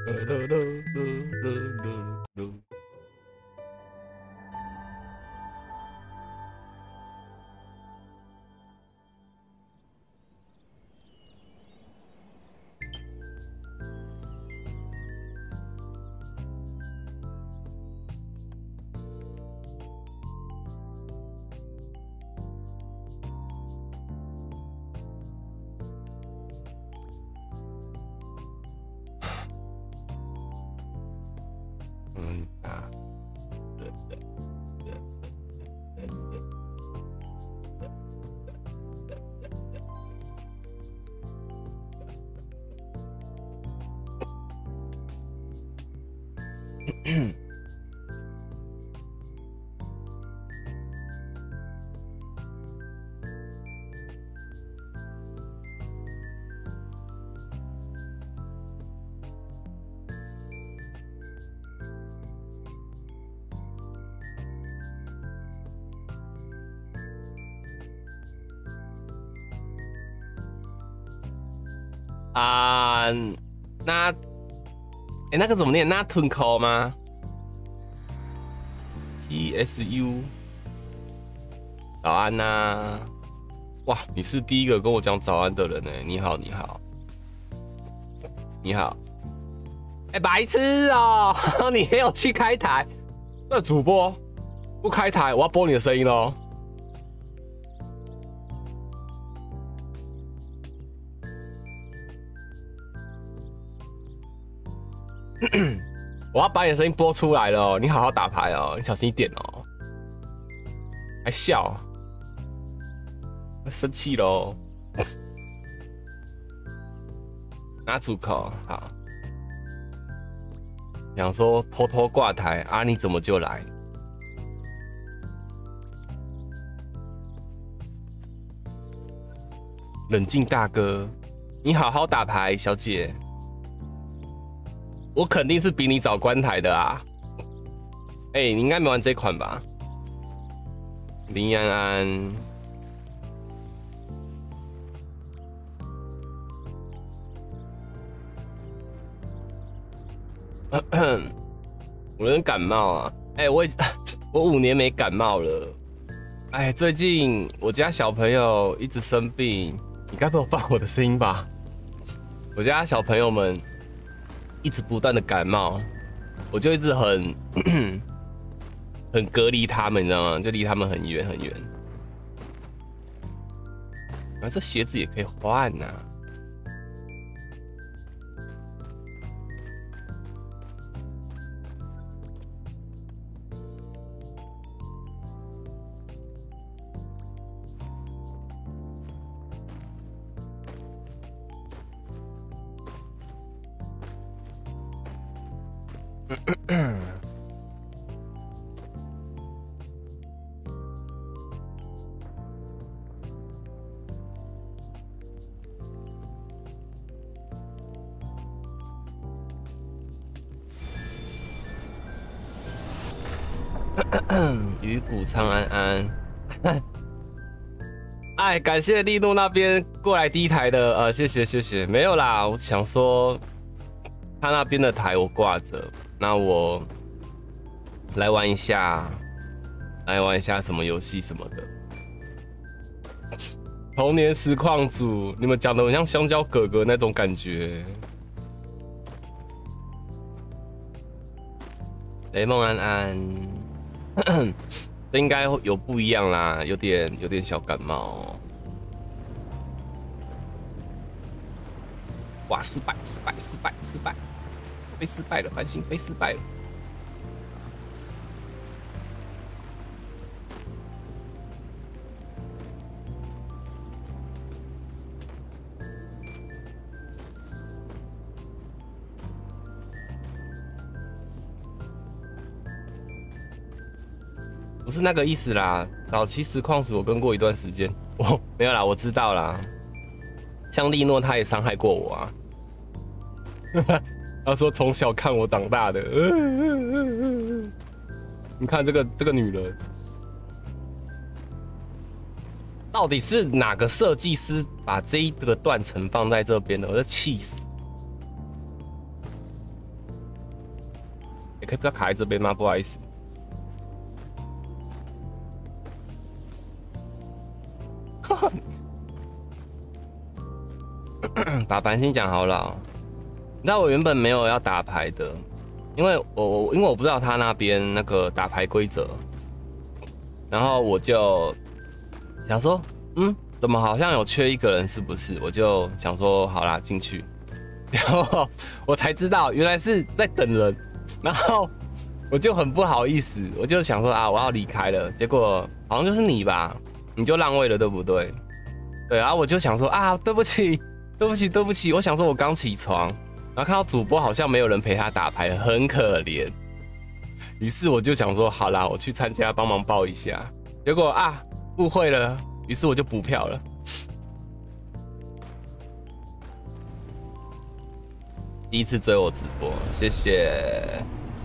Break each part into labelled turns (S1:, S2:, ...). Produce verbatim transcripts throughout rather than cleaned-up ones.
S1: 嗯啊，对对对对对。啊，那，哎，那个怎么念？那吞口吗 ？P S U， 早安呐、啊！哇，你是第一个跟我讲早安的人呢。你好，你好，你好。哎、欸，白痴哦、喔！你没有去开台？那主播不开台，我要播你的声音喽。我要把你的声音播出来了、喔，你好好打牌哦、喔，你小心一点哦、喔。还笑，生气喽！拿主口好，想说偷偷挂台啊？你怎么就来？冷静大哥，你好好打牌，小姐。我肯定是比你早关台的啊！哎、欸，你应该没玩这款吧？林安安，我有点感冒啊！哎、欸，我我五年没感冒了。哎，最近我家小朋友一直生病，你该不会放我的声音吧？我家小朋友们一直不断的感冒，我就一直很很隔离他们，你知道吗？就离他们很远很远。啊，这鞋子也可以换呐、啊。鱼骨苍安安，哎，感谢利诺那边过来第一台的，呃，谢谢谢谢，没有啦，我想说他那边的台我挂着，那我来玩一下，来玩一下什么游戏什么的。童年实况组，你们讲的很像香蕉哥哥那种感觉。雷梦安安。这应该有不一样啦，有点有点小感冒、喔。哇，失败失败失败失败，被失败了，繁星飞失败了。不是那个意思啦，早期实况组我跟过一段时间，我没有啦，我知道啦。像利诺他也伤害过我啊，他说从小看我长大的。你看这个这个女人，到底是哪个设计师把这一个断层放在这边的？我要气死！ 也可以不要卡在这边吗？不好意思。把繁星讲好了、喔。你知道我原本没有要打牌的，因为我我因为我不知道他那边那个打牌规则，然后我就想说，嗯，怎么好像有缺一个人，是不是？我就想说，好啦，进去，然后我才知道原来是在等人，然后我就很不好意思，我就想说啊，我要离开了，结果好像就是你吧，你就让位了，对不对？对，然后我就想说啊，对不起，对不起，对不起，我想说我刚起床。然后看到主播好像没有人陪他打牌，很可怜。于是我就想说，好啦，我去参加帮忙报一下。结果啊，误会了，于是我就补票了。第一次追我直播，谢谢。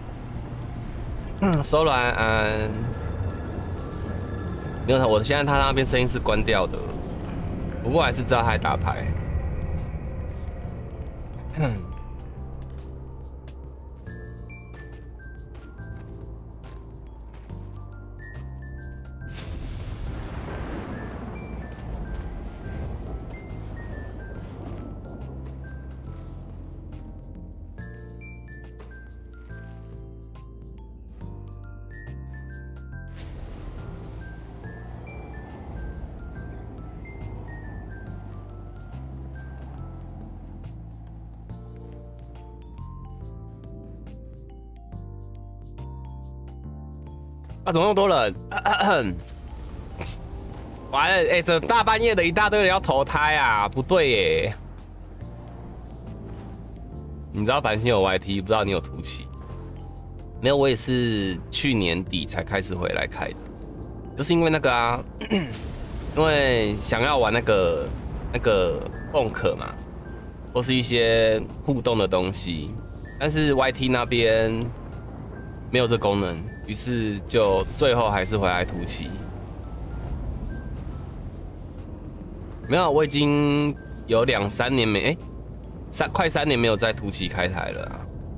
S1: 嗯，收了安安。因为我现在他那边声音是关掉的，不过还是知道他在打牌。嗯。啊，怎么那么多人？完了，哎、欸，这大半夜的一大堆人要投胎啊，不对耶！你知道繁星有 Y T， 不知道你有图奇？没有，我也是去年底才开始回来开的，就是因为那个啊，因为想要玩那个那个蚌壳嘛，或是一些互动的东西，但是 Y T 那边没有这功能。于是就最后还是回来图奇。没有，我已经有两三年没哎、欸，三快三年没有在图奇开台了、啊。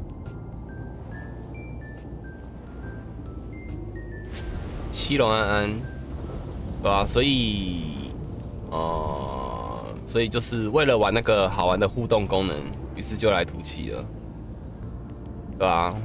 S1: 七龙安安，对吧、啊？所以，呃，所以就是为了玩那个好玩的互动功能，于是就来图奇了，对吧、啊？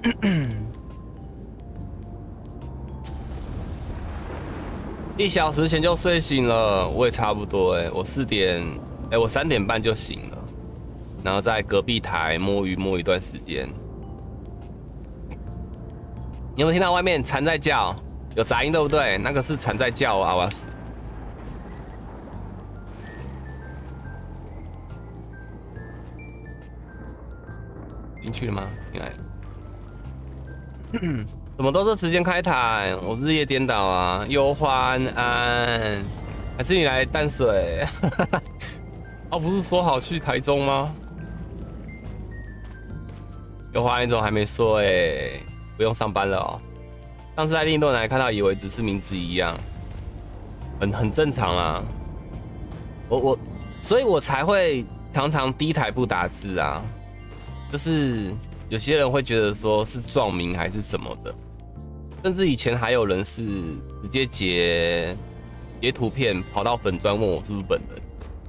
S1: 一小时前就睡醒了，我也差不多哎、欸，我四点，哎、欸，我三点半就醒了，然后在隔壁台摸鱼摸一段时间。你有没有听到外面蝉在叫？有杂音对不对？那个是蝉在叫啊，我要死！进去了吗？进来。怎么都是时间开台？我日夜颠倒啊！忧欢安，还是你来淡水？哦，不是说好去台中吗？忧欢，你怎么还没说、欸？哎，不用上班了哦。上次在另一顿来看到，以为只是名字一样，很很正常啊。我我，所以我才会常常低台不打字啊。就是有些人会觉得说是撞名还是什么的。甚至以前还有人是直接截截图片跑到粉专问我是不是本人。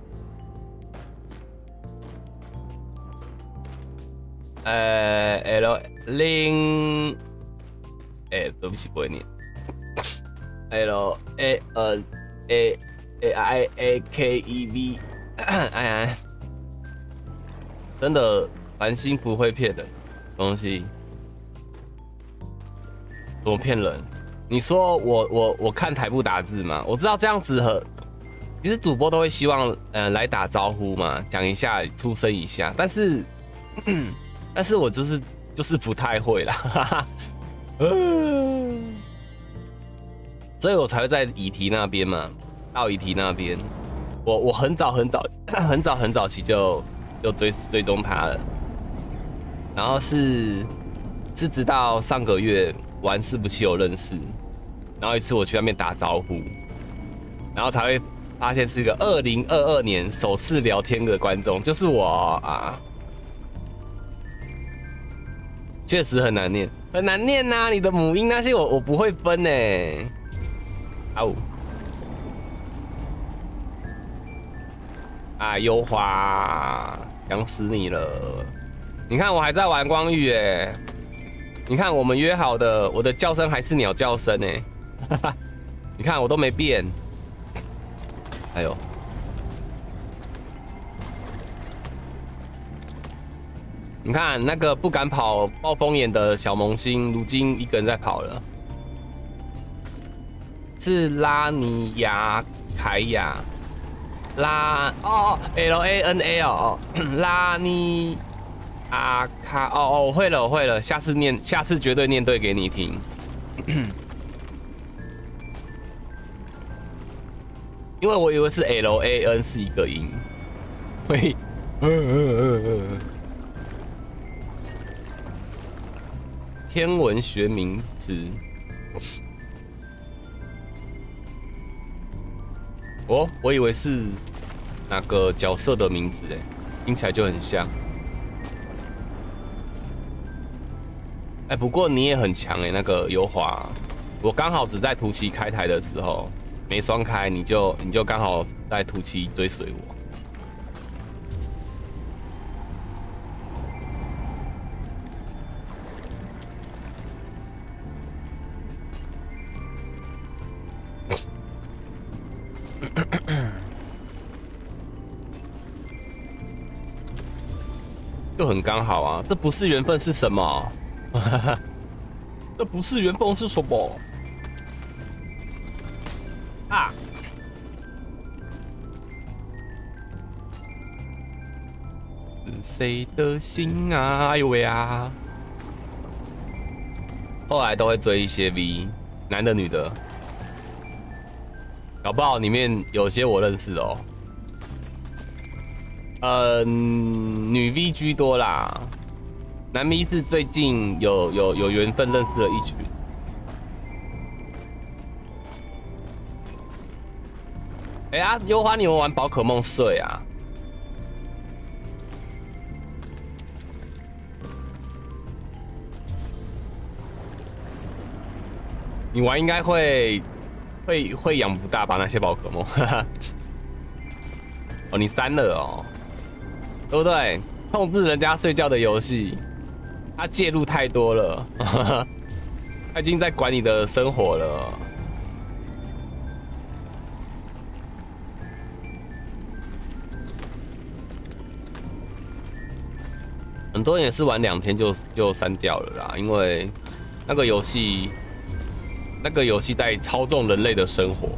S1: 呃 ，L 零，哎，对不起，不会念。L A N A A I A K E V， 哎呀，真的繁星不会骗人东西。怎么骗人？你说我我我看台不打字吗？我知道这样子和，其实主播都会希望呃来打招呼嘛，讲一下出声一下，但是，但是我就是就是不太会啦，哈哈，所以我才会在议题那边嘛，到议题那边，我我很早很早很早很早期就就追追踪他了，然后是是直到上个月。玩伺服器有认识，然后一次我去那边打招呼，然后才会发现是个二零二二年首次聊天的观众，就是我啊。 确实很难念，很难念呐、啊！你的母音那些我我不会分呢。哦，啊，优华，想死你了！你看我还在玩光遇哎，你看我们约好的，我的叫声还是鸟叫声哎，哈哈，你看我都没变。哎呦！你看那个不敢跑暴风眼的小萌新，如今一个人在跑了。是拉尼亚凯亚，拉哦 L A N A 哦，拉尼阿卡哦哦，我会了我会了，下次念，下次绝对念对给你听。因为我以为是 L A N 是一个音，会，呃呃呃天文学名词，哦，我以为是哪个角色的名字哎，听起来就很像。哎，不过你也很强哎，那个优华，我刚好只在图奇开台的时候没双开，你就你就刚好在图奇追随我。就很刚好啊，这不是缘分是什么？这不是缘分是什么？啊！是谁的心啊？哎呦喂啊！后来都会追一些 V， 男的女的，搞不好里面有些我认识哦。呃，女 V 居多啦，男 V 是最近有有有缘分认识了一群。哎呀，优花，你们玩宝可梦睡啊？你玩应该会会会养不大吧？那些宝可梦，哈哈。哦，你删了哦。对不对？控制人家睡觉的游戏，他介入太多了，他已经在管你的生活了。很多人也是玩两天就就删掉了啦，因为那个游戏，那个游戏在操纵人类的生活，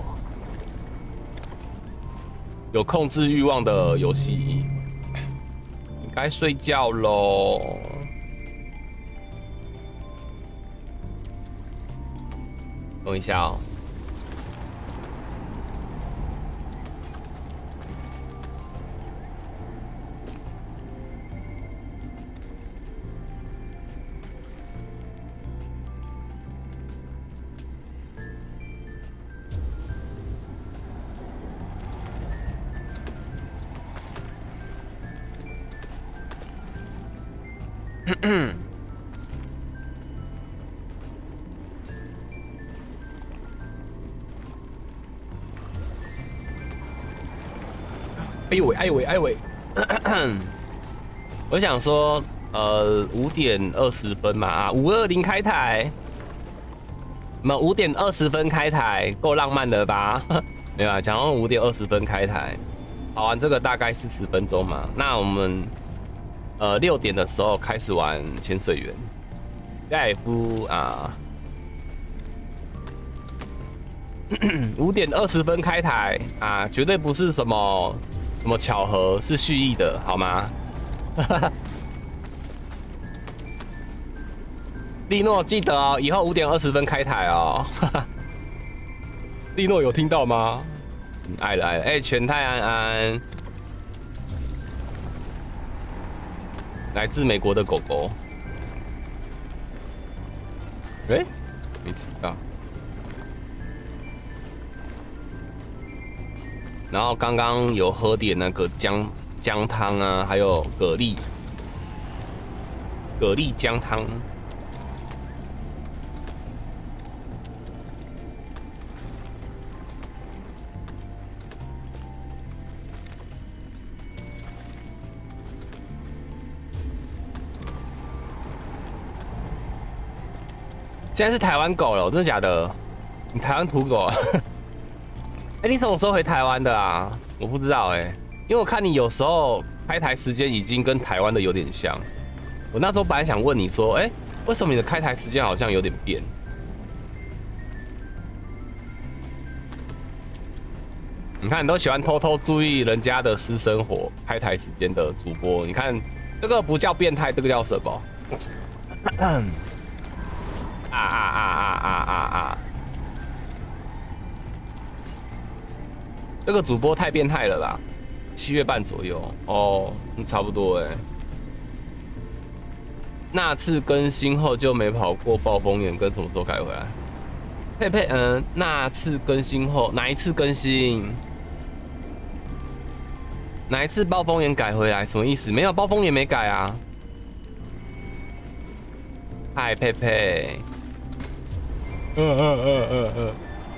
S1: 有控制欲望的游戏。该睡觉喽。等一下哦。哎呦喂，哎呦喂，哎呦喂！我想说，呃，五点二十分嘛，啊，五二零开台，我们五点二十分开台，够浪漫的吧？没有啊，讲到五点二十分开台，跑完这个大概四十分钟嘛。那我们呃六点的时候开始玩潜水员盖夫啊，五点二十分开台啊，绝对不是什么。什么巧合？是蓄意的，好吗？利诺记得哦，以后五点二十分开台哦。利诺有听到吗？爱了爱了，哎、欸，全泰安安，来自美国的狗狗。哎、欸，没吃到。然后刚刚有喝点那个姜姜汤啊，还有蛤蜊，蛤蜊姜汤， 现在是台湾狗了，真的假的？你台湾土狗啊？哎、欸，你什么时候回台湾的啊？我不知道哎、欸，因为我看你有时候开台时间已经跟台湾的有点像。我那时候本来想问你说，哎、欸，为什么你的开台时间好像有点变？你看，你都喜欢偷偷注意人家的私生活、开台时间的主播。你看，这个不叫变态，这个叫什么？啊啊啊啊啊啊啊！这个主播太变态了啦！七月半左右哦，差不多哎。那次更新后就没跑过暴风眼，跟什么时候改回来？佩佩，嗯，那次更新后哪一次更新？哪一次暴风眼改回来？什么意思？没有暴风眼没改啊。嗨，佩佩。嗯嗯嗯嗯嗯。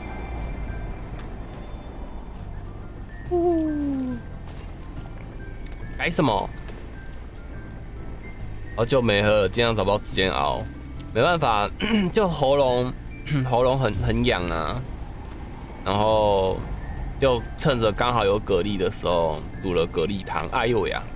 S1: 呜。改什么？好久没喝，尽量找不到时间熬。没办法，就喉咙喉咙很很痒啊。然后。就趁着刚好有蛤蜊的时候，煮了蛤蜊汤。哎呦呀，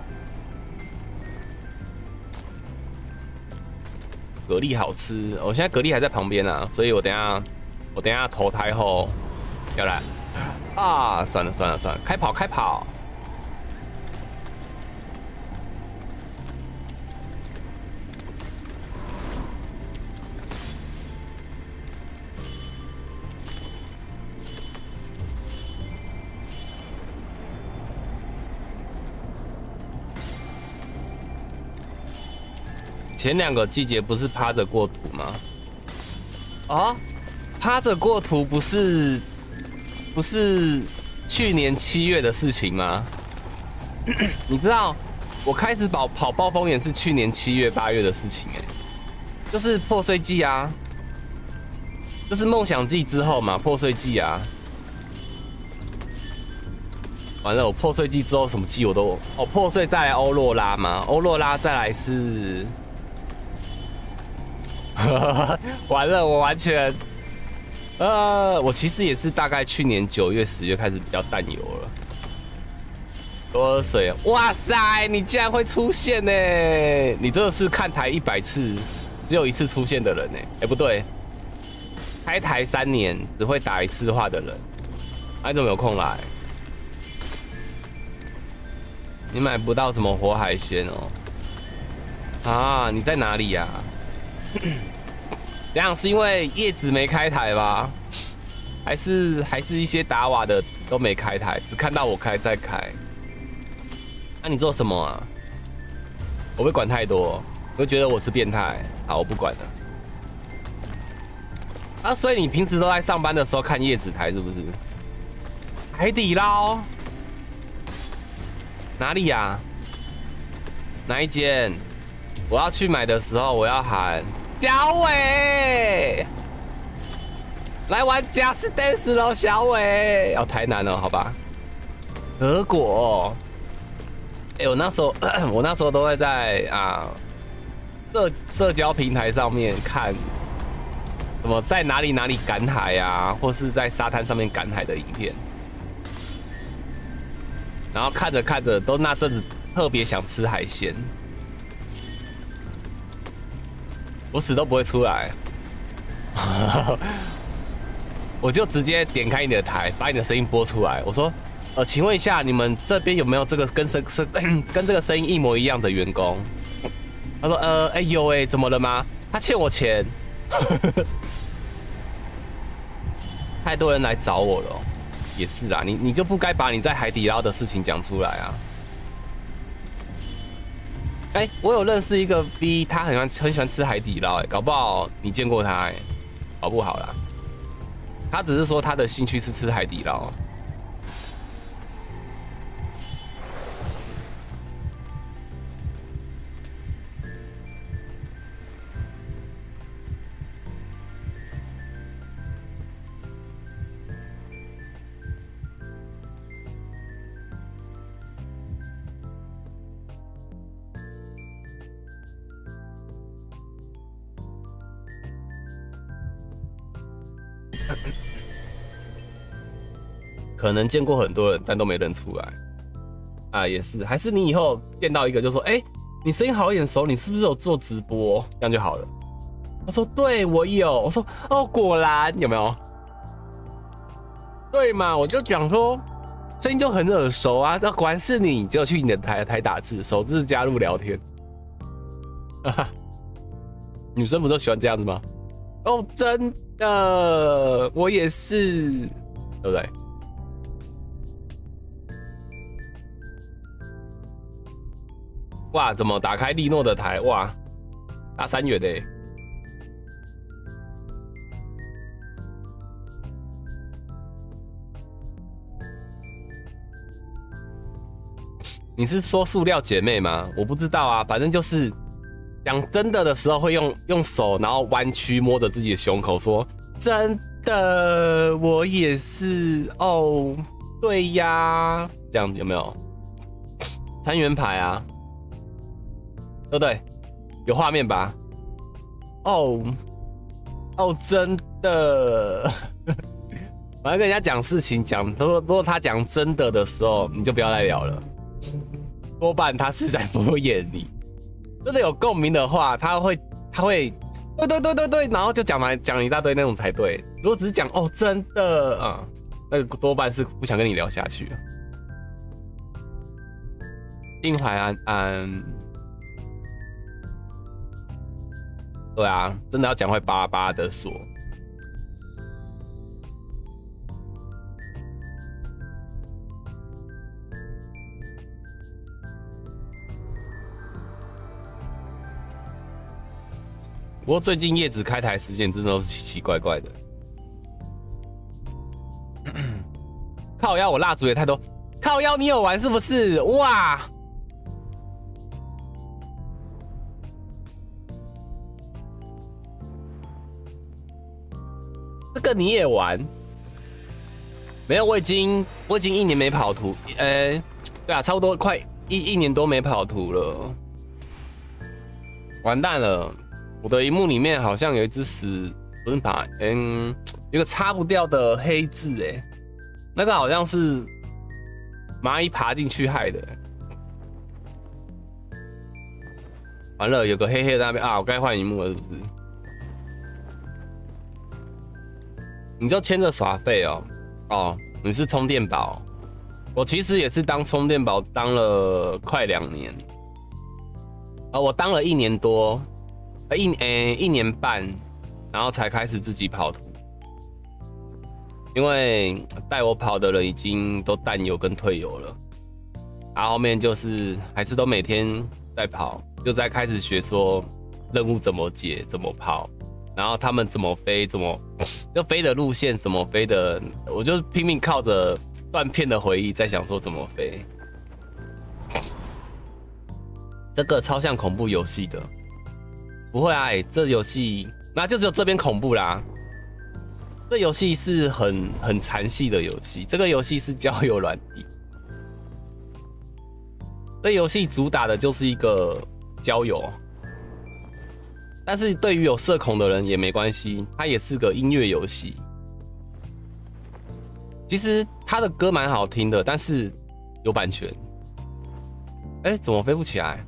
S1: 蛤蜊好吃！我现在蛤蜊还在旁边啊，所以我等一下我等一下投胎后要来啊！算了算了算了，开跑开跑！前两个季节不是趴着过土吗？啊，趴着过土不是不是去年七月的事情吗？你知道我开始跑跑暴风眼是去年七月八月的事情哎，就是破碎季啊，就是梦想季之后嘛，破碎季啊。完了，我破碎季之后什么季我都哦，破碎再来欧若拉嘛，欧若拉再来是。完了，我完全，呃，我其实也是大概去年九月、十月开始比较淡油了。多喝水，哇塞，你竟然会出现呢？你真的是看台一百次只有一次出现的人呢？哎，不对，开台三年只会打一次话的人，你怎么有空来？你买不到什么活海鲜哦？啊，你在哪里呀、啊？这样是因为叶子没开台吧？还是还是一些打瓦的都没开台，只看到我开在开？那、啊、你做什么啊？我会管太多，你会觉得我是变态。好，我不管了。啊，所以你平时都在上班的时候看叶子台是不是？海底捞？哪里呀、啊？哪一间？我要去买的时候，我要喊。小伟，来玩加斯 dance 咯，小伟。哦，台南哦，好吧。德国，哎、欸，我那时候，我那时候都会在啊社社交平台上面看，什么在哪里哪里赶海啊，或是在沙滩上面赶海的影片。然后看着看着，都那阵子特别想吃海鲜。我死都不会出来，我就直接点开你的台，把你的声音播出来。我说，呃，请问一下，你们这边有没有这个跟声声跟这个声音一模一样的员工？他说，呃，哎、欸、有哎、欸，怎么了吗？他欠我钱，太多人来找我了，也是啦，你你就不该把你在海底捞的事情讲出来啊。哎、欸，我有认识一个 B， 他很喜欢很喜欢吃海底捞，哎，搞不好你见过他，哎，搞不好啦。他只是说他的兴趣是吃海底捞。 可能见过很多人，但都没认出来。啊，也是，还是你以后见到一个就说，哎、欸，你声音好眼熟，你是不是有做直播？这样就好了。他说，对，我有。我说，哦，果然，有没有？对嘛，我就讲说，声音就很耳熟啊，那果然是你，就去你的台台打字，手字加入聊天。哈哈，女生不都喜欢这样子吗？哦，真的，我也是，对不对？哇，怎么打开利诺的台？哇，大三元的耶。你是说塑料姐妹吗？我不知道啊，反正就是讲真的的时候会用用手，然后弯曲摸着自己的胸口说：“真的，我也是哦，对呀。”这样有没有？三元牌啊，对不对？有画面吧？哦哦，真的。反正跟人家讲事情，讲如果如果他讲真的的时候，你就不要再聊了。多半他是在敷衍你，真的有共鸣的话，他会他会对对对对对，然后就讲完讲一大堆那种才对。如果只是讲哦真的啊、嗯，那个多半是不想跟你聊下去了。定淮安安，对啊，真的要讲会巴巴的说。不过最近叶子开台时间真的都是奇奇怪怪的。靠腰，我蜡烛也太多。靠腰，你有玩是不是？哇！这个你也玩？没有，我已经我已经一年没跑图，呃、欸，对啊，差不多快一一年多没跑图了。完蛋了！我的荧幕里面好像有一只死，不是把，嗯，有个擦不掉的黑字，哎，那个好像是蚂蚁爬进去害的。完了，有个黑黑的那边啊，我该换荧幕了，是不是？你就牵着耍废哦，哦，你是充电宝，我其实也是当充电宝当了快两年，啊，我当了一年多。一诶、欸、一年半，然后才开始自己跑图，因为带我跑的人已经都淡油跟退油了，然后后面就是还是都每天在跑，就在开始学说任务怎么解、怎么跑，然后他们怎么飞、怎么就飞的路线、怎么飞的，我就拼命靠着断片的回忆在想说怎么飞。这个超像恐怖游戏的。不会啊，欸、这游戏那就只有这边恐怖啦。这游戏是很很残系的游戏，这个游戏是交友软体。这游戏主打的就是一个交友，但是对于有社恐的人也没关系，它也是个音乐游戏。其实他的歌蛮好听的，但是有版权。哎、欸，怎么飞不起来？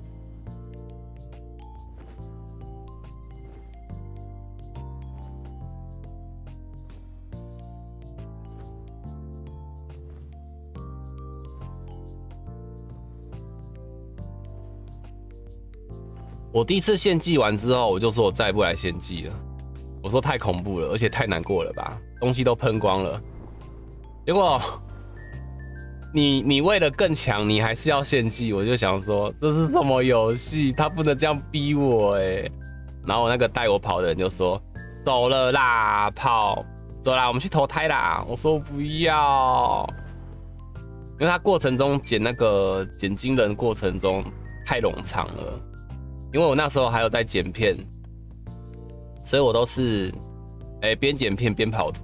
S1: 我第一次献祭完之后，我就说我再也不来献祭了。我说太恐怖了，而且太难过了吧，东西都喷光了。结果你你为了更强，你还是要献祭。我就想说这是什么游戏？他不能这样逼我哎、欸。然后那个带我跑的人就说走了啦，跑走啦，我们去投胎啦。我说不要，因为他过程中捡那个捡金人过程中太冗长了。因为我那时候还有在剪片，所以我都是哎边剪片边跑图，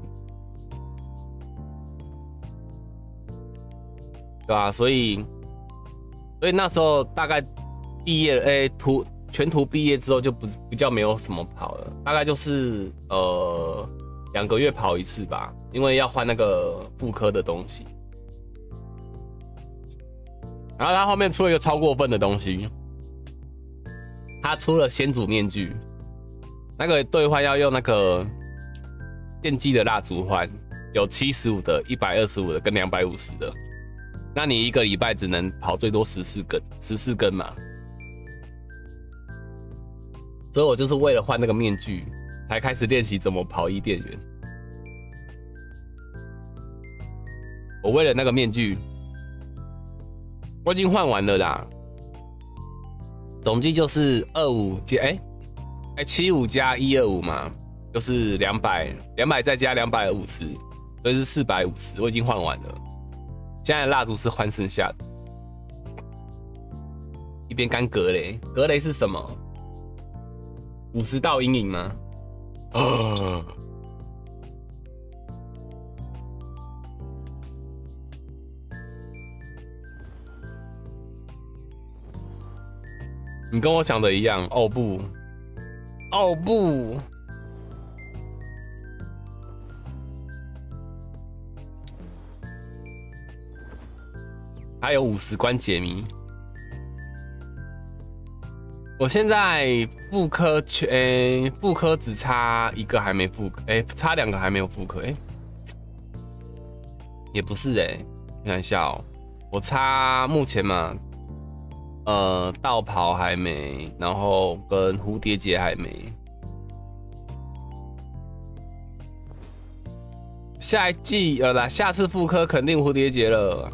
S1: 对吧、啊？所以所以那时候大概毕业哎图全图毕业之后就不比较没有什么跑了，大概就是呃两个月跑一次吧，因为要换那个妇科的东西。然后他后面出了一个超过分的东西，他出了先祖面具，那个兑换要用那个电击的蜡烛换，有七十五的、一百二十五的跟两百五十的。那你一个礼拜只能跑最多十四根，十四根嘛。所以我就是为了换那个面具，才开始练习怎么跑伊甸园。我为了那个面具，我已经换完了啦。总计就是二五加哎哎七五加一二五嘛，就是两百，两百再加两百五十，所以是四百五十。我已经换完了。现在的蜡烛是换剩下的。一边干格雷，格雷是什么？五十道阴影吗？啊！你跟我想的一样，哦不，哦不，还有五十关解谜。我现在妇科全，诶，妇科只差一个还没妇科，诶，差两个还没有妇科，诶，也不是诶，看一下哦，我差目前嘛，呃，道袍还没，然后跟蝴蝶结还没，下一季呃啦，下次妇科肯定蝴蝶结了。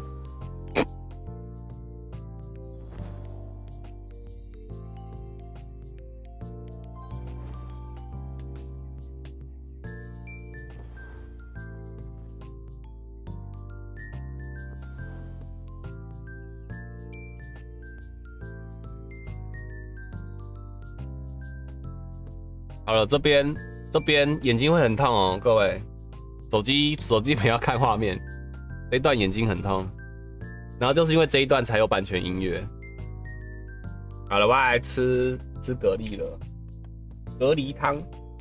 S1: 好了，这边这边眼睛会很痛哦，各位，手机手机不要看画面，这一段眼睛很痛，然后就是因为这一段才有版权音乐。好了，我来吃吃蛤蜊了，蛤蜊汤。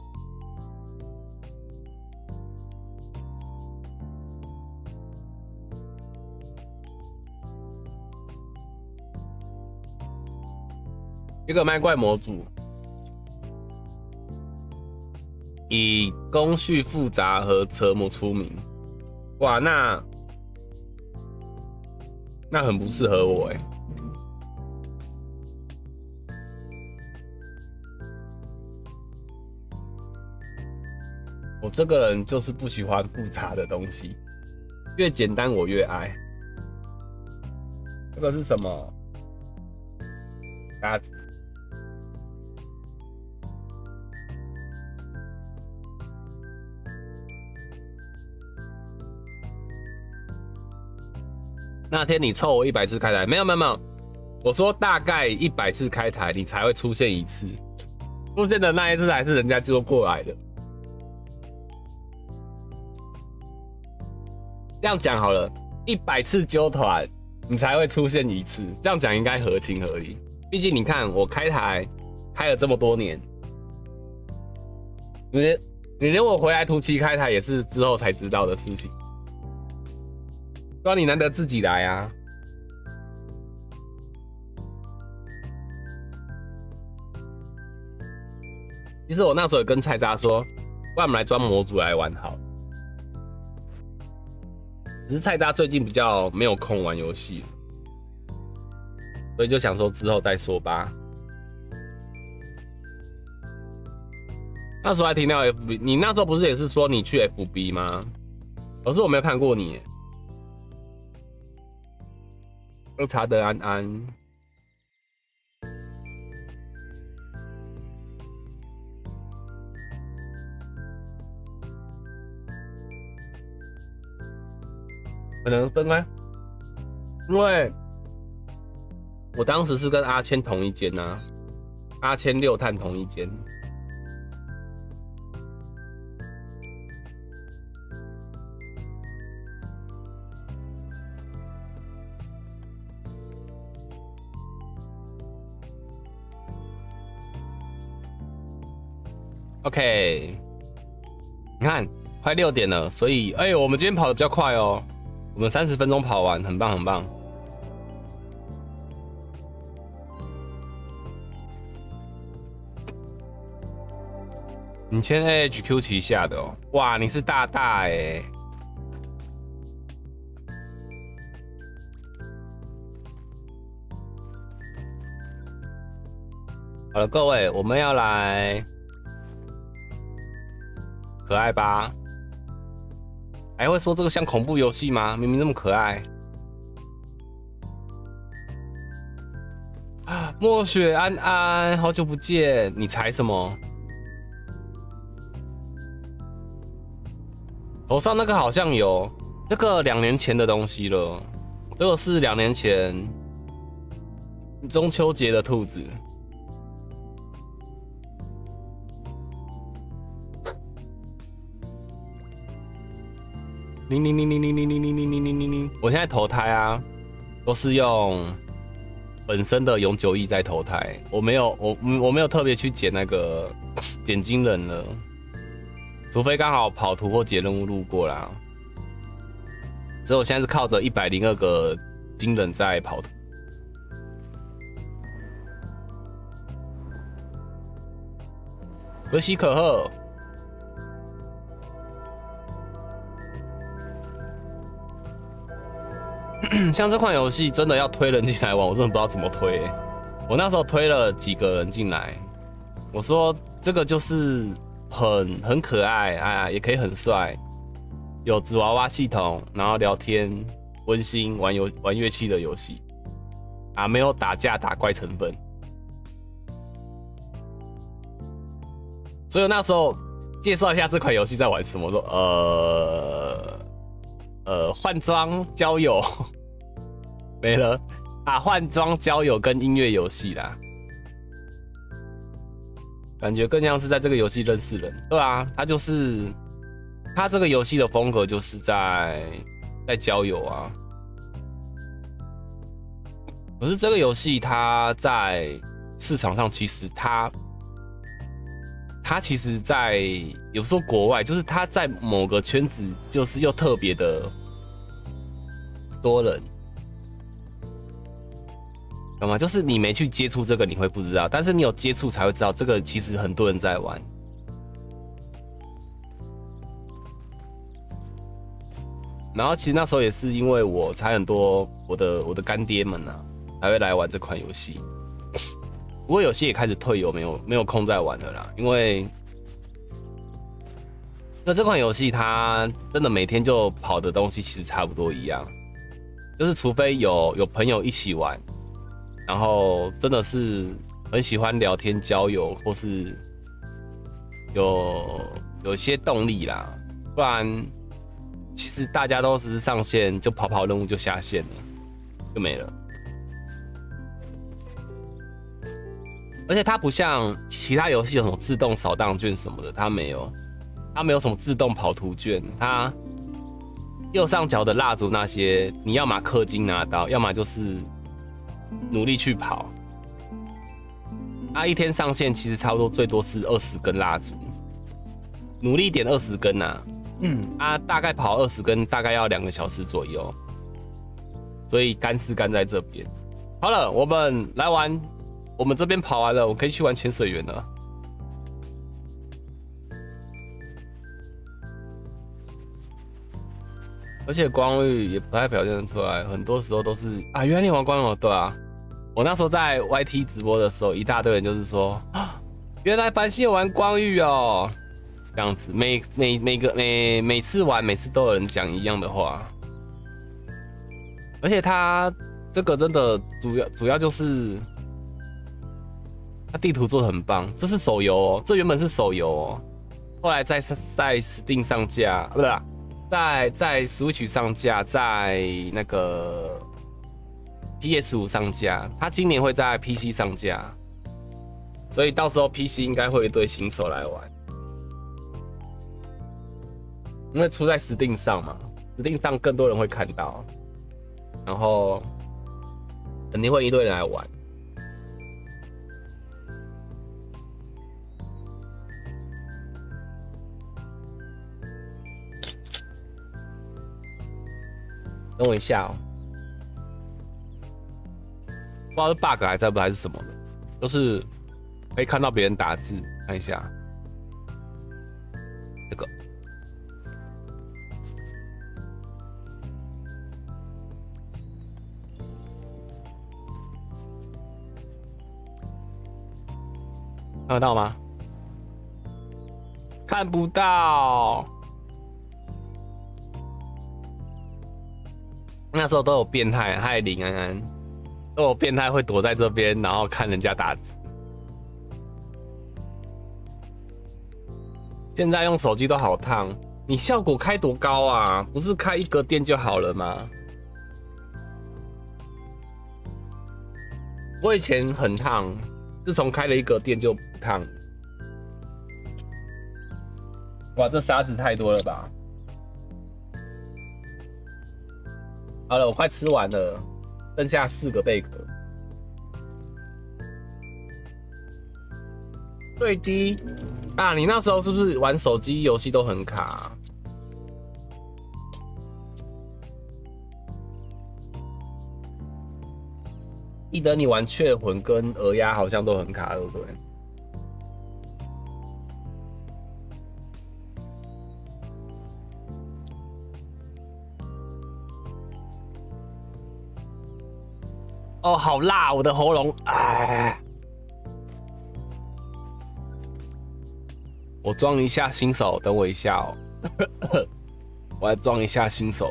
S1: 一个麦怪模组。以工序复杂和折磨出名，哇，那那很不适合我哎。我这个人就是不喜欢复杂的东西，越简单我越爱。这个是什么？鸭子。那天你凑我一百次开台，没有没有没有，我说大概一百次开台你才会出现一次，出现的那一次还是人家揪过来的。这样讲好了，一百次揪团你才会出现一次，这样讲应该合情合理。毕竟你看我开台开了这么多年，你你连我回来图奇开台也是之后才知道的事情。对啊，你难得自己来啊！其实我那时候也跟菜渣说，不然我们来装模组来玩好。只是菜渣最近比较没有空玩游戏，所以就想说之后再说吧。那时候还停掉 F B， 你那时候不是也是说你去 F B 吗？可是我没有看过你。喝茶的安安，可能分开，因为我当时是跟阿谦同一间啊，阿谦六探同一间。OK， 你看快六点了，所以哎、欸，我们今天跑得比较快哦，我们三十分钟跑完，很棒很棒。你签 A H Q 旗下的哦，哇，你是大大哎、欸。好了，各位，我们要来可爱吧？还会说这个像恐怖游戏吗？明明那么可爱。墨雪安安，好久不见，你猜什么？头上那个好像有，这个两年前的东西了。这个是两年前中秋节的兔子。零零零零零零零零零零零零零，我现在投胎啊，都是用本身的永久翼在投胎，我没有我我没有特别去捡那个捡金人了，除非刚好跑图或解任务路过啦。所以我现在是靠着一百零二个金人在跑图。可喜可贺。像这款游戏真的要推人进来玩，我真的不知道怎么推、欸。我那时候推了几个人进来，我说这个就是很很可爱啊，也可以很帅，有纸娃娃系统，然后聊天温馨，玩游玩乐器的游戏啊，没有打架打怪成分。所以我那时候介绍一下这款游戏在玩什么，我说呃呃换装交友。没了啊！换装交友跟音乐游戏啦，感觉更像是在这个游戏认识人。对啊，他就是他这个游戏的风格就是在在交友啊。可是这个游戏它在市场上其实它它其实在有时候国外就是它在某个圈子就是又特别的多人。懂吗？就是你没去接触这个，你会不知道；但是你有接触才会知道，这个其实很多人在玩。然后其实那时候也是因为我才很多我的我的干爹们啊，才会来玩这款游戏。不过有些也开始退游，没有没有空再玩了啦，因为那这款游戏它真的每天就跑的东西其实差不多一样，就是除非有有朋友一起玩。然后真的是很喜欢聊天交友，或是有有些动力啦，不然其实大家都只是上线就跑跑任务就下线了，就没了。而且它不像其他游戏有什么自动扫荡卷什么的，它没有，它没有什么自动跑图卷，它右上角的蜡烛那些，你要么氪金拿到，要么就是努力去跑。它一天上线其实差不多最多是二十根蜡烛，努力点二十根啊，嗯，啊大概跑二十根大概要两个小时左右，所以干是干在这边。好了，我们来玩，我们这边跑完了，我可以去玩潜水员了。而且光遇也不太表现得出来，很多时候都是啊，原来你玩光遇，对啊。我那时候在 Y T 直播的时候，一大堆人就是说，啊，原来凡心有玩光遇哦，这样子，每每每个每每次玩，每次都有人讲一样的话。而且他这个真的主要主要就是他地图做得很棒，这是手游哦，这原本是手游哦，后来在在 Steam 上架，啊、不是、啊，在在 Switch 上架，在那个 P S 五 上架，他今年会在 P C 上架，所以到时候 P C 应该会有一堆新手来玩，因为出在 Steam 上嘛 ，Steam 上更多人会看到，然后肯定会一堆人来玩。 等我一下哦，不知道是 bug 还在不还是什么的，就是可以看到别人打字，看一下这个。看得到吗？看不到。那时候都有变态，害林安安都有变态会躲在这边，然后看人家打字。现在用手机都好烫，你效果开多高啊？不是开一格电就好了吗？我以前很烫，自从开了一格电就不烫。哇，这沙子太多了吧？好了，我快吃完了，剩下四个贝壳。最低啊！你那时候是不是玩手机游戏都很卡啊？记得你玩雀魂跟鹅鸭好像都很卡，对不对？哦，好辣，我的喉咙，哎。我装一下新手，等我一下哦。我来装一下新手。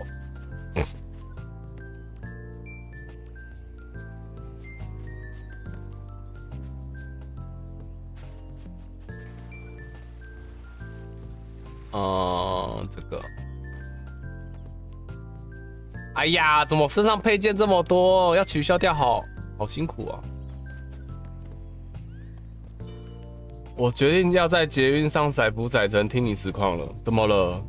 S1: 哦、这个。哎呀，怎么身上配件这么多？要取消掉好，好辛苦啊！我决定要在捷运上载浮载沉听你实况了。怎么了？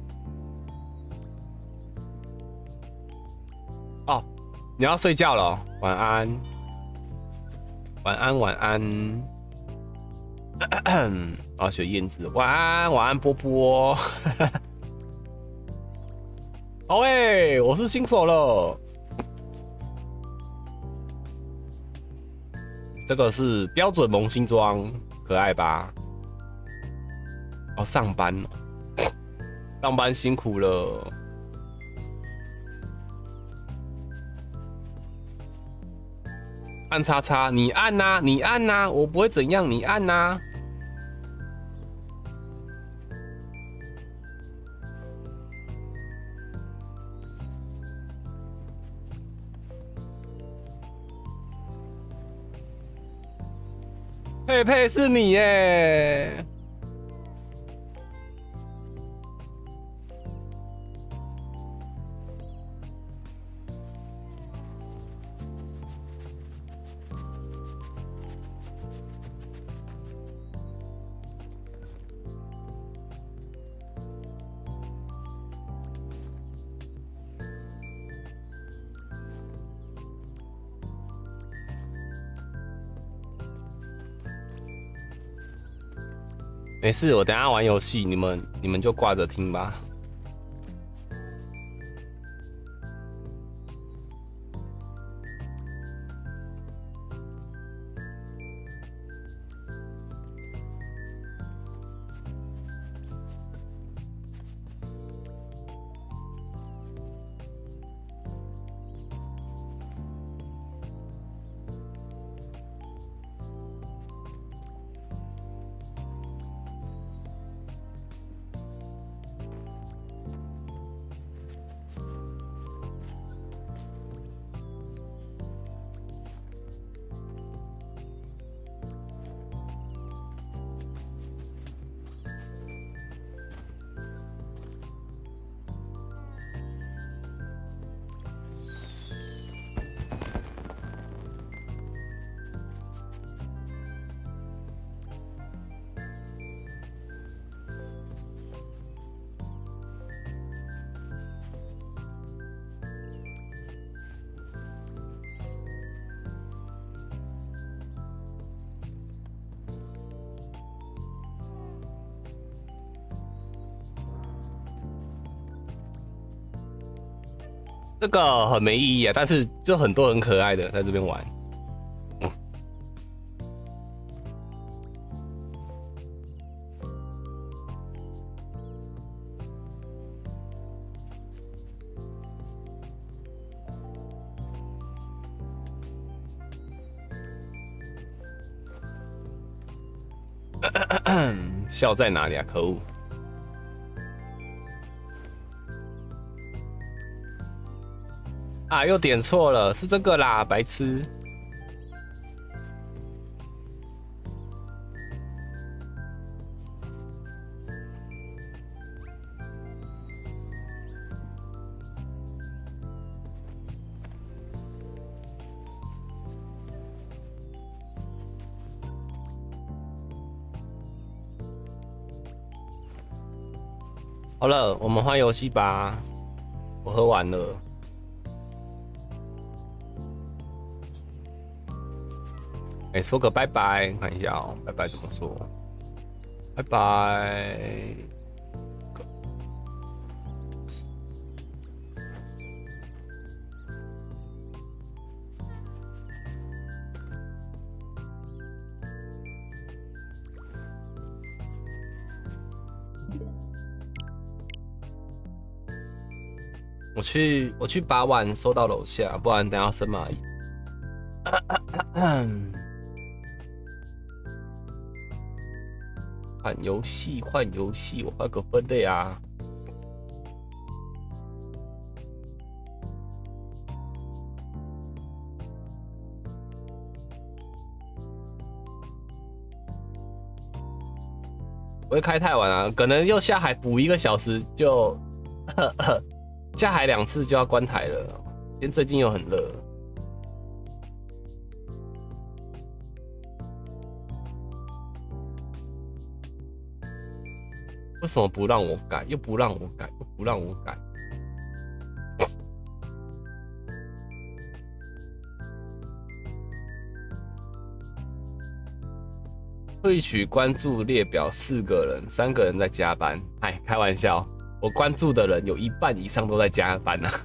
S1: 哦，你要睡觉了哦，晚安，晚安，晚安。我要学燕子，晚安，晚安，波波。好诶、欸，我是新手了。这个是标准萌新装，可爱吧？哦，上班哦，上班辛苦了。按叉叉，你按呐、啊，你按呐、啊，我不会怎样，你按呐、啊。佩佩是你耶！没事，我等一下玩游戏，你们你们就挂着听吧。 这个很没意义啊，但是就很多很可爱的在这边玩。笑在哪里啊？可恶！啊，又点错了，是这个啦，白痴！好了，我们换游戏吧。我喝完了。哎、欸，说个拜拜，看一下哦、喔，拜拜怎么说？拜拜。我去，我去把碗收到楼下，不然等下生蚂蚁。换游戏，换游戏，我换个分类啊。不会开太晚啊，可能又下海补一个小时就。下海两次就要关台了，因为最近又很热。为什么不让我改？又不让我改，又不让我改。会取关注列表四个人，三个人在加班。哎，开玩笑。我关注的人有一半以上都在加班啊，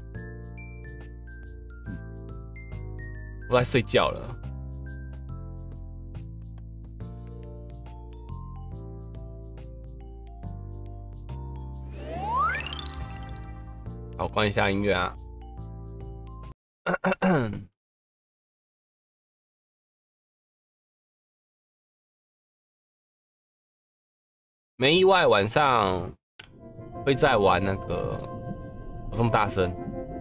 S1: 都在睡觉了。好，关一下音乐啊。没意外，晚上。会在玩那个，我这么大声，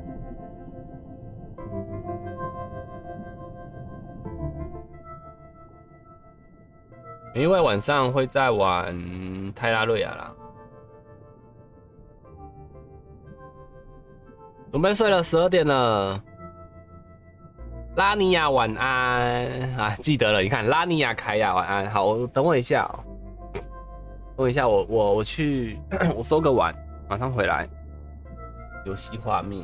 S1: 因为晚上会在玩泰拉瑞亚啦。准备睡了，十二点了。拉尼亚晚安啊，记得了，你看拉尼亚凯亚晚安。好，等我一下哦、喔。等我一下，我我我去，我收个碗，马上回来。游戏画面。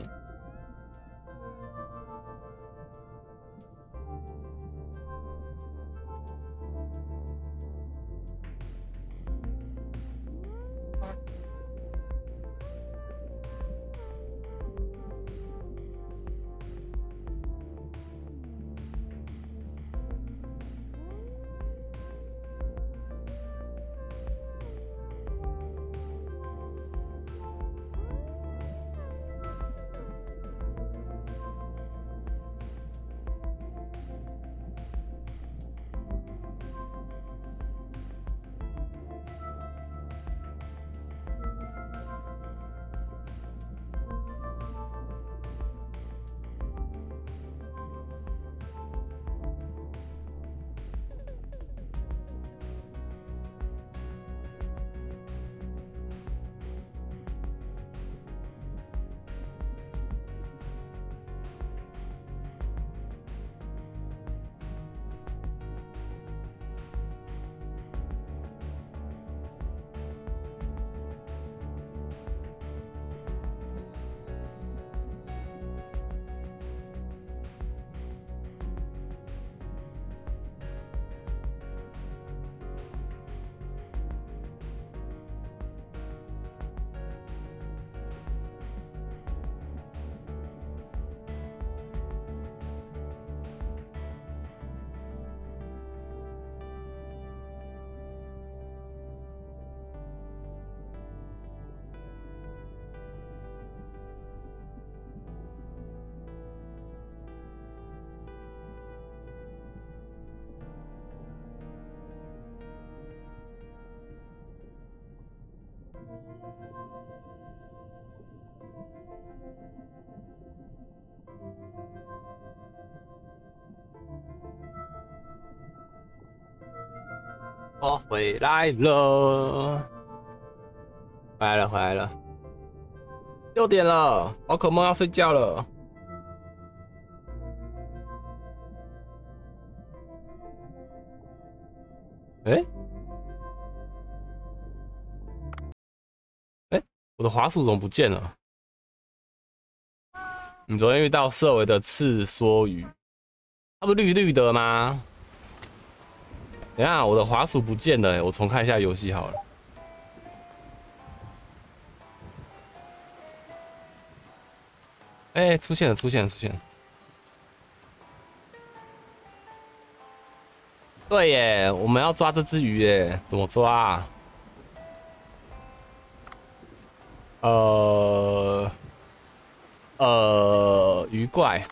S1: 我回来了，回来了，回来了。六点了，宝可梦要睡觉了。哎、欸，哎、欸，我的滑鼠怎么不见了？你昨天遇到色违的刺梭鱼，它不是绿绿的吗？等一下，我的滑鼠不见了、欸，我重看一下游戏好了。哎、欸，出现了，出现了，出现了。对耶，我们要抓这只鱼耶，怎么抓啊？呃呃，鱼怪。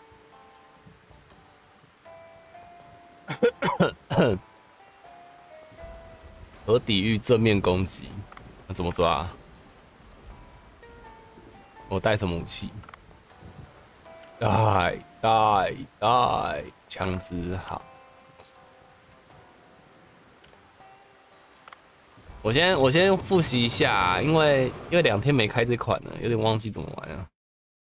S1: 可抵御正面攻击，那怎么抓啊？我带什么武器？带带带，枪支好。我先我先复习一下，因为因为两天没开这款了，有点忘记怎么玩了。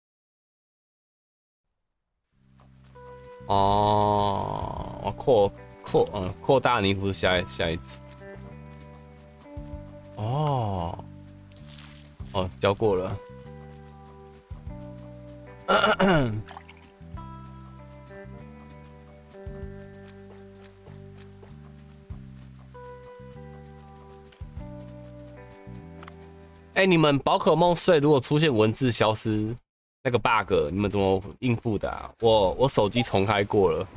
S1: 哦，我扩扩嗯扩大泥土下一下一次。哦哦，教过了。哎、欸，你们宝可梦睡如果出现文字消失那个 bug， 你们怎么应付的啊？我我手机重开过了。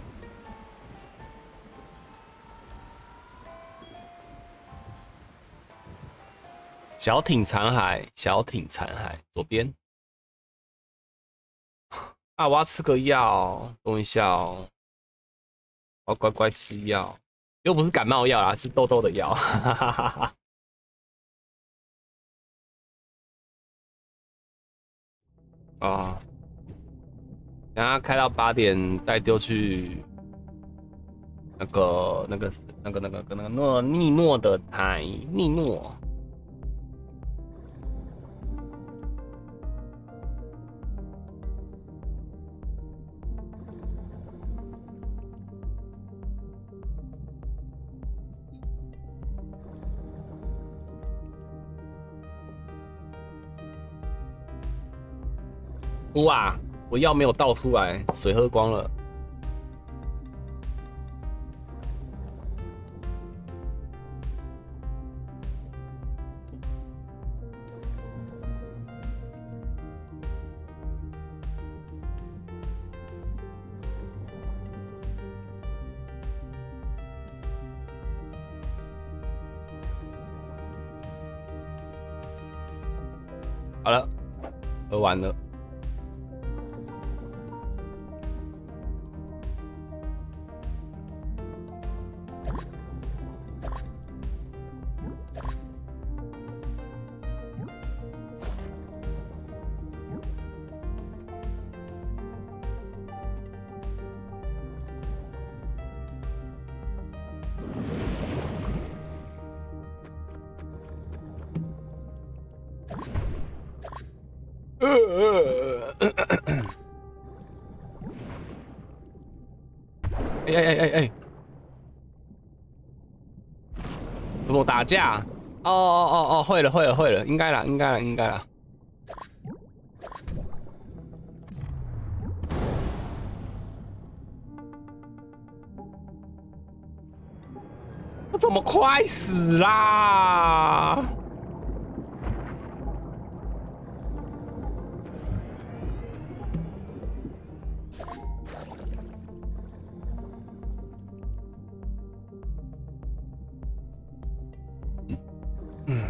S1: 小艇残骸，小艇残骸，左边。啊，我要吃个药，等一下哦。我要乖乖吃药，又不是感冒药啊，是痘痘的药。哈哈哈哈。啊，等下开到八点再丢去那个那个那个那个那个诺尼诺的台尼诺。哇，我药没有倒出来，水喝光了。好了，喝完了。呃呃哎哎哎哎哎！怎么打架？哦哦哦哦，会了会了会了，应该啦应该啦应该啦。我怎么快死啦？嗯。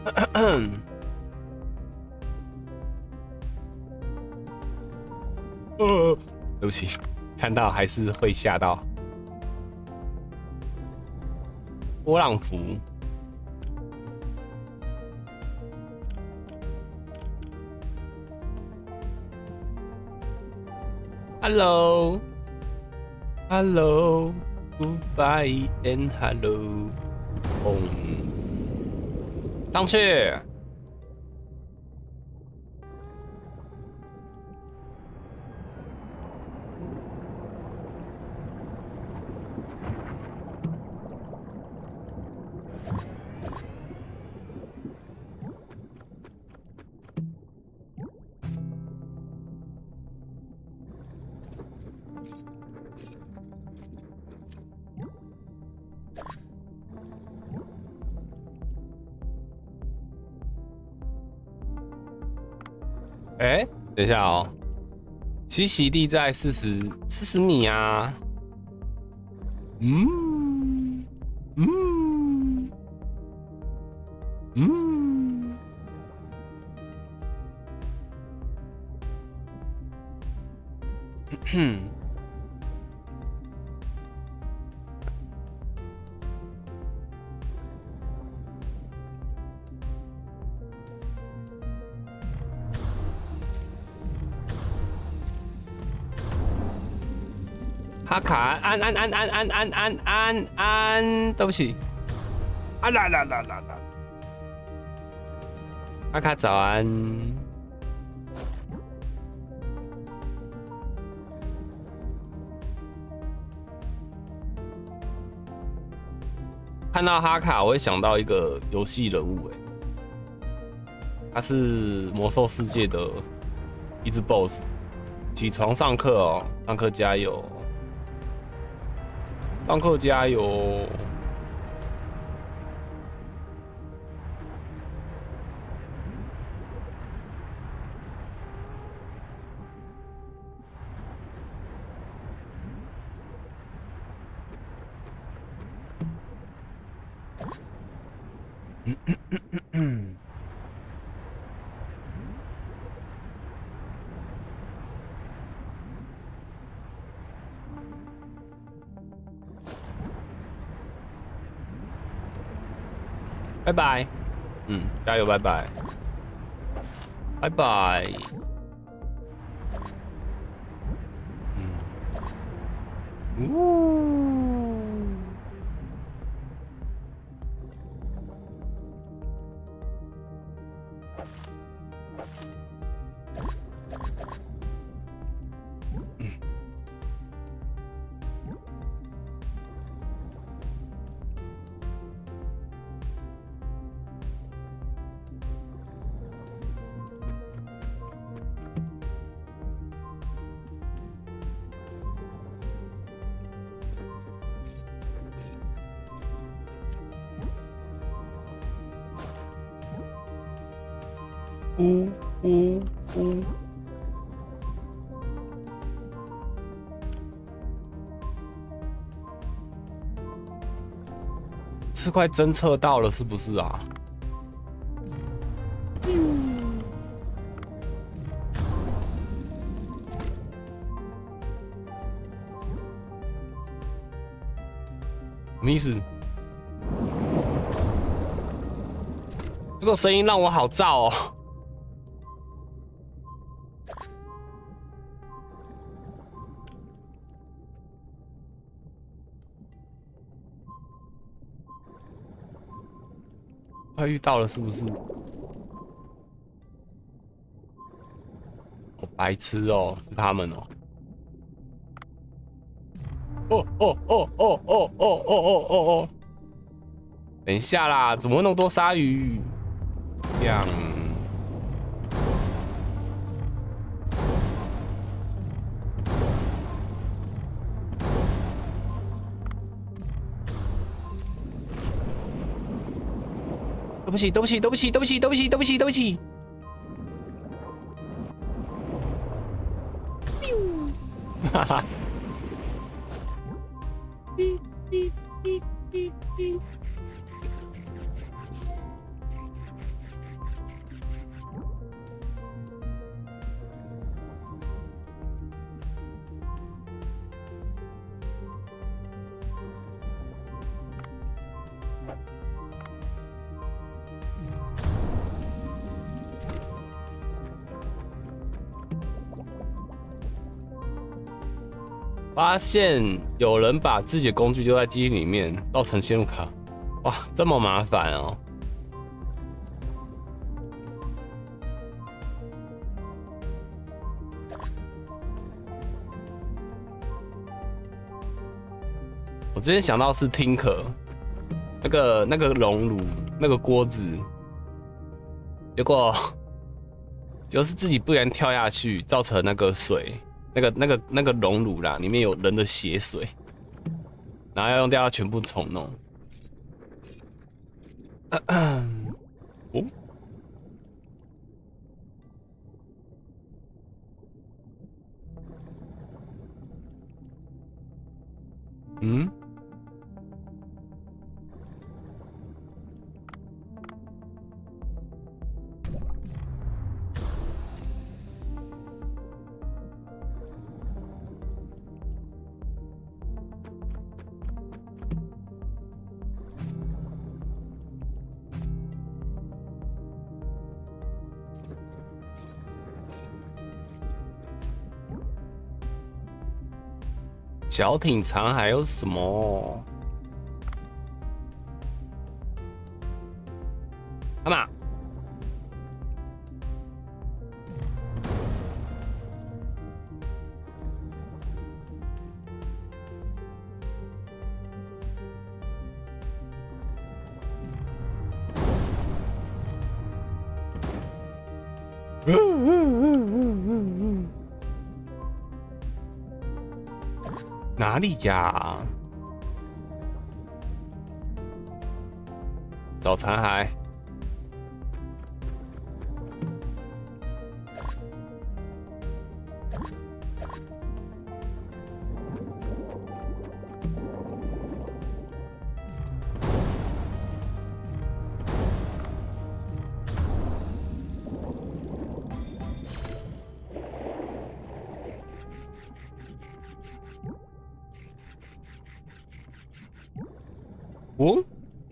S1: 呃，对不起，看到还是会吓到。波浪符。Hello，Hello，Goodbye and hello。哦，上去。哎、欸，等一下哦，栖息地在四十四十米啊。嗯嗯嗯。哼。哈卡安安安安安安安安安，对不起，啊啦啦啦啦啦，哈卡早安。看到哈卡，我会想到一个游戏人物，哎，他是魔兽世界的一只 boss。起床上课哦，上课加油。上课加油！嗯嗯嗯嗯嗯。拜拜，嗯，加油，拜拜，拜拜，嗯，呜，嗯。呜呜呜！是快侦测到了，是不是啊？什么意思？这个声音让我好燥哦。快遇到了，是不是？好白痴哦，是他们哦。哦哦哦哦哦哦哦哦哦哦！等一下啦，怎么会那么多鲨鱼？这样。对不起，对不起，对不起，对不起，对不起，对不起，对不起。哈哈。 发现有人把自己的工具丢在机器里面，造成陷入卡。哇，这么麻烦哦！我之前想到是 Tinker， 那个那个熔炉那个锅子，结果就是自己不然跳下去，造成那个水。 那个、那个、那个熔炉啦，里面有人的血水，然后要用掉全部重弄。哦，嗯，小艇长还有什么？干嘛？嗯嗯嗯嗯嗯嗯。 哪里呀？找残骸。哦，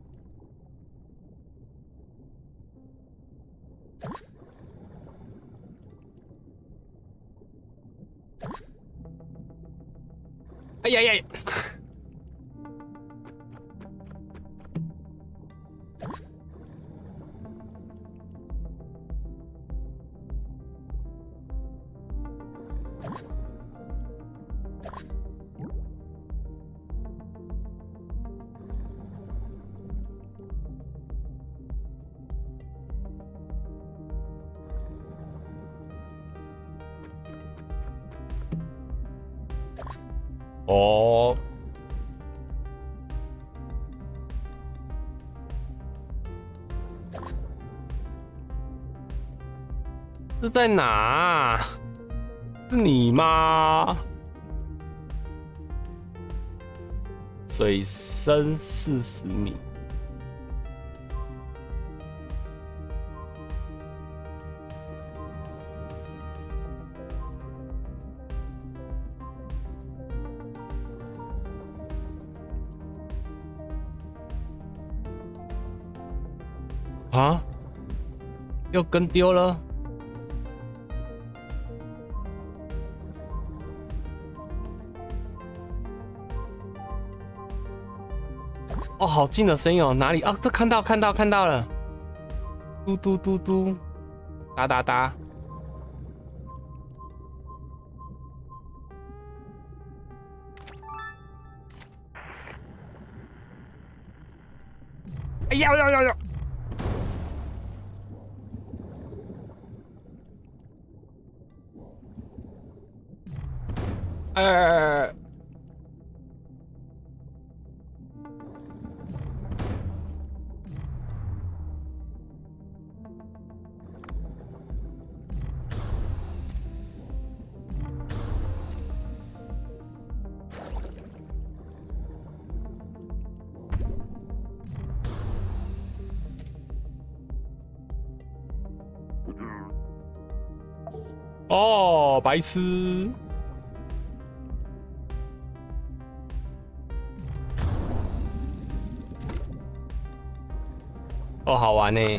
S1: 哎呀呀！哦，是在哪啊？是你吗？水深四十米。啊！又跟丢了。哦，好近的声音哦，哪里啊？这看到看到看到了，嘟嘟嘟嘟，哒哒哒。哎呀呀呀呀！哎哎哎哎！哦，白痴！哦，好玩呢。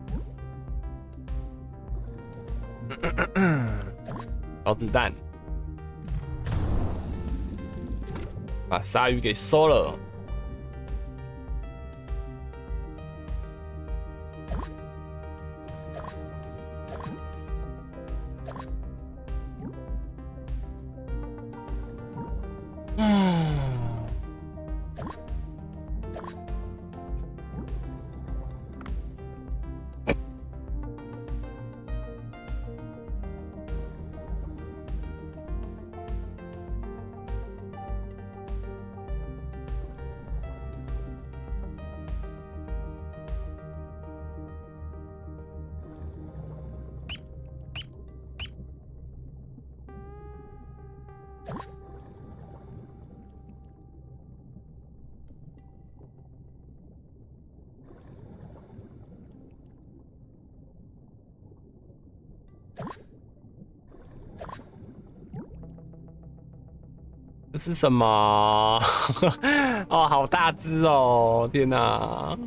S1: 找子弹。 把鲨鱼给收了。嗯。这是什么？哦，好大只哦！天哪！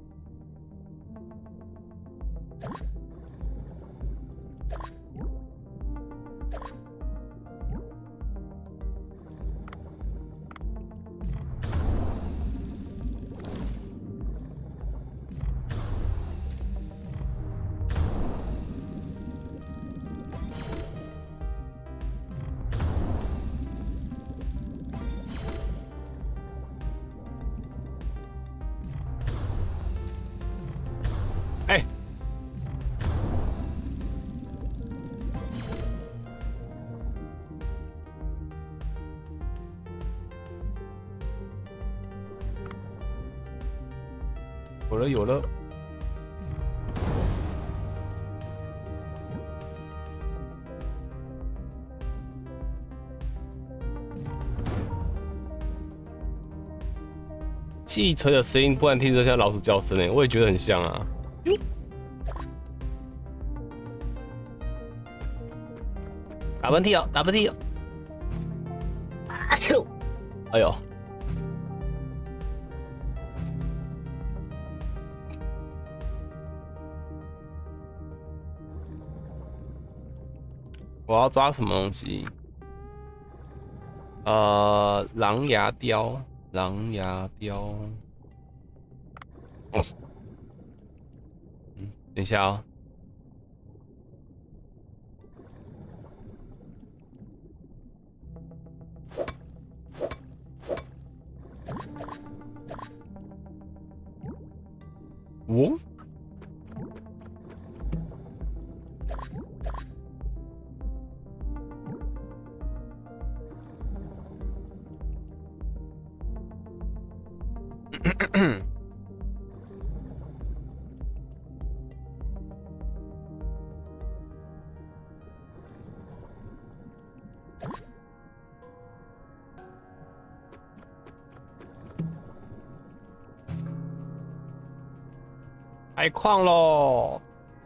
S1: 哎，有了有了。汽车的声音，不然听着像老鼠叫声呢。我也觉得很像啊。打喷嚏哦，打喷嚏哦！啊啾！哎呦！我要抓什么东西？呃，狼牙雕，狼牙雕。哦，嗯，等一下哦。哦。开矿喽！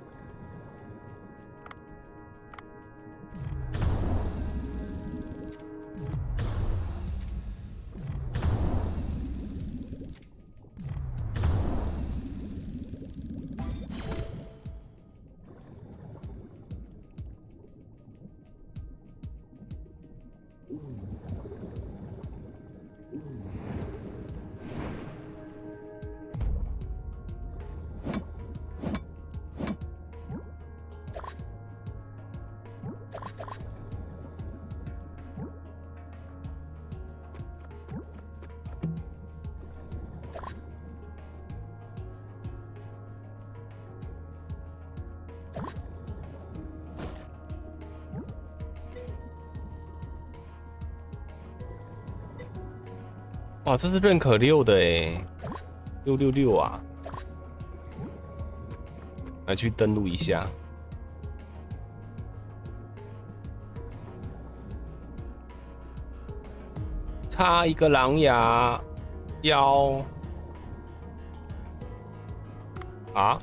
S1: 哇，这是认可六的哎，六六六啊！来去登录一下。差一个狼牙雕啊！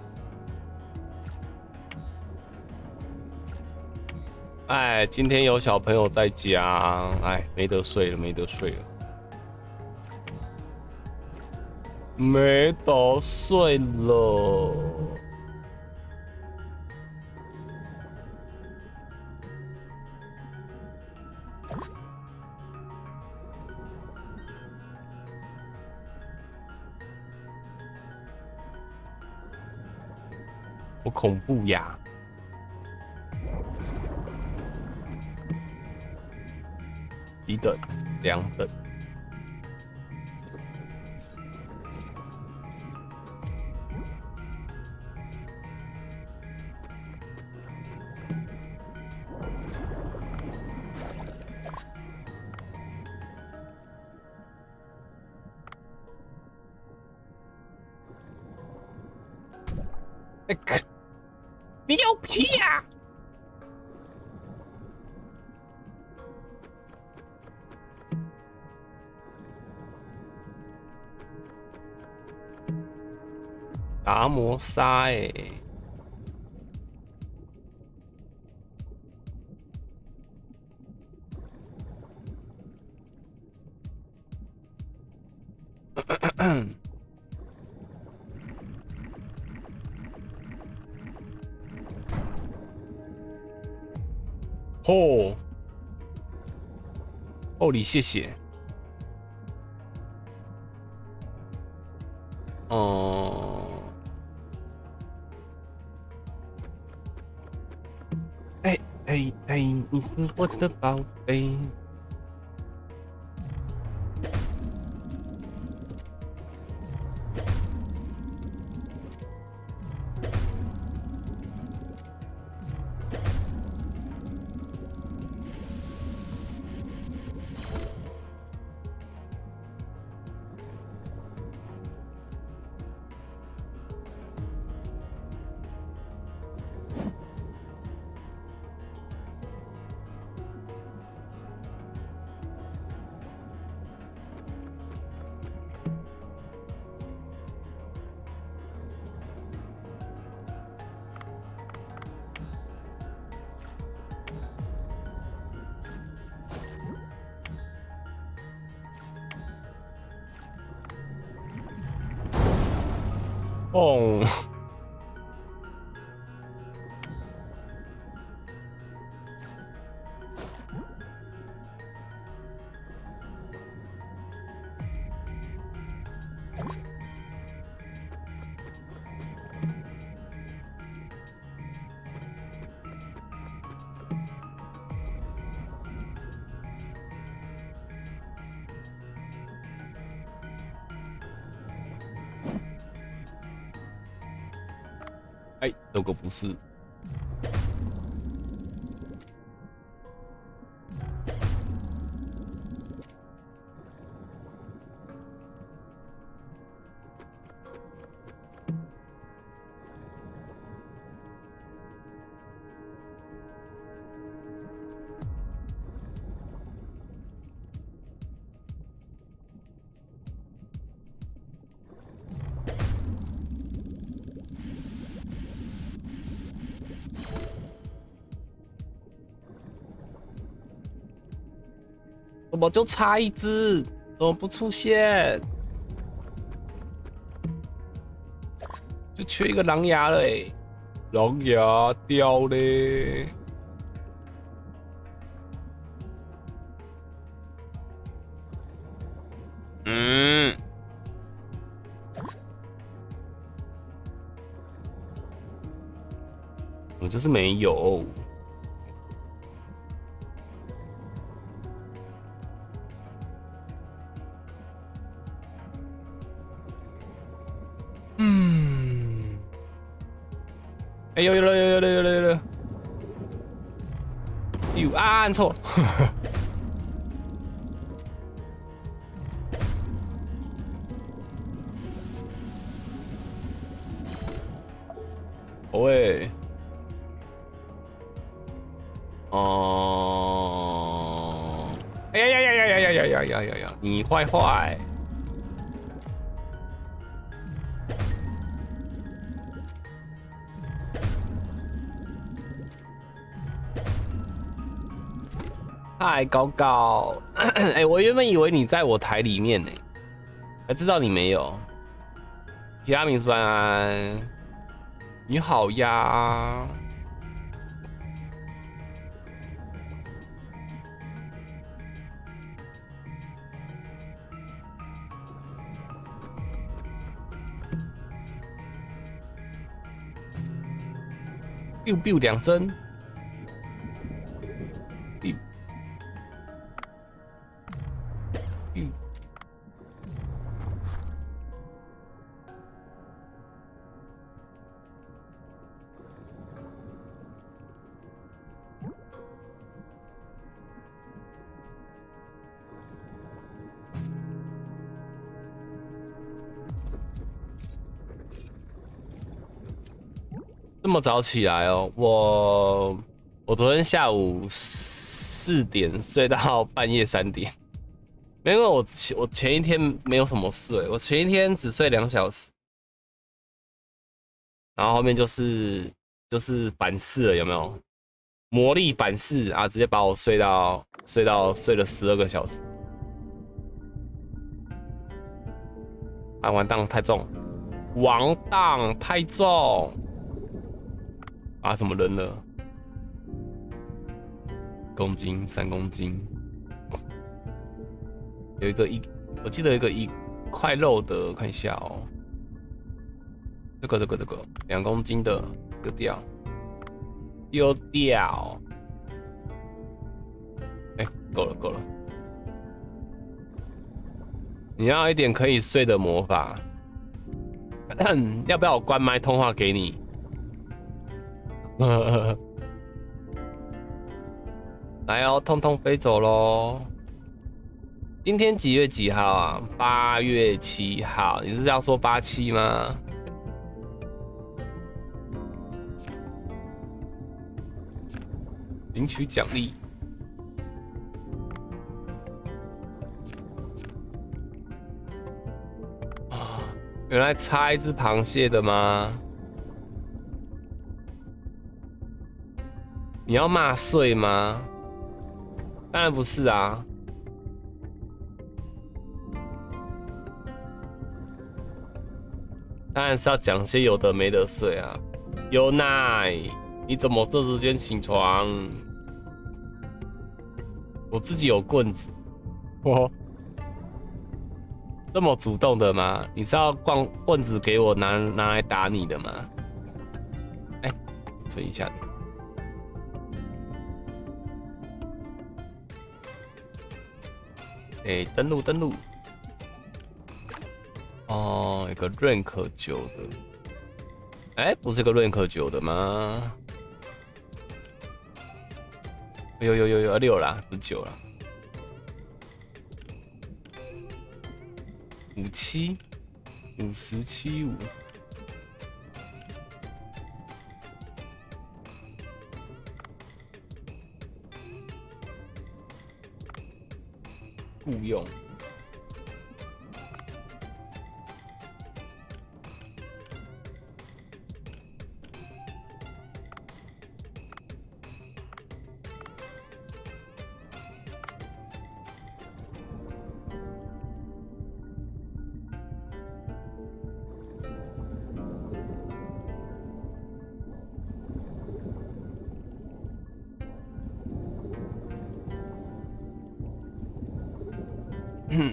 S1: 哎，今天有小朋友在家，哎，没得睡了，没得睡了。没得睡了。 我恐怖呀！一等，两等。哎、欸，你有屁呀、啊！达摩沙哎、欸，哦，哦，你谢谢。哦、嗯，哎哎哎，你是我的宝贝。哦，哎，这个不是。怎么就差一只？怎么不出现？就缺一个狼牙了哎、欸！狼牙掉嘞！嗯，我就是没有。嗯，哎、欸，有有了有有了有了有了！有啊，按错。喂，哦、呃，哎呀呀呀呀呀呀呀呀呀呀呀！你坏坏！嗨，高高，哎、欸，我原本以为你在我台里面呢，才知道你没有。提拉米酸安，你好呀。 biu biu 两针。biu biu。这么早起来哦，我我昨天下午四点睡到半夜三点，没有，因为我前我前一天没有什么睡，我前一天只睡两小时，然后后面就是就是反噬了，有没有？魔力反噬啊，直接把我睡到睡到睡了十二个小时，啊，完蛋，太重，完蛋，太重。啊，什么人了？公斤，三公斤，有一个一，我记得有一个一块肉的，看一下哦。这个这个这个两公斤的丢掉，丢掉。哎、欸，够了够了。你要一点可以睡的魔法，要不要我关麦通话给你？来哦，通通飞走喽！今天几月几号啊？八月七号。你是要说八七吗？领取奖励。啊，原来插一只螃蟹的吗？你要骂碎吗？当然不是啊。当然是要讲些有的没的碎啊。有奶，你怎么这时间起床？我自己有棍子。我这么主动的吗？你是要逛棍子给我拿拿来打你的吗？哎、欸，存一下。哎、欸，登录登录。哦，有个 rank 九的。哎、欸，不是个 rank 九的吗？有有有有六啦，不是九啦。五七，五十七五。雇佣。嗯。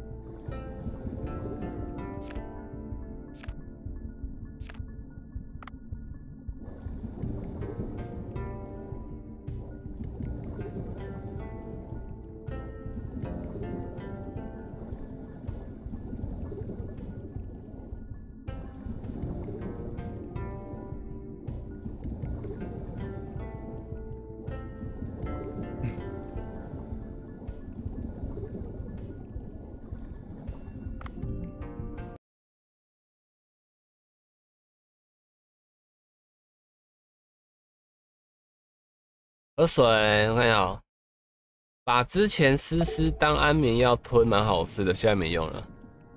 S1: 喝水，我看一下哦。把之前丝丝当安眠药吞，蛮好睡的，现在没用了。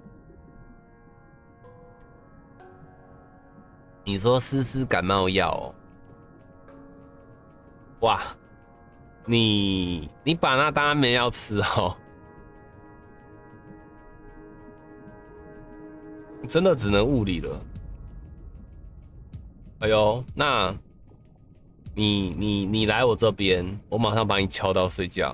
S1: 你说丝丝感冒药哦？哇，你你把那当安眠药吃哦？真的只能物理了。哎呦，那。你你你来我这边，我马上把你敲到睡觉。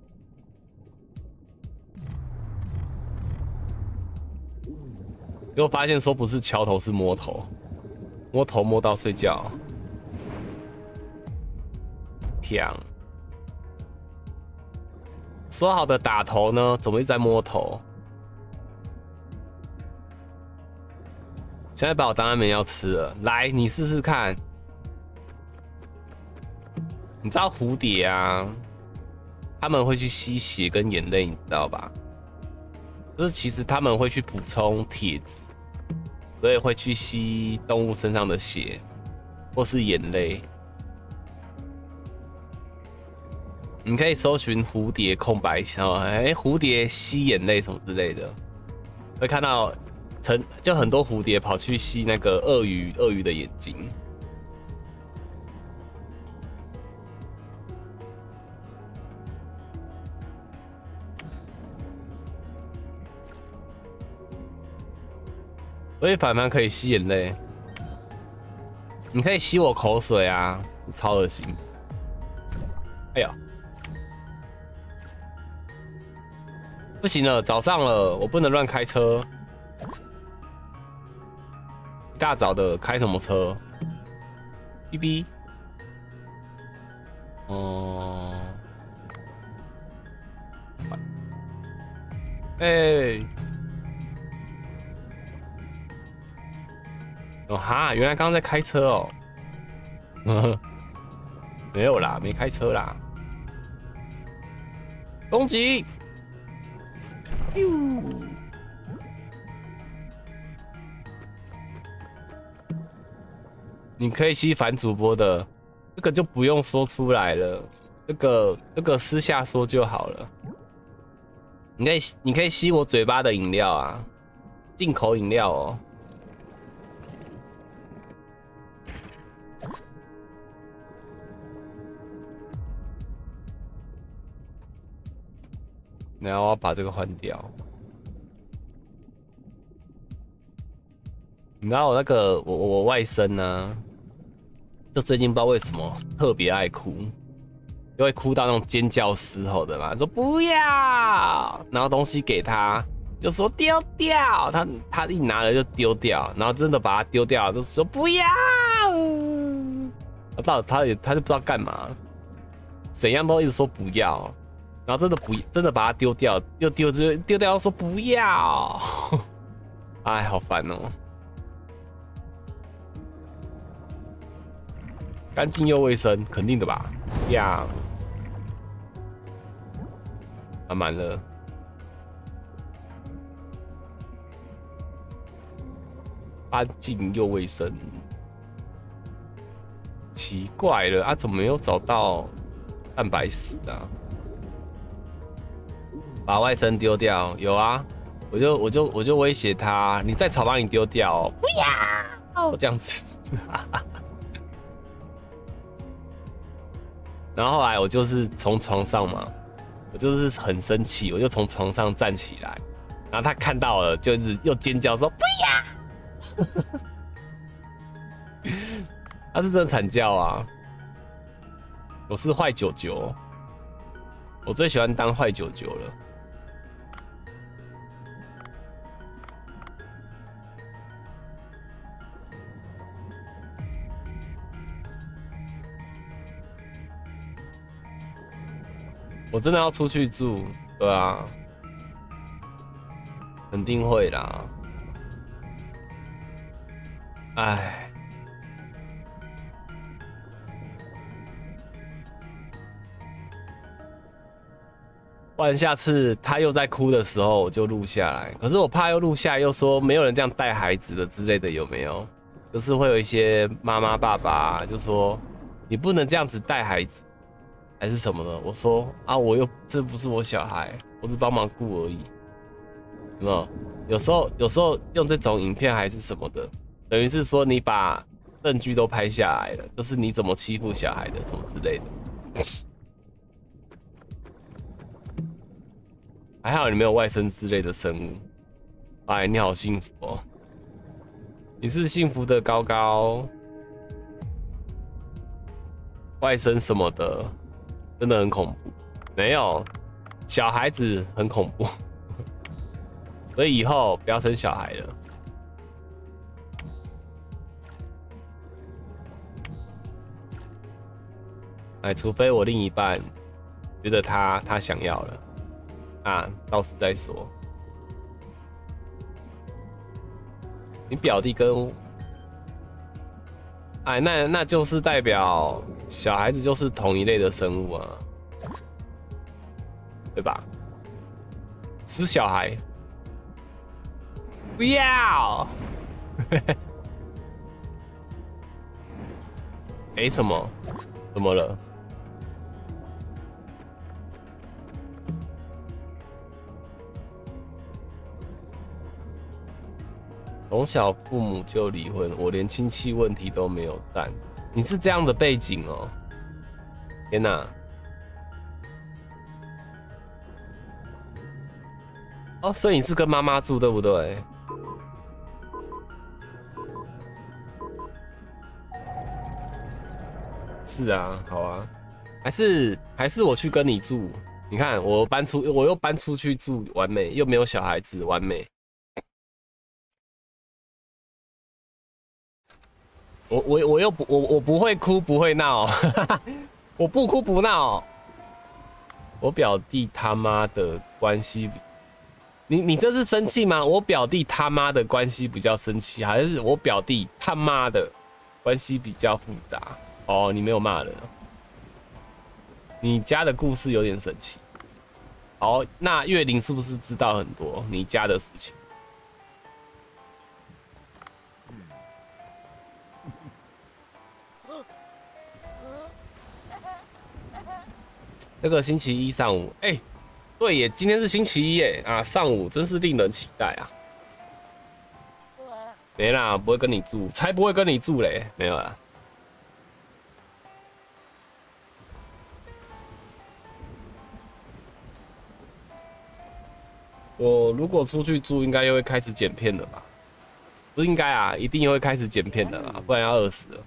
S1: 结果发现说不是敲头是摸头，摸头摸到睡觉。 强。说好的打头呢？怎么一直在摸头？现在把我当安眠药吃了，来，你试试看。你知道蝴蝶啊，他们会去吸血跟眼泪，你知道吧？就是其实他们会去补充铁质，所以会去吸动物身上的血或是眼泪。你可以搜寻蝴蝶空白箱，哎、欸，蝴蝶吸眼泪什么之类的，会看到成就很多蝴蝶跑去吸那个鳄鱼鳄鱼的眼睛。所以反反可以吸眼泪，你可以吸我口水啊，超恶心！哎呀，不行了，早上了，我不能乱开车。一大早的开什么车？哔哔。哦、嗯。哎、欸。哦哈，原来刚刚在开车哦。没有啦，没开车啦。攻击！你可以吸反主播的，这个就不用说出来了，这个这个私下说就好了。你可以你可以吸我嘴巴的饮料啊，进口饮料哦。然后我要把这个换掉。你知道我那个我我外甥呢、啊，就最近不知道为什么特别爱哭，就会哭到那种尖叫嘶吼的嘛，说不要，然后东西给他就说丢掉，他他一拿了就丢掉，然后真的把它丢掉，就说不要，到底他也他就不知道干嘛，怎样都一直说不要。然后真的不真的把它丢掉，又丢就丢掉，说不要，哎，好烦哦！干净又卫生，肯定的吧？呀，啊，满了，干净又卫生，奇怪了啊，怎么没有找到蛋白质啊？把外甥丢掉，有啊，我就我就我就威胁他，你再吵把你丢掉、哦，不要，这样子。然后后来我就是从床上嘛，我就是很生气，我就从床上站起来，然后他看到了，就是又尖叫说不要，他是真的惨叫啊！我是坏九九，我最喜欢当坏九九了。我真的要出去住，对啊，肯定会啦。哎，不然下次他又在哭的时候，我就录下来。可是我怕又录下来，又说没有人这样带孩子的之类的，有没有？就是会有一些妈妈爸爸就说你不能这样子带孩子。还是什么的，我说啊，我又这不是我小孩，我只帮忙顾而已，有没有？有时候有时候用这种影片还是什么的，等于是说你把证据都拍下来了，就是你怎么欺负小孩的什么之类的。还好你没有外甥之类的生物，哎，你好幸福哦，你是幸福的高高，外甥什么的。真的很恐怖，没有小孩子很恐怖，所以以后不要生小孩了。 哎，除非我另一半觉得他他想要了，啊，到时再说。你表弟跟，哎，那那就是代表小孩子就是同一类的生物啊，对吧？是小孩，不要。哎，什么？怎么了？从小父母就离婚，我连亲戚问题都没有干。你是这样的背景哦？天哪！哦，所以你是跟妈妈住，对不对？是啊，好啊，还是还是我去跟你住。你看，我搬出，我又搬出去住，完美，又没有小孩子，完美。我我我又不我我不会哭不会闹，我不哭不闹。我表弟他妈的关系，你你这是生气吗？我表弟他妈的关系比较生气，还是我表弟他妈的关系比较复杂？哦，你没有骂人，你家的故事有点神奇。好，那月玲是不是知道很多你家的事情？这个星期一上午，哎、欸，对耶，今天是星期一耶，啊，上午真是令人期待啊。没啦，不会跟你住，才不会跟你住嘞，没有啦。我如果出去住，应该又会开始剪片了吧？不是应该啊，一定会开始剪片的啦，不然要饿死了。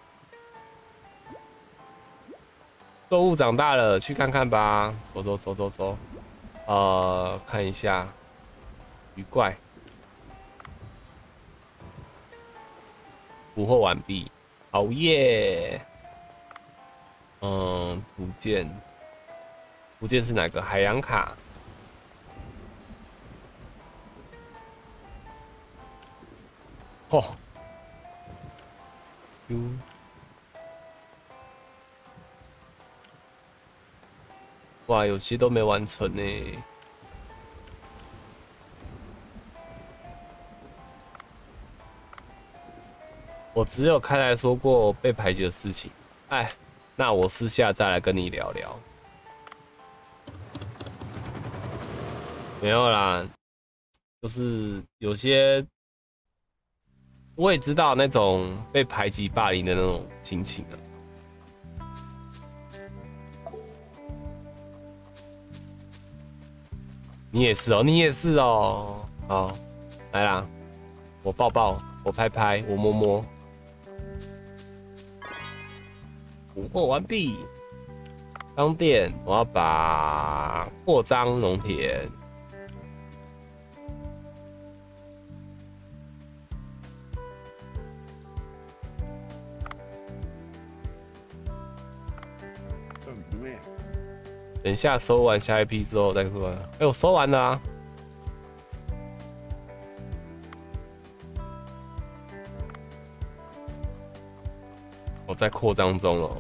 S1: 动物长大了，去看看吧。走走走走走，呃，看一下鱼怪，捕获完毕，好耶！嗯，图鉴，图鉴是哪个？海洋卡。哦，哟。哇，有些都没完成呢。我只有开来说过被排挤的事情。哎，那我私下再来跟你聊聊。没有啦，就是有些我也知道那种被排挤、霸凌的那种心情啊。你也是哦，你也是哦。好，来啦，我抱抱，我拍拍，我摸摸。捕获完毕。商店，我要把扩张农田。等一下收完下一批之后再说。哎，我收完了啊。我在扩张中哦。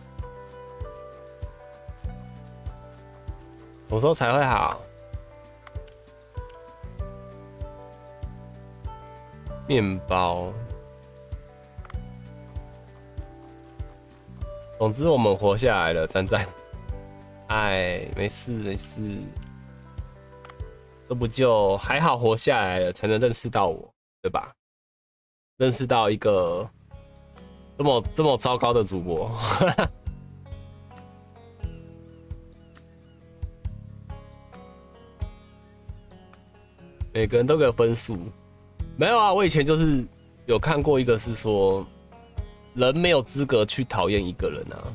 S1: 什么时候才会好？面包。总之我们活下来了，赞赞。哎，没事没事，这不就还好活下来了，才能认识到我，对吧？认识到一个这么这么糟糕的主播。每个人都有分数，没有啊？我以前就是有看过一个，是说人没有资格去讨厌一个人啊。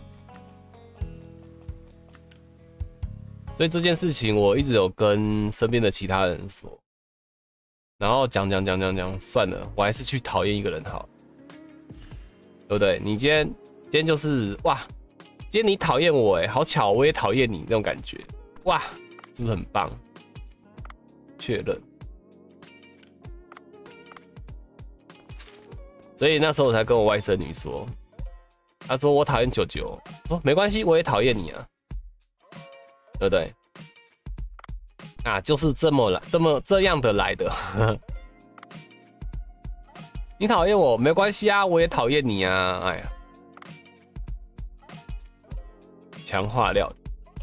S1: 所以这件事情我一直有跟身边的其他人说，然后讲讲讲讲讲，算了，我还是去讨厌一个人好，对不对？你今天今天就是哇， 今天你讨厌我哎，好巧，我也讨厌你那种感觉，哇，是不是很棒？确认。所以那时候我才跟我外甥女说，她说我讨厌九九，我说没关系，我也讨厌你啊，对不对？啊，就是这么来，这么这样的来的。你讨厌我没关系啊，我也讨厌你啊，哎呀。强化料理，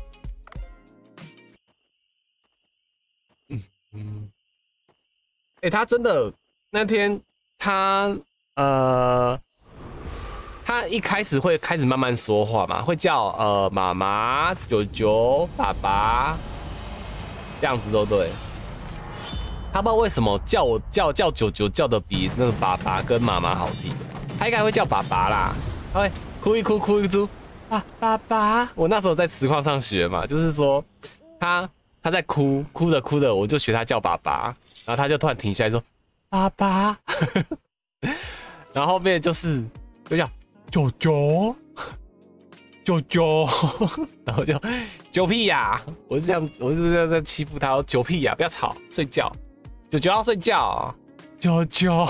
S1: 嗯嗯，哎、欸，他真的那天他呃，他一开始会开始慢慢说话嘛，会叫呃妈妈、舅舅、爸爸这样子都对。他不知道为什么叫我叫叫舅舅叫的比那个爸爸跟妈妈好听，他应该会叫爸爸啦，他会哭一哭哭一哭。啊，爸爸！我那时候在实况上学嘛，就是说他他在哭，哭着哭着，我就学他叫爸爸，然后他就突然停下来说爸爸，然后后面就是就叫舅舅舅舅，然后就九屁呀！我是这样，我是这样在欺负他，九屁呀，不要吵，睡觉，舅舅要睡觉，舅舅。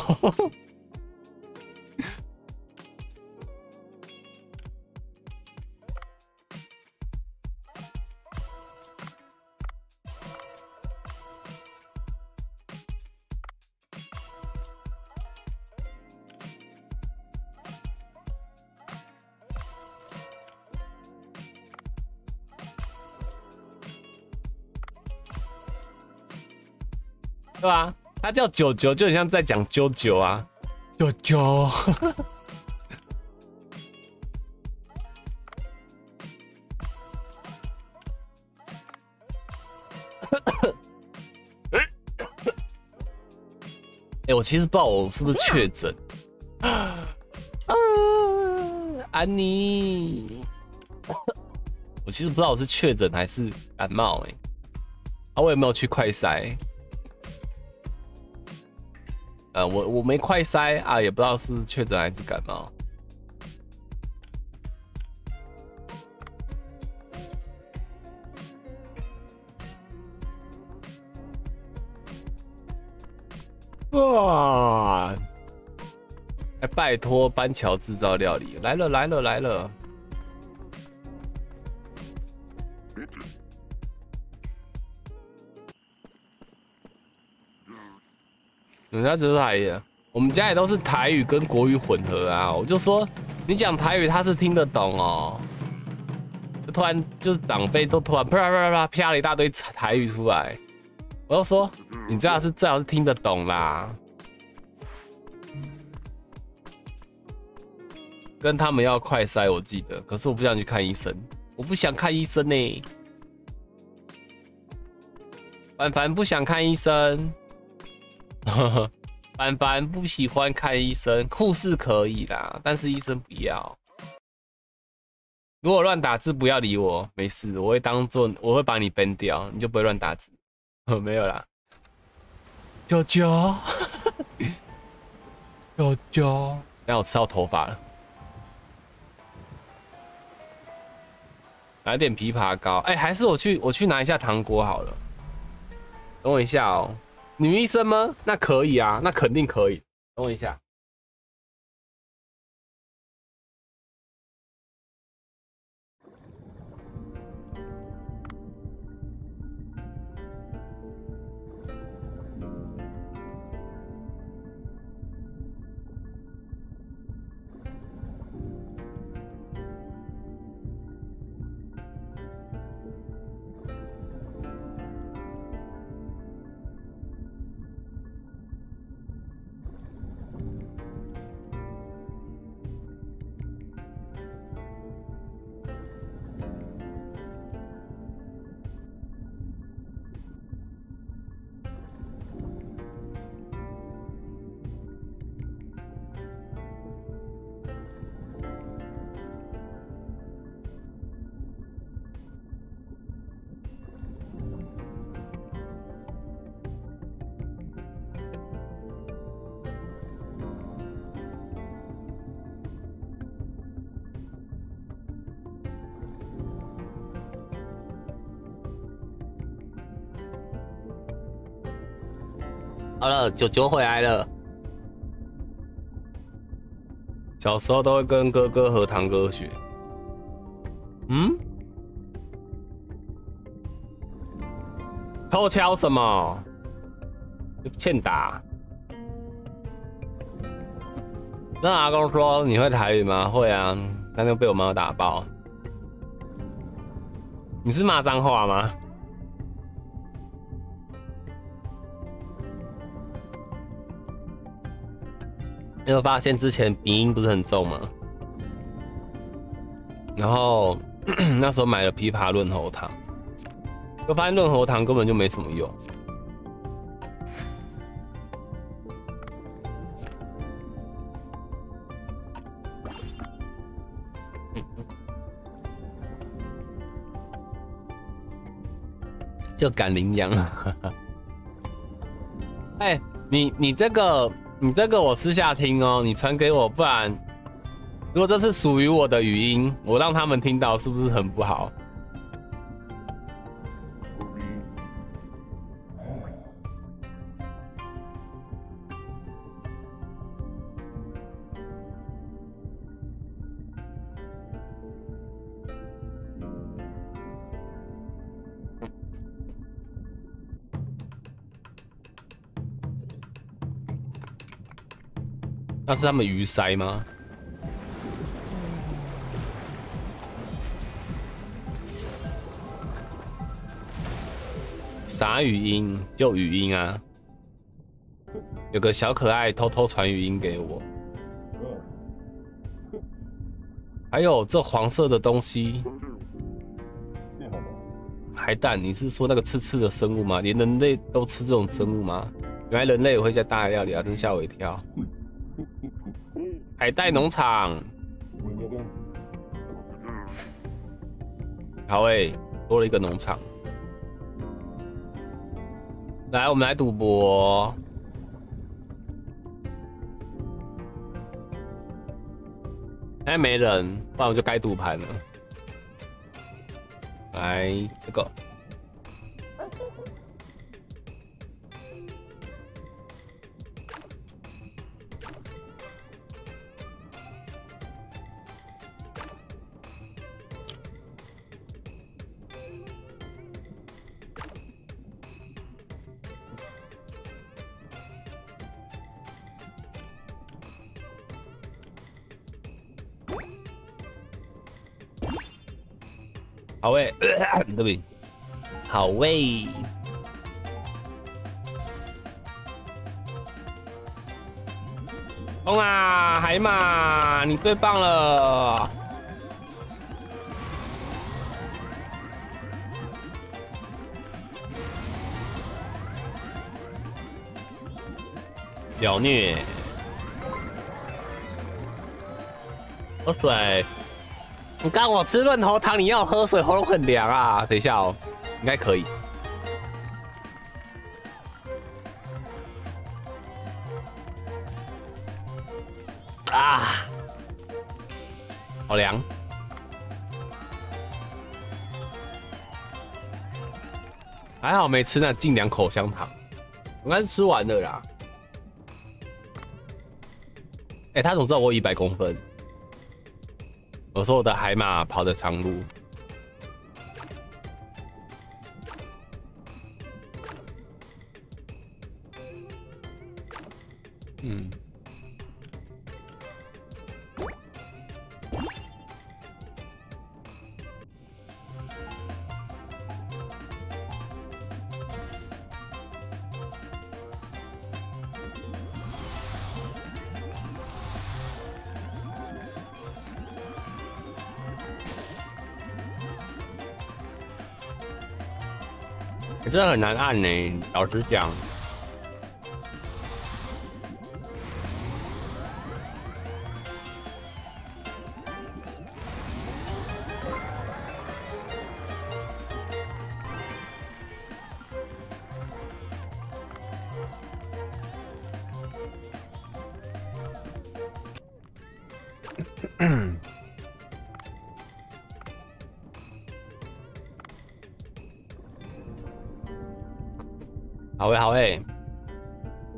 S1: 对吧？他叫九九，就很像在讲啾啾啊，啾啾。哎、欸，我其实不知道我是不是确诊。啊，安妮，我其实不知道我是确诊还是感冒哎、欸。啊，我有没有去快筛？呃，我我没快筛啊，也不知道是确诊还是感冒。哇！哎，拜托班桥制造料理来了来了来了！人家就是台语，我们家也都是台语跟国语混合啊。我就说你讲台语他是听得懂哦，就突然就是长辈都突然啪啪啪啪啪了一大堆台语出来，我就说你最好是最好是听得懂啦。跟他们要快筛，我记得，可是我不想去看医生，我不想看医生呢、欸。凡凡不想看医生。凡凡不喜欢看医生，护士可以啦，但是医生不要。如果乱打字，不要理我，没事，我会当做我会把你 ban 掉，你就不会乱打字。没有啦，舅舅，舅舅，让我吃到头发了，来点枇杷膏。哎、欸，还是我去我去拿一下糖果好了，等我一下哦。女医生吗？那可以啊，那肯定可以。等我一下。 好了，九九回来了。小时候都会跟哥哥和堂哥学。嗯？偷敲什么？欠打。那阿公说你会台语吗？会啊，但是被我妈打爆。你是骂脏话吗？你有发现之前鼻音不是很重吗？然后那时候买了枇杷润喉糖，就发现润喉糖根本就没什么用。就赶羚羊。哎、欸，你你这个。你这个我私下听哦，你传给我，不然如果这是属于我的语音，我让他们听到，是不是很不好？那是他们鱼鳃吗？啥语音？就语音啊！有个小可爱偷偷传语音给我。还有这黄色的东西，海胆，你是说那个刺刺的生物吗？连人类都吃这种生物吗？原来人类也会在大海料理啊，真吓我一跳。海带农场，好诶、欸，多了一个农场。来，我们来赌博。现在没人，不然我就该赌盘了。来，这个。好喂，对不对？好喂，冲啊，海马，你最棒了！屌虐，喝水。你刚我吃润喉糖，你要喝水，喉咙很凉啊！等一下哦，应该可以。啊，好凉。还好没吃那近两口香糖，应该是吃完了啦。哎、欸，他怎么知道我一百公分？我说我的海马跑的长路。嗯。真的很难按呢，老实讲。好诶，好诶。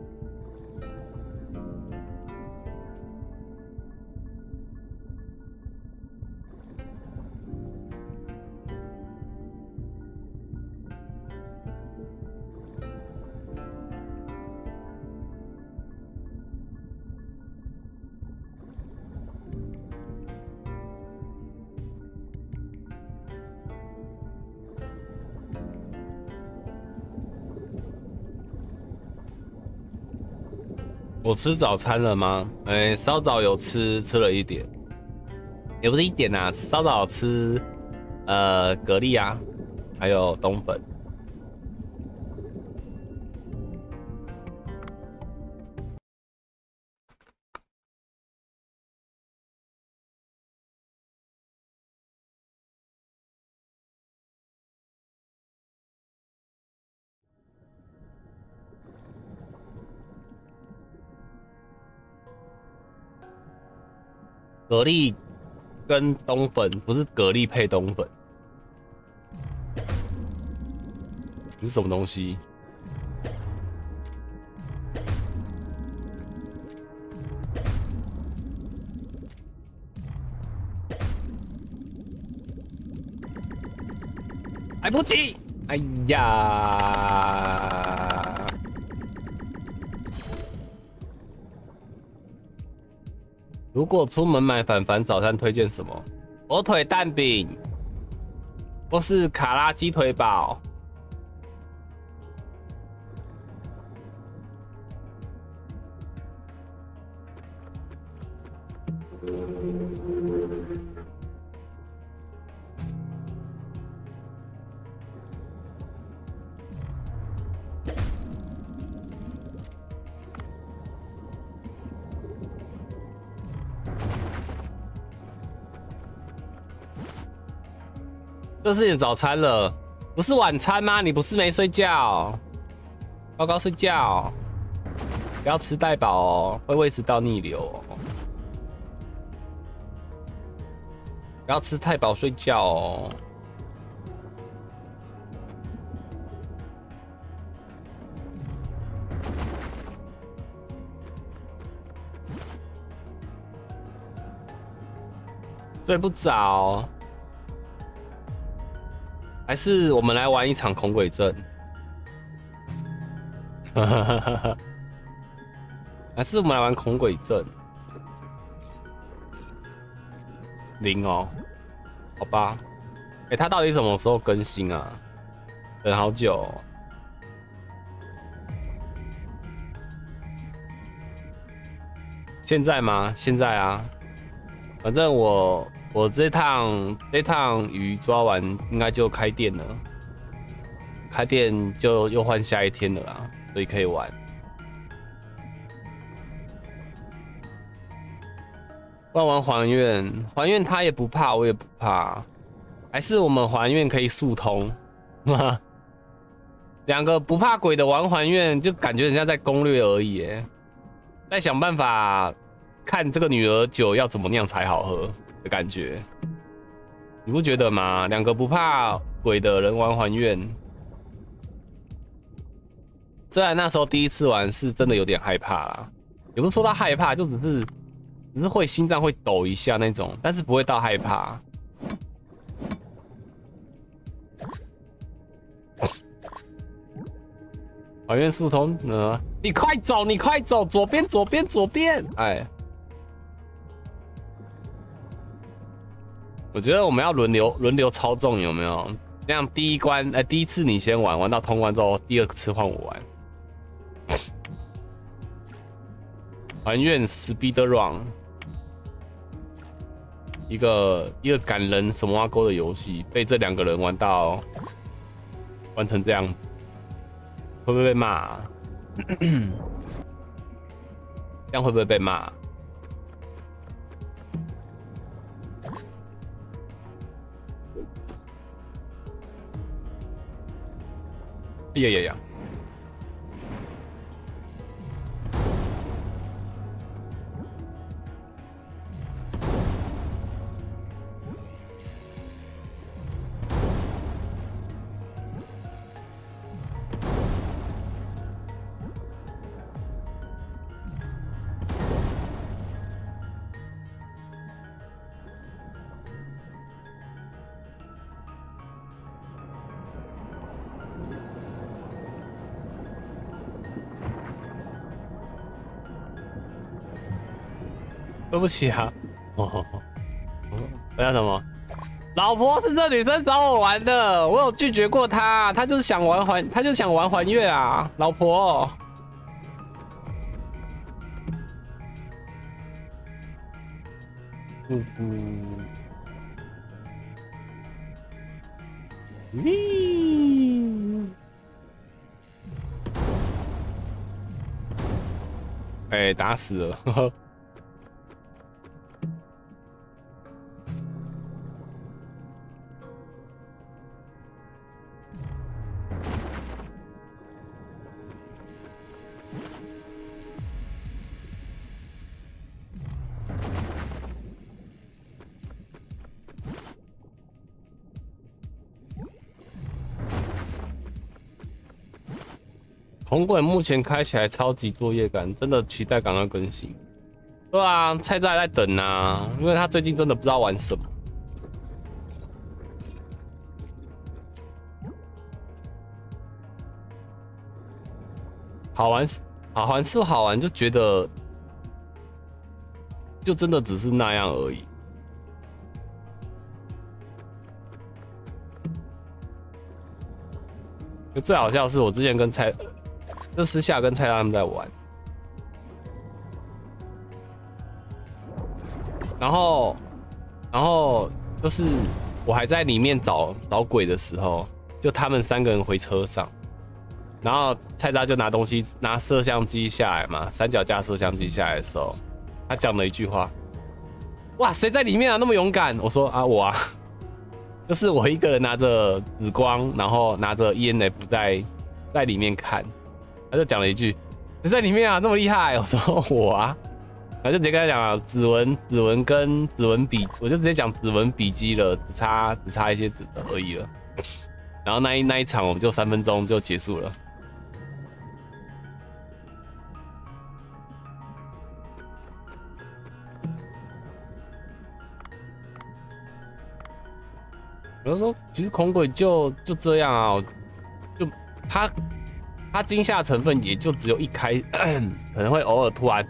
S1: 我吃早餐了吗？哎、欸，稍早有吃，吃了一点，也不是一点啊，稍早吃，呃，蛤蜊啊，还有冬粉。蛤蜊跟冬粉不是蛤蜊配冬粉，这是什么东西？来不及！哎呀！如果出门买凡凡早餐推荐什么？火腿蛋饼，或是卡拉鸡腿堡。这是你的早餐了，不是晚餐吗？你不是没睡觉？报告睡觉，不要吃太饱哦，会胃食道逆流哦。不要吃太饱睡觉哦。睡不着。还是我们来玩一场恐鬼阵，还是我们来玩恐鬼阵，零哦，好吧，哎、欸，它到底什么时候更新啊？等好久、哦，现在吗？现在啊，反正我。我这趟这趟鱼抓完，应该就开店了。开店就又换下一天了啦，所以可以玩。玩完还愿，还愿他也不怕，我也不怕。还是我们还愿可以速通吗？两个不怕鬼的玩还愿，就感觉人家在攻略而已耶，在想办法看这个女儿酒要怎么酿才好喝。的感觉，你不觉得吗？两个不怕鬼的人玩还愿，虽然那时候第一次玩是真的有点害怕啦，也不是说他害怕，就只是只是会心脏会抖一下那种，但是不会到害怕。还愿速通呢？你快走，你快走，左边，左边，左边，哎。我觉得我们要轮流轮流操纵，有没有？这样第一关，呃，第一次你先玩，玩到通关之后，第二次换我玩。还愿 Speed Run， 一个一个感人什么挖沟的游戏，被这两个人玩到玩成这样，会不会被骂？这样会不会被骂？呀呀呀！对不起啊，哦，我要什么？老婆是这女生找我玩的，我有拒绝过她，她就是想玩还，她就想玩还愿啊，老婆。 瀑布。咦！哎、欸，打死了！呵呵。红鬼目前开起来超级作业感，真的期待赶快更新。对啊，菜菜还在等啊，因为他最近真的不知道玩什么。好玩是好玩是好玩，就觉得就真的只是那样而已。就最好笑的是，我之前跟蔡。就私下跟蔡大他们在玩，然后，然后就是我还在里面找找鬼的时候，就他们三个人回车上，然后蔡大就拿东西拿摄像机下来嘛，三脚架摄像机下来的时候，他讲了一句话：“哇，谁在里面啊？那么勇敢！”我说：“啊，我啊，就是我一个人拿着紫光，然后拿着 E N F 在在里面看。”他就讲了一句：“你在里面啊，那么厉害！”我说：“我啊。”然后就直接跟他讲啊，指纹、指纹跟指纹笔，我就直接讲指纹笔记了，只差只差一些指纹而已了。然后那一那一场我们就三分钟就结束了。我就说，其实恐鬼就就这样啊，就他。它惊吓成分也就只有一开，可能会偶尔突然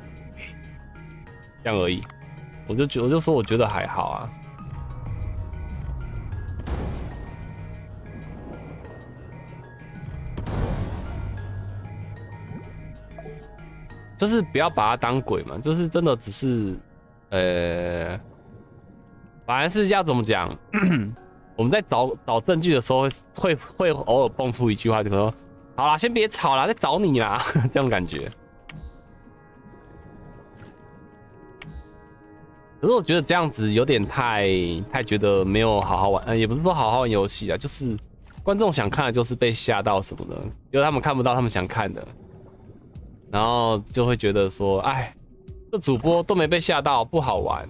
S1: 这样而已。我就觉我就说我觉得还好啊。就是不要把它当鬼嘛，就是真的只是，呃，反而是要怎么讲？我们在找找证据的时候会，会会偶尔蹦出一句话，就说。好啦，先别吵啦，在找你啦，这种感觉。可是我觉得这样子有点太太觉得没有好好玩，呃，也不是说好好玩游戏啊，就是观众想看的就是被吓到什么的，因为他们看不到他们想看的，然后就会觉得说，哎，这主播都没被吓到，不好玩。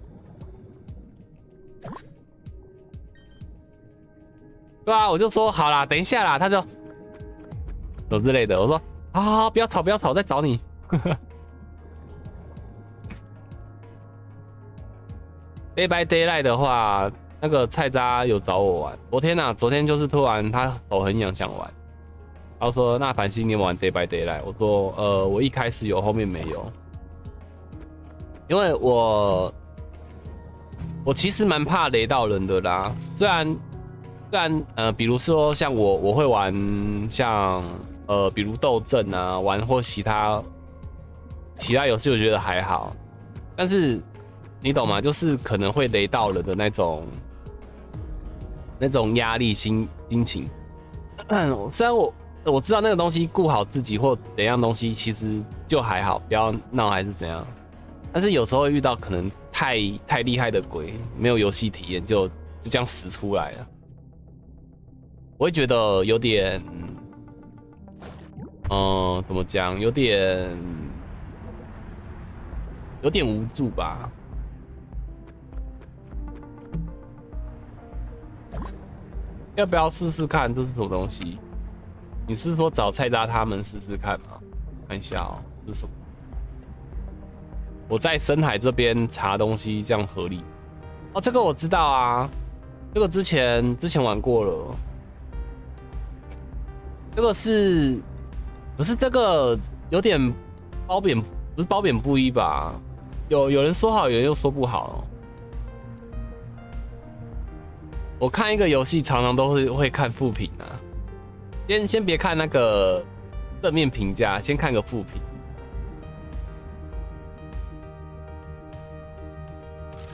S1: 对啊，我就说好啦，等一下啦，他就。什么之类的，我说啊，不要吵，不要吵，在找你。Day by Daylight 的话，那个菜渣有找我玩。昨天啊，昨天就是突然他手很痒想玩，然后说那繁星你有玩 Day by Daylight？ 我说呃，我一开始有，后面没有，因为我我其实蛮怕雷到人的啦。虽然虽然呃，比如说像我我会玩像。呃，比如斗阵啊，玩或其他其他游戏，我觉得还好。但是你懂吗？就是可能会雷到了的那种那种压力心心情。虽然我我知道那个东西顾好自己或怎样东西，其实就还好，不要闹还是怎样。但是有时候会遇到可能太太厉害的鬼，没有游戏体验就就这样死出来了，我会觉得有点。嗯，怎么讲？有点有点无助吧。要不要试试看？这是什么东西？你是说找菜渣他们试试看吗？看一下哦，这是什么？我在深海这边查东西，这样合理？哦，这个我知道啊，这个之前之前玩过了。这个是。可是这个有点褒贬，不是褒贬不一吧？有有人说好，有人又说不好。我看一个游戏，常常都会会看负评啊。先先别看那个正面评价，先看个负评。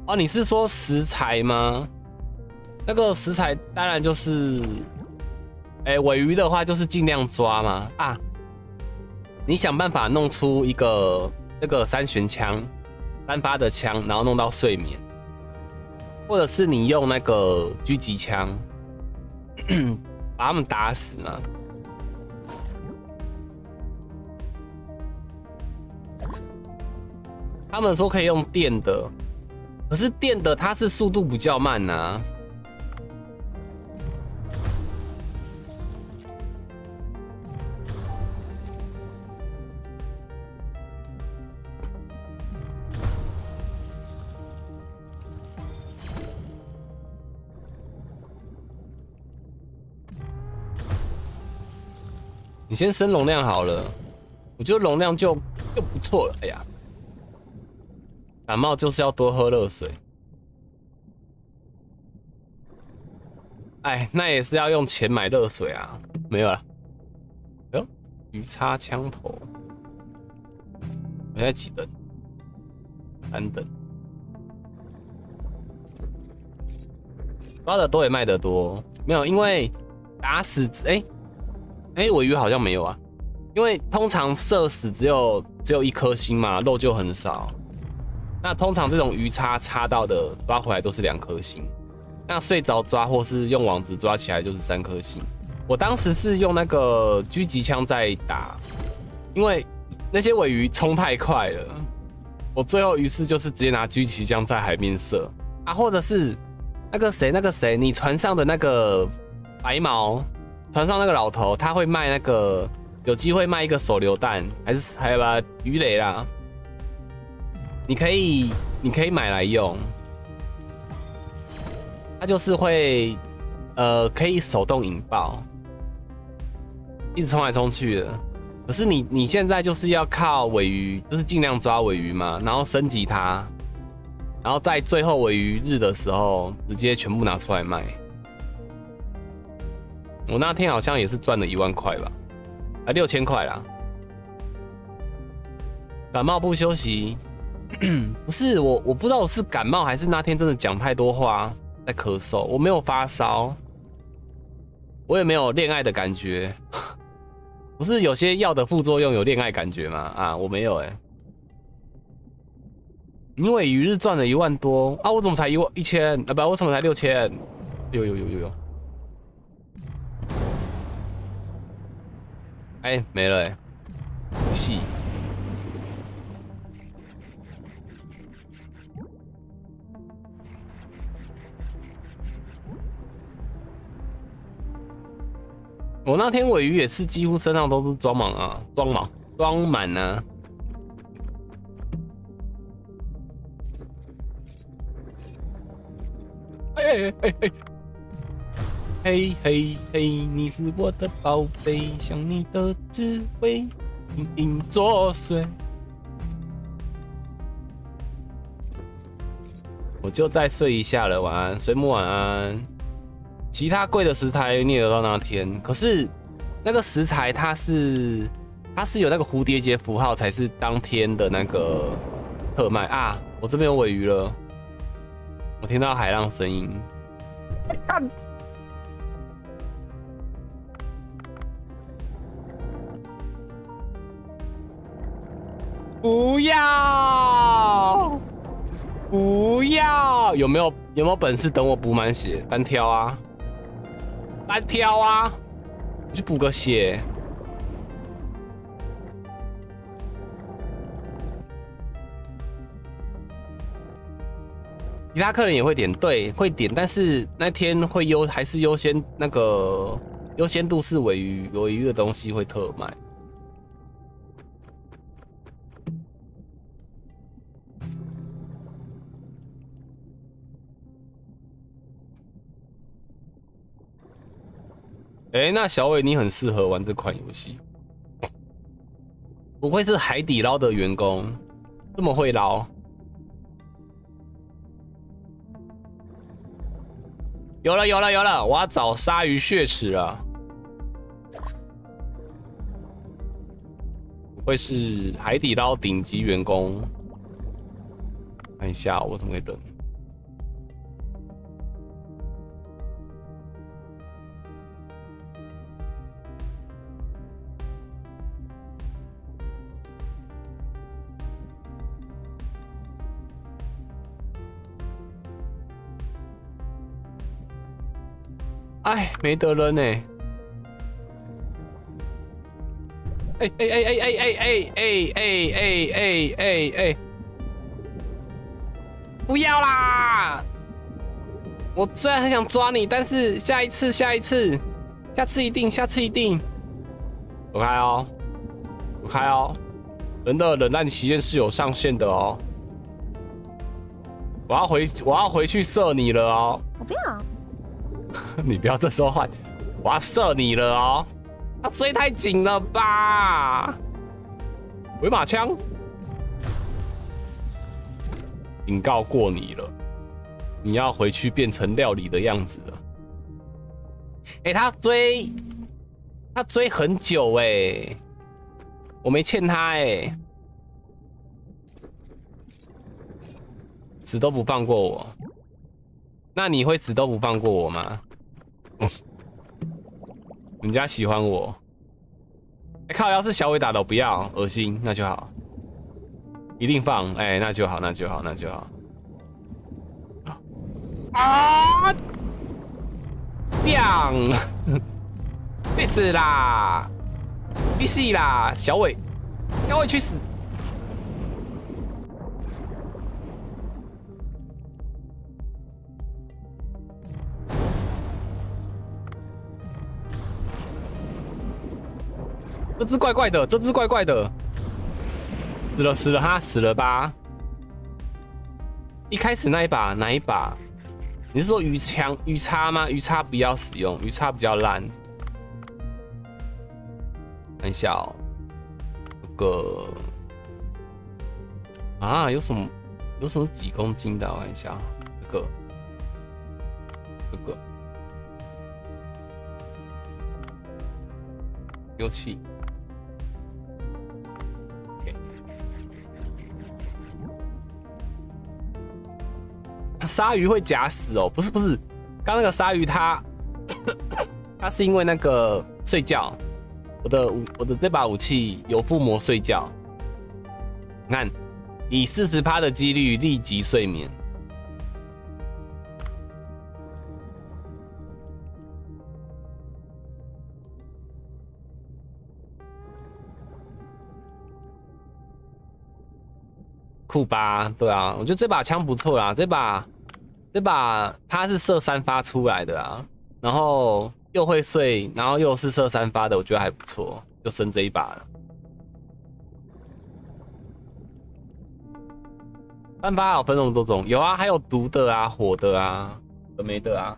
S1: 哦，你是说食材吗？那个食材当然就是，哎、欸，尾鱼的话就是尽量抓嘛啊，你想办法弄出一个那个三旋枪，单发的枪，然后弄到睡眠，或者是你用那个狙击枪把他们打死嘛。他们说可以用电的，可是电的它是速度比较慢啊。你先升容量好了，我觉得容量就就不错了。哎呀。感冒就是要多喝热水，哎，那也是要用钱买热水啊，没有了。哎呦，鱼叉枪头，我现在几等？三等。抓的多也卖得多，没有，因为打死哎哎尾鱼好像没有啊，因为通常射死只有只有一颗星嘛，肉就很少。那通常这种鱼叉叉到的抓回来都是两颗星，那睡着抓或是用网子抓起来就是三颗星。我当时是用那个狙击枪在打，因为那些尾鱼冲太快了，我最后于是就是直接拿狙击枪在海面射啊，或者是那个谁那个谁，你船上的那个白毛，船上那个老头他会卖那个，有机会卖一个手榴弹，还是还有吧鱼雷啦。你可以，你可以买来用，它就是会，呃，可以手动引爆，一直冲来冲去的。可是你你现在就是要靠尾鱼，就是尽量抓尾鱼嘛，然后升级它，然后在最后尾鱼日的时候，直接全部拿出来卖。我那天好像也是赚了一万块吧，啊六千块啦。感冒不休息。不是我，我不知道我是感冒还是那天真的讲太多话在咳嗽。我没有发烧，我也没有恋爱的感觉。不是有些药的副作用有恋爱感觉吗？啊，我没有哎、欸。因为鱼日赚了一万多啊，我怎么才一万一千啊？不，我怎么才六千？有有有有有。哎，没了哎、欸，戏。我那天尾鱼也是几乎身上都是装满啊，装满装满啊。哎哎哎哎！嘿嘿嘿，你是我的宝贝，想你的滋味隐隐作祟。我就再睡一下了，晚安，水母晚安。其他贵的食材你也有到那天，可是那个食材它是它是有那个蝴蝶结符号才是当天的那个特卖啊！我这边有尾鱼了，我听到海浪声音，干！不要！不要！有没有有没有本事等我补满血单挑啊？单挑啊！我去补个血。其他客人也会点，对，会点，但是那天会优还是优先那个优先度是尾鱼，尾鱼的东西会特卖。哎、欸，那小伟你很适合玩这款游戏，不愧是海底捞的员工，这么会捞。有了有了有了，我要找鲨鱼血齿了。不会是海底捞顶级员工？看一下我怎么可以等？ 哎，没得扔呢。哎哎哎哎哎哎哎哎哎哎哎哎！不要啦！我虽然很想抓你，但是下一次，下一次，下次一定，下次一定。走开哦，走开哦！人的冷淡期限是有上限的哦。我要回，我要回去射你了哦。
S2: 我不要。
S1: 你不要这时候换，我要射你了哦。他追太紧了吧？回马枪，警告过你了，你要回去变成料理的样子了。哎、欸，他追，他追很久哎、欸，我没欠他哎、欸，死都不放过我。那你会死都不放过我吗？人家喜欢我。哎、欸、靠！要是小伟打的我不要，恶心，那就好。一定放，哎、欸，那就好，那就好，那就好。啊！亮，去死啦！去死啦！小伟，小伟去死！这只怪怪的，这只怪怪的，死了死了，他死了吧？一开始那一把哪一把？你是说鱼枪、鱼叉吗？鱼叉不要使用，鱼叉比较烂。看一下哦，这个啊，有什么有什么几公斤的？我看一下，这个这个丢弃。鲨鱼会假死哦，不是不是，刚那个鲨鱼它它是因为那个睡觉，我的武我的这把武器有附魔睡觉，你看以 百分之四十 的几率立即睡眠，酷吧？对啊，我觉得这把枪不错啦，这把这把它是射三发出来的啊，然后又会睡，然后又是射三发的，我觉得还不错，就升这一把了。三发有分那么多种，有啊，还有毒的啊，火的啊，有的没的啊，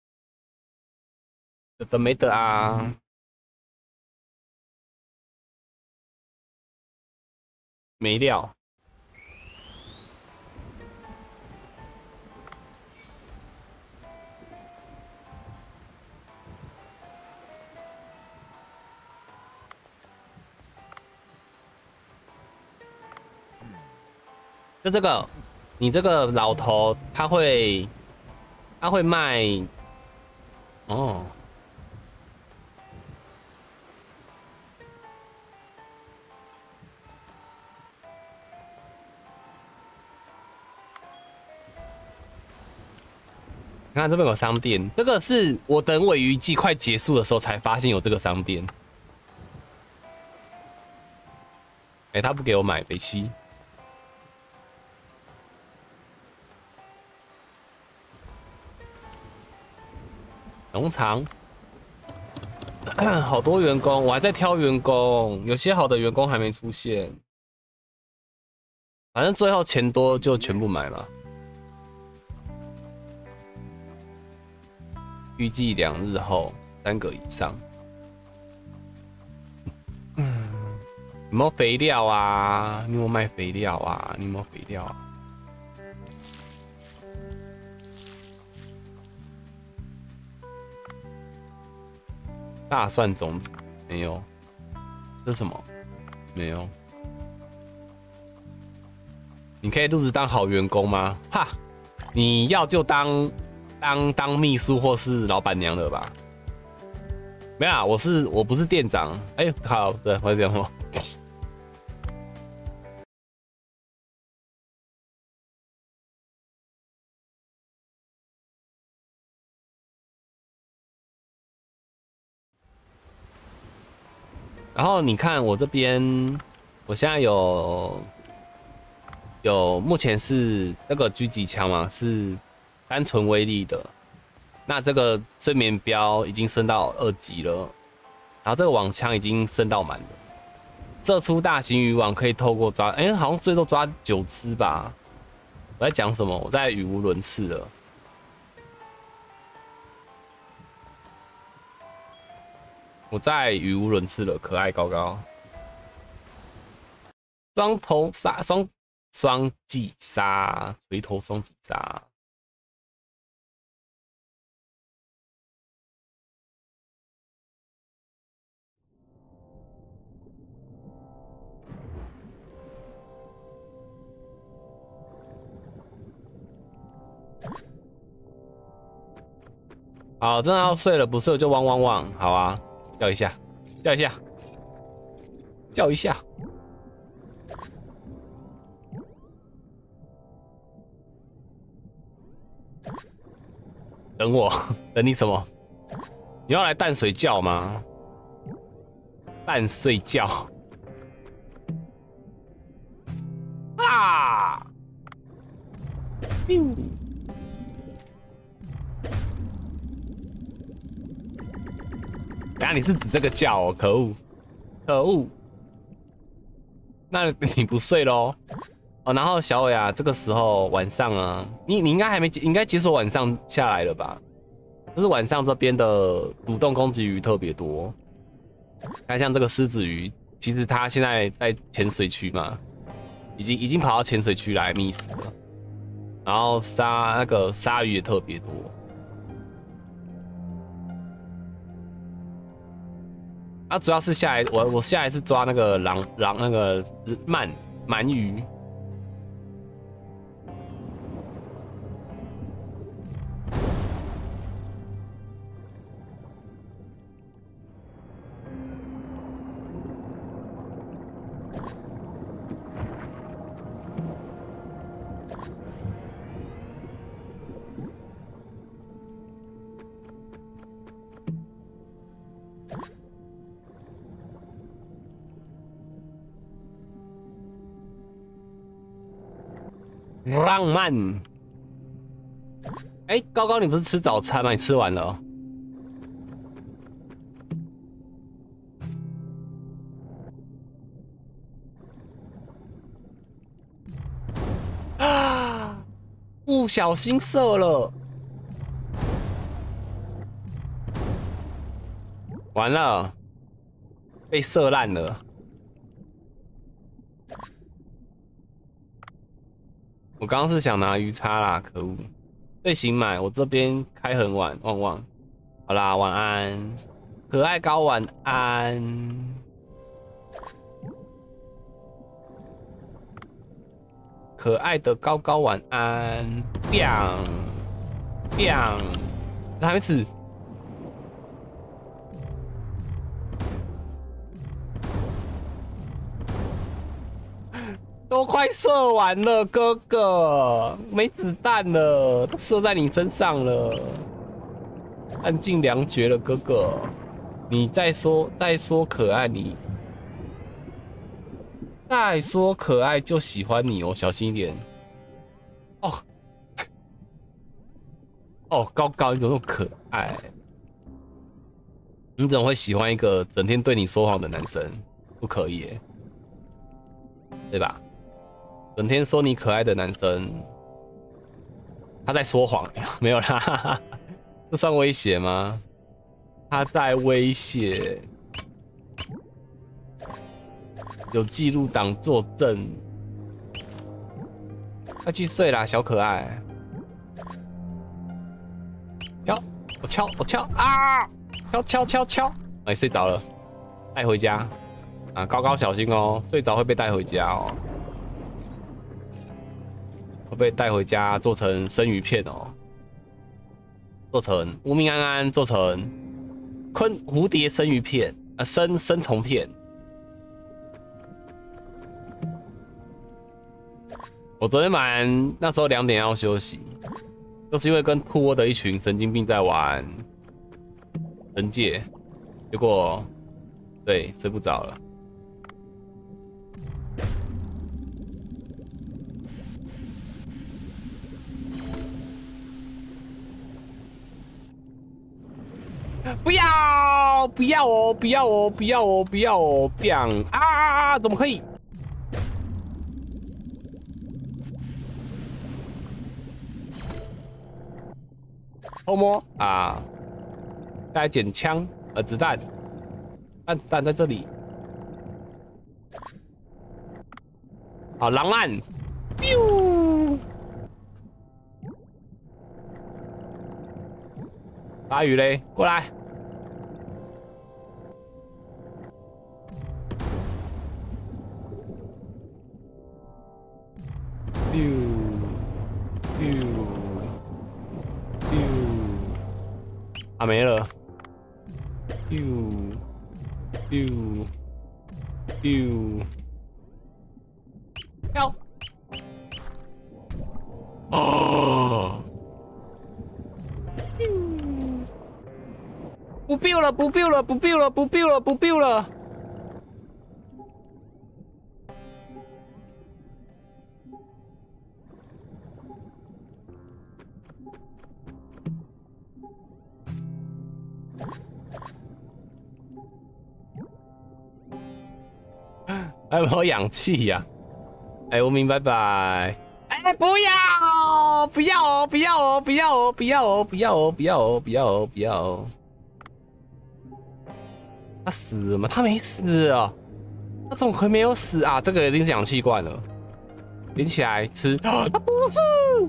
S1: 有的没的啊。没料。就这个，你这个老头他会，他会卖，哦。你看这边有商店，这个是我等尾鱼季快结束的时候才发现有这个商店。哎、欸，他不给我买，北七。农场，好多员工，我还在挑员工，有些好的员工还没出现。反正最后钱多就全部买嘛。预计两日后，三个以上。嗯，有没有肥料啊？你有没有卖肥料啊？你有没有肥料啊？大蒜种子没有，这是什么？没有。你可以入职当好员工吗？哈，你要就当当当秘书或是老板娘了吧？没有啊，我是我不是店长。哎、欸，好，对，我这样说。 然后你看我这边，我现在有有目前是那个狙击枪嘛，是单纯威力的。那这个睡眠标已经升到二级了，然后这个网枪已经升到满了。这出大型渔网可以透过抓，哎、欸，好像最多抓九只吧。我在讲什么？我在语无伦次了。我在语无伦次了，可爱高高。双头杀，双双击杀，锤头双击杀。好，真的要睡了，不睡我就汪汪汪。好啊，叫一下，叫一下，叫一下。等我，等你什么？你要来淡水觉吗？淡睡觉。啊！嗯。等下你是指这个觉哦？可恶，可恶！那你不睡咯？哦，然后小伟啊，这个时候晚上啊，你你应该还没，应该解锁晚上下来了吧？就是晚上这边的主动攻击鱼特别多。看像这个狮子鱼，其实它现在在浅水区嘛，已经已经跑到浅水区来觅食了。然后鲨那个鲨鱼也特别多。啊，主要是下来我我下来是抓那个狼狼那个鳗鳗鱼。浪漫，哎、欸，高高，你不是吃早餐吗？你吃完了、哦？啊！不小心射了，完了，被射烂了。我刚刚是想拿鱼叉啦，可恶！队形买，我这边开很晚，旺旺。好啦，晚安，可爱高，晚安。可爱的高高，晚安。biang biang， 他还没死。都快射完了，哥哥，没子弹了，都射在你身上了，弹尽粮绝了，哥哥。你再说再说可爱你，再说可爱就喜欢你哦，小心一点。哦，哦，高高，你怎么那么可爱？你怎么会喜欢一个整天对你说谎的男生？不可以耶，对吧？整天说你可爱的男生，他在说谎，没有啦，这算威胁吗？他在威胁，有记录档作证。快去睡啦，小可爱。敲，我敲，我敲啊！敲敲敲敲，哎，睡着了，带回家啊！高高小心哦，睡着会被带回家哦。会被带回家做成生鱼片哦，做成无名安安，做成昆蝴蝶生鱼片啊，生生虫片。我昨天晚上那时候两点要休息，就是因为跟兔窝的一群神经病在玩神界，结果对，睡不着了。不要！不要哦！不要哦！不要哦！不要哦！不要啊！怎么可以？偷摸啊！再来捡枪，呃，子弹，弹子弹在这里。好，狼案。biu 鲨鱼嘞，过来。biu biu biu 啊，没了。biu biu biu 跳。哦。不 build 了，不 build 了，不 build 了，不 build 了，不 build 了。还有没有氧气呀？哎，无名拜拜。哎，不要！不要哦！不要哦！不要哦！不要哦！不要哦！不要哦！不要哦！不要哦！他死了吗？他没死啊！他怎么会没有死啊？这个一定是氧气罐了。连起来吃。他不是。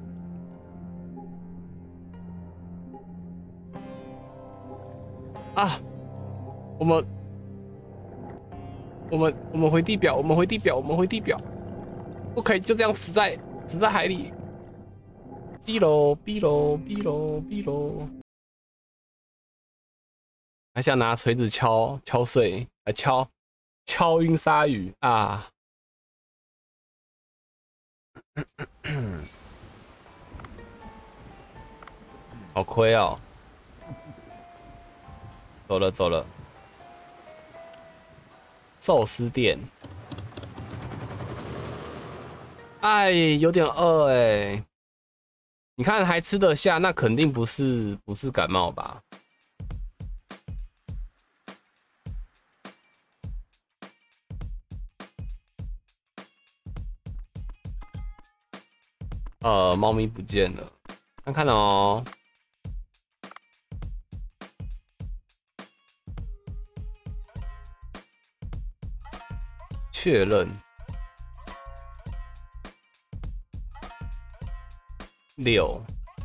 S1: 啊！我们，我们，我们回地表，我们回地表，我们回地表。不可以就这样死在死在海里。逼喽逼喽逼喽逼喽！还想拿锤子敲敲碎，来敲敲晕鲨鱼啊！好亏哦！走了走了，寿司店。哎，有点饿哎。你看还吃得下，那肯定不是不是感冒吧？呃，猫咪不见了，看看哦。确认。六。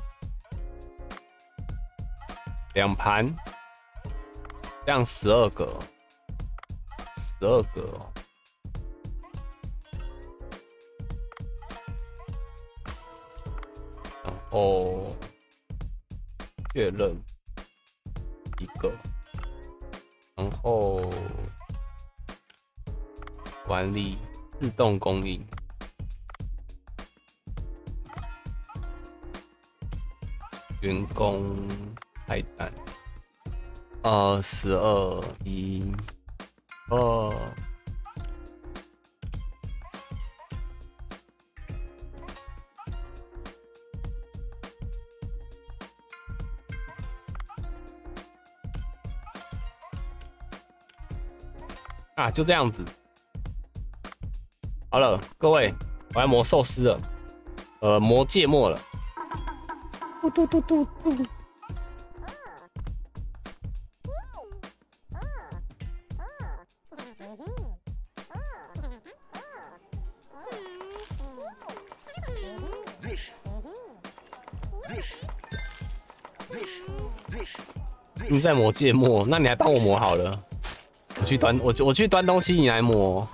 S1: 两盘，这样十二个，十二个哦。然后确认一个，然后管理自动供应。员工菜单，呃，十二一二，啊，就这样子。好了，各位，我要磨寿司了，呃，磨芥末了。嘟嘟嘟嘟嘟。你在磨芥末，那你还帮我磨好了。我去端，我我去端东西，你来磨。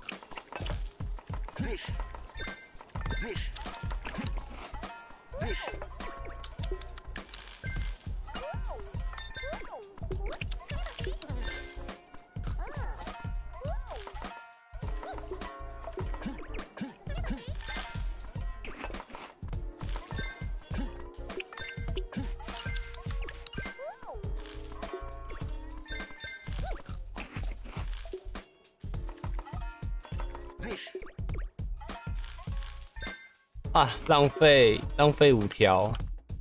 S1: 啊，浪费浪费五条。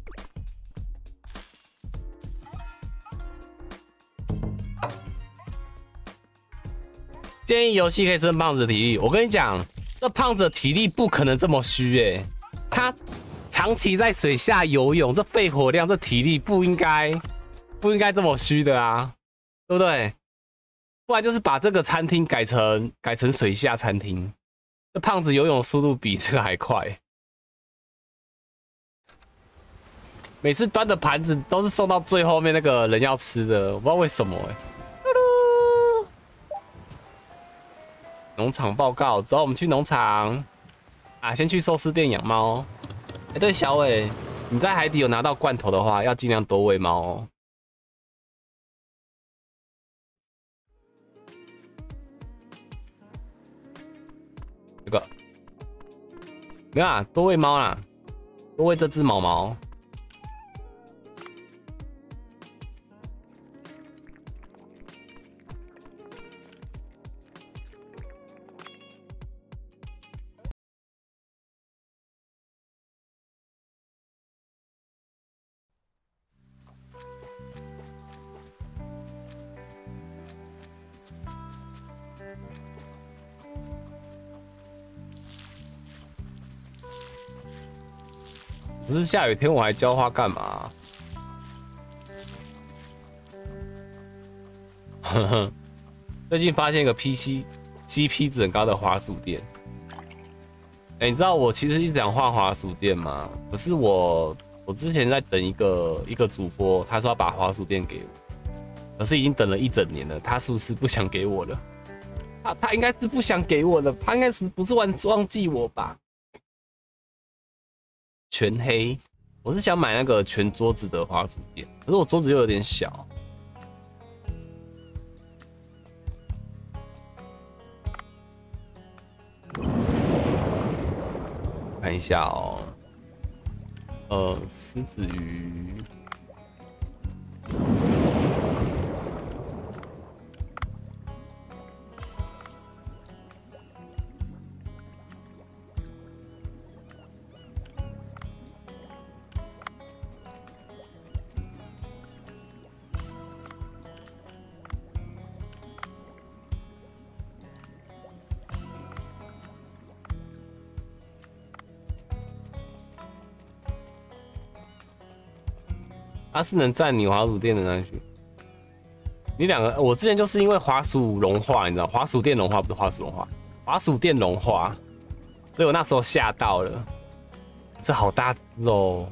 S1: 建议游戏可以增胖子的体力。我跟你讲，这胖子的体力不可能这么虚哎、欸，他长期在水下游泳，这肺活量、这体力不应该不应该这么虚的啊，对不对？不然就是把这个餐厅改成改成水下餐厅。这胖子游泳速度比这个还快，每次端的盘子都是送到最后面那个人要吃的，我不知道为什么哎、欸。农场报告，走，我们去农场啊！先去寿司店养猫。哎、欸，对，小伟，你在海底有拿到罐头的话，要尽量多喂猫哦。这个没有啊，多喂猫啦，多喂这只毛毛。不是下雨天我还浇花干嘛？呵呵，最近发现一个 P C C P 值很高的滑鼠垫。哎、欸，你知道我其实一直想换滑鼠垫吗？可是我我之前在等一个一个主播，他说要把滑鼠垫给我，可是已经等了一整年了，他是不是不想给我了？他他应该是不想给我的，他应该是不是忘忘记我吧？全黑，我是想买那个全桌子的滑鼠垫，可是我桌子又有点小。看一下哦，呃，狮子鱼。它是能占你滑鼠垫的那些。你两个，我之前就是因为滑鼠融化，你知道，滑鼠垫融化不是滑鼠融化，滑鼠垫融化，所以我那时候吓到了。这好大只哦！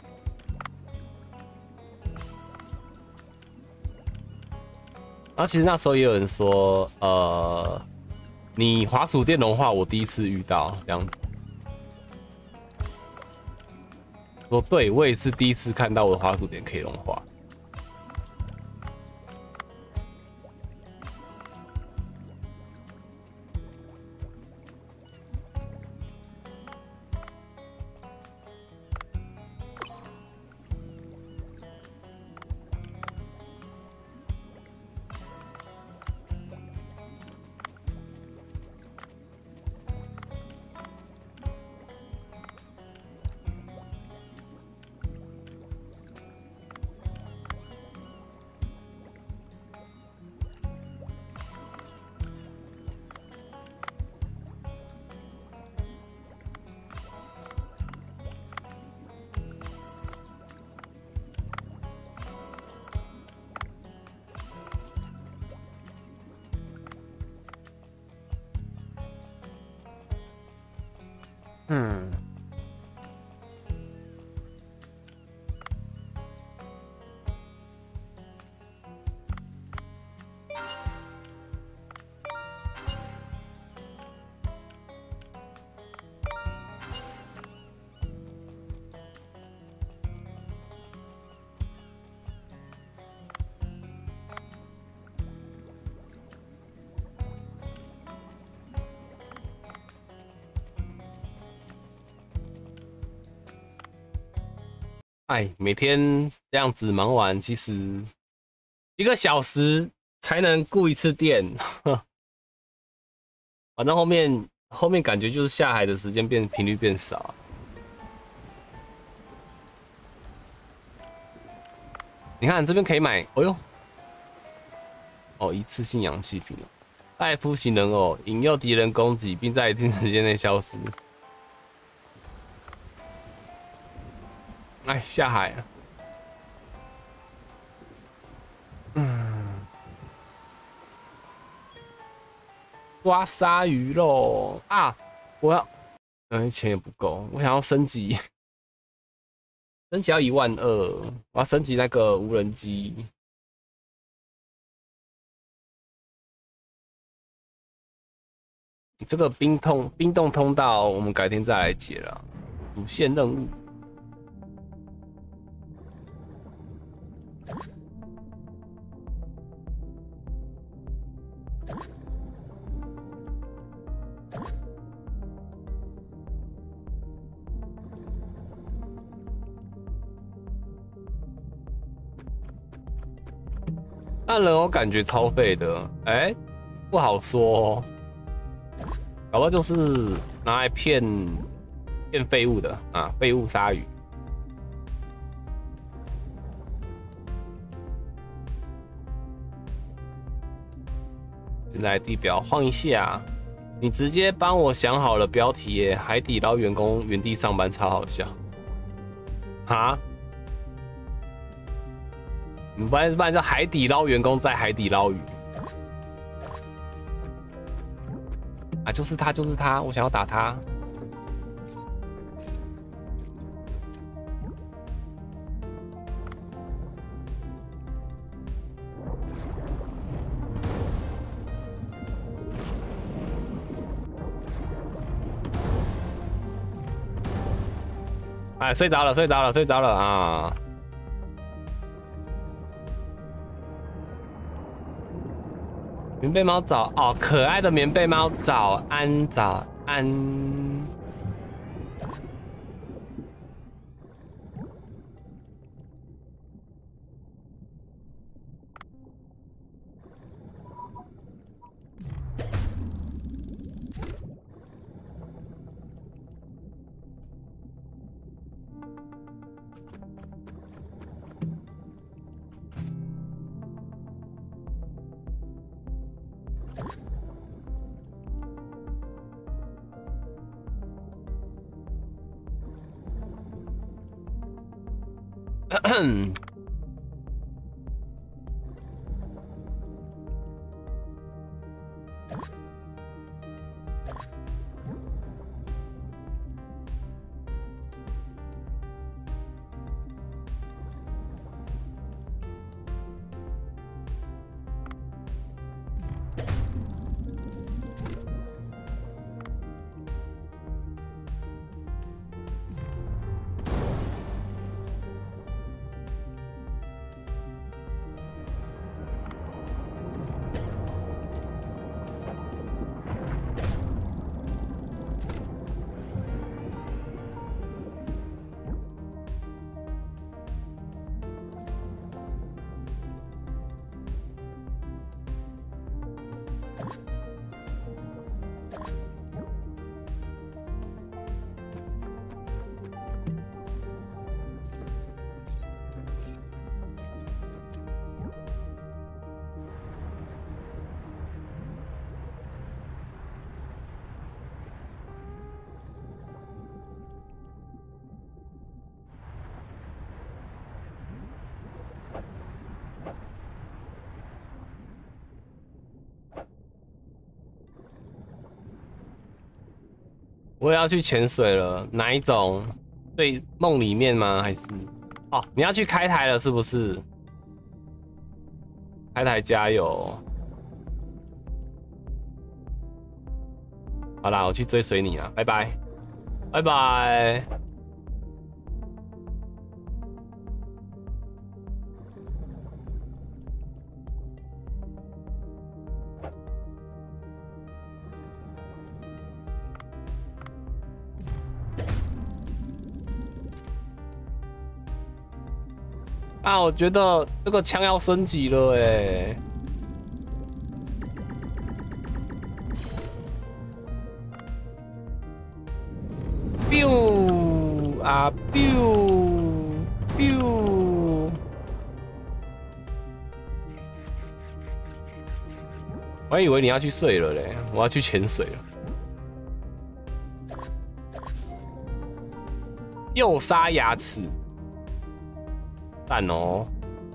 S1: 然后其实那时候也有人说，呃，你滑鼠垫融化，我第一次遇到这样子。说对，我也是第一次看到我的滑鼠垫可以融化。嗯，哎，每天这样子忙完，其实一个小时才能顾一次店，反正后面后面感觉就是下海的时间变频率变少。 你看这边可以买，哦呦，哦，一次性氧气瓶哦，戴夫型人偶引诱敌人攻击，并在一定时间内消失。哎，下海了。嗯，抓鲨鱼肉啊！我要，嗯，钱也不够，我想要升级，升级要一万二，我要升级那个无人机。这个冰通冰冻通道，我们改天再来解了。主线任务。那人我感觉超废的，哎、欸，不好说、哦，搞不好就是拿来骗骗废物的啊，废物鲨鱼。现在地表晃一下，你直接帮我想好了标题耶，海底捞员工原地上班超好笑，哈？你不然不然叫海底捞员工在海底捞鱼啊，就是他，就是他，我想要打他。哎，睡着了，睡着了，睡着了啊！棉被猫早哦，可爱的棉被猫早安，早安。我也要去潜水了，哪一种？对，梦里面吗？还是？哦，你要去开台了是不是？开台加油！好啦，我去追随你了，拜拜，拜拜。啊，我觉得这个枪要升级了哎。biu 啊 biu biu 我还以为你要去睡了嘞，我要去潜水了。右杀牙齿，赞哦！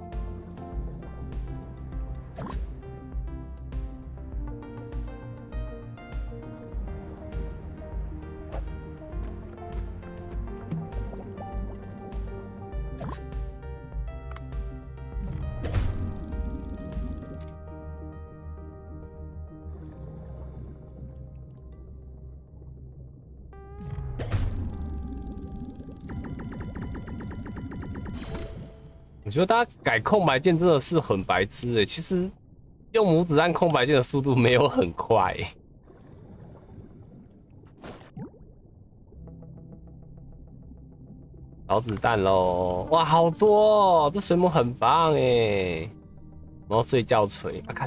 S1: 我觉得大家改空白键真的是很白痴哎，其实用拇指按空白键的速度没有很快欸。找子弹喽！哇，好多哦，这水母很棒哎。然后睡觉锤，啊看。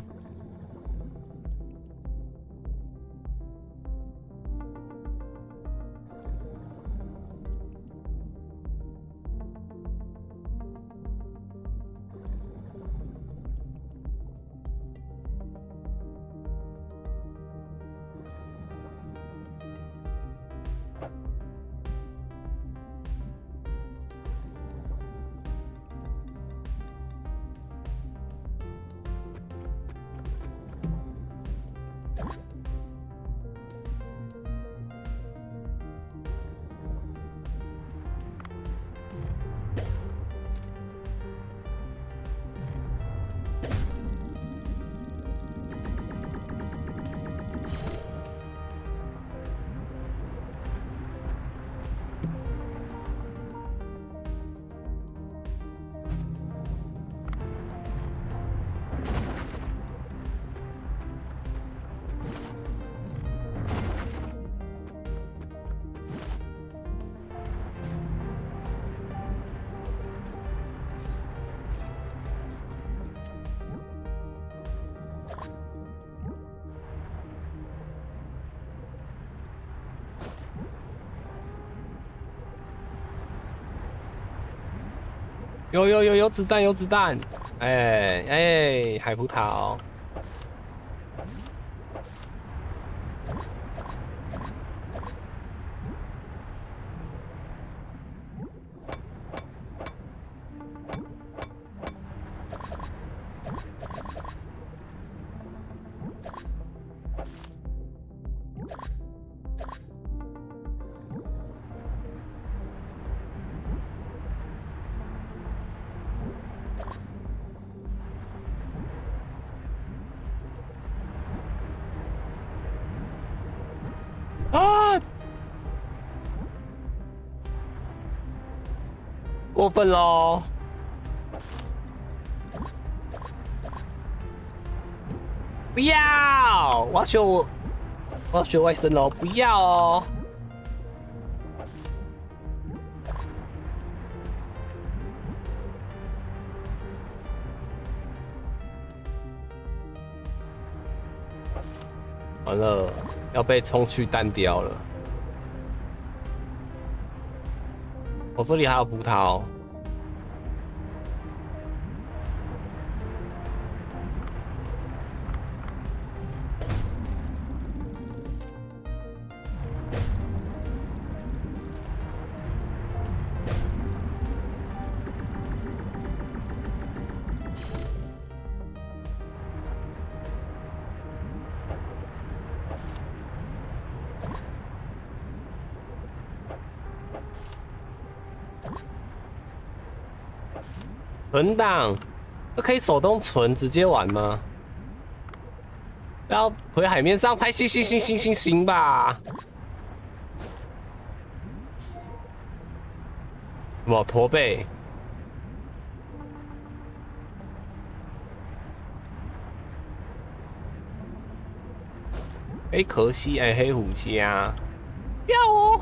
S1: 有有有有子弹有子弹，哎哎海葡萄，啊！过分喽！不要！我要学我，我要学外甥喽！不要哦！完了，要被冲去单雕了。我这里还有葡萄。存档，这可以手动存直接玩吗？要回海面上才行行行行行行吧？什么驼背？黑壳蜥哎，黑虎虾，要哦。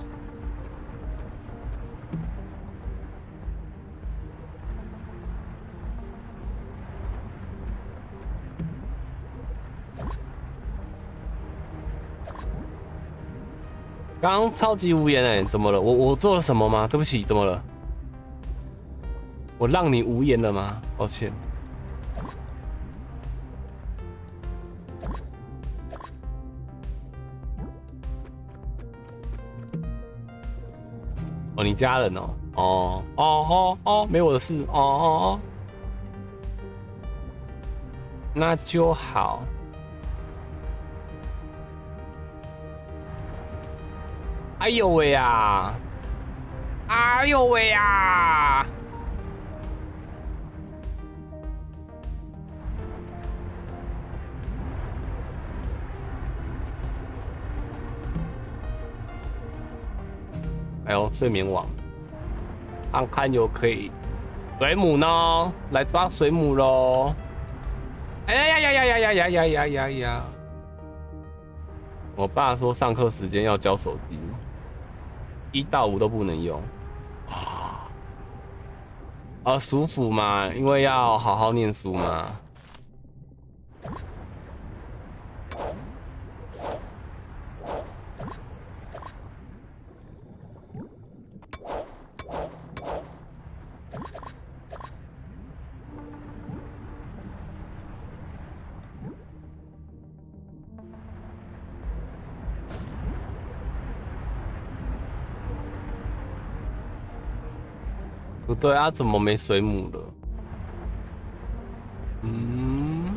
S1: 刚刚超级无言哎，怎么了？我我做了什么吗？对不起，怎么了？我让你无言了吗？抱歉。 哦，你家人哦，哦哦哦哦，没我的事，哦哦哦，那就好。哎呦喂呀！哎呦喂呀！哎呦，睡眠网，看看就可以。水母呢？来抓水母喽！哎呀呀呀呀呀呀呀呀呀呀！我爸说上课时间要交手机，一到五都不能用。啊，呃，暑辅嘛，因为要好好念书嘛。不对啊，怎么没水母了？嗯，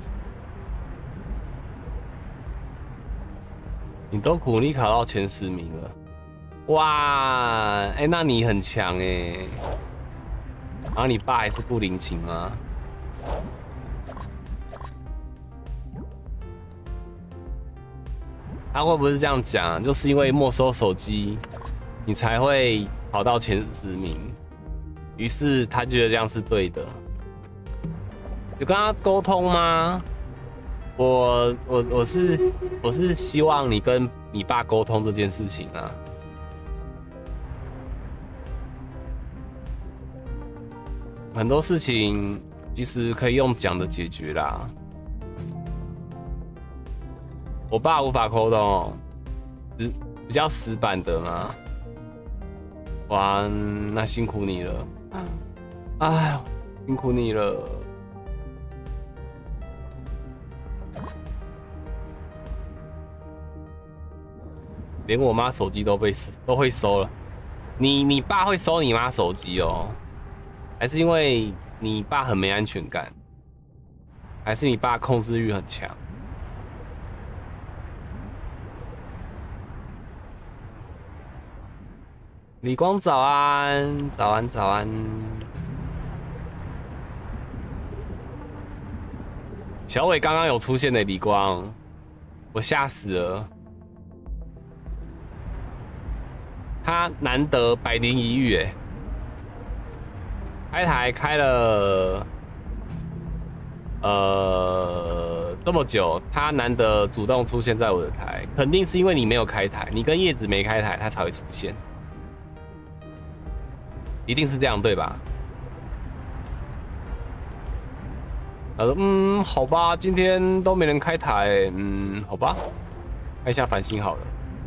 S1: 你都苦力考到前十名了，哇！哎、欸，那你很强哎、欸。然后你爸还是不领情吗？他会不会是这样讲？就是因为没收手机，你才会跑到前十名，于是他觉得这样是对的。有跟他沟通吗？我我我是我是希望你跟你爸沟通这件事情啊。很多事情其实可以用讲的解决啦。我爸无法沟通，比比较死板的嘛。哇，那辛苦你了。哎，辛苦你了。连我妈手机都被都会收了，你你爸会收你妈手机哦？还是因为你爸很没安全感？还是你爸控制欲很强？李光早安，早安早安。小伟刚刚有出现的李光，我吓死了。他难得百年一遇哎，开台开了呃这么久，他难得主动出现在我的台，肯定是因为你没有开台，你跟叶子没开台，他才会出现，一定是这样对吧？他说嗯好吧，今天都没人开台，嗯好吧，看一下繁星好了。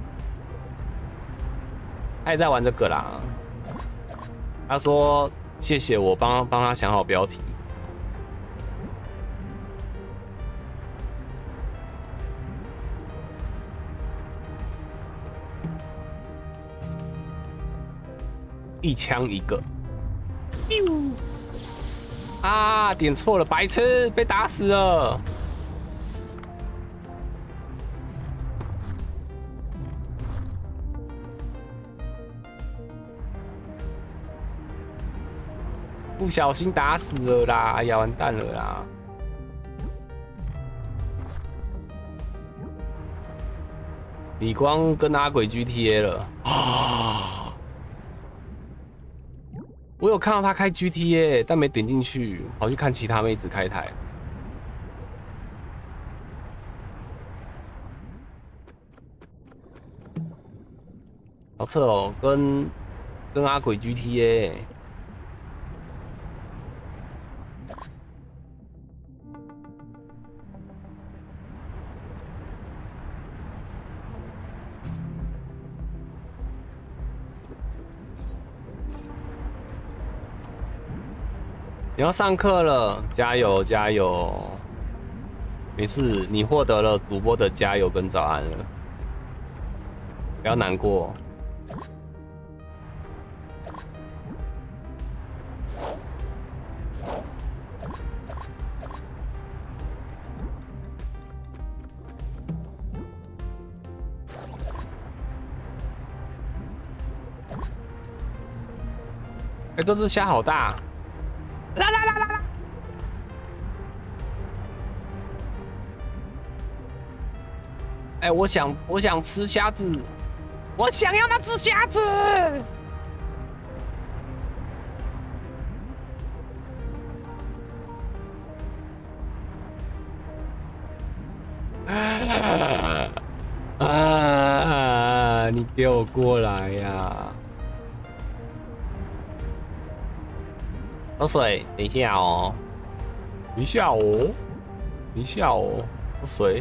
S1: 他也在玩这个啦。他说：“谢谢我帮帮他想好标题。”一枪一个。啊！点错了，白痴，被打死了。不小心打死了啦！哎呀，完蛋了啦！李光跟阿鬼 G T A 了啊！我有看到他开 G T A， 但没点进去，跑去看其他妹子开台。好扯哦，跟跟阿鬼 G T A。你要上课了，加油加油！没事，你获得了主播的加油跟早安了，不要难过。 哎，这只虾好大！啦啦啦啦啦！哎，我想，我想吃虾子，我想要那只虾子。啊！啊！你给我过来呀！喝水，等一下哦，等一下哦，等一下哦，喝水。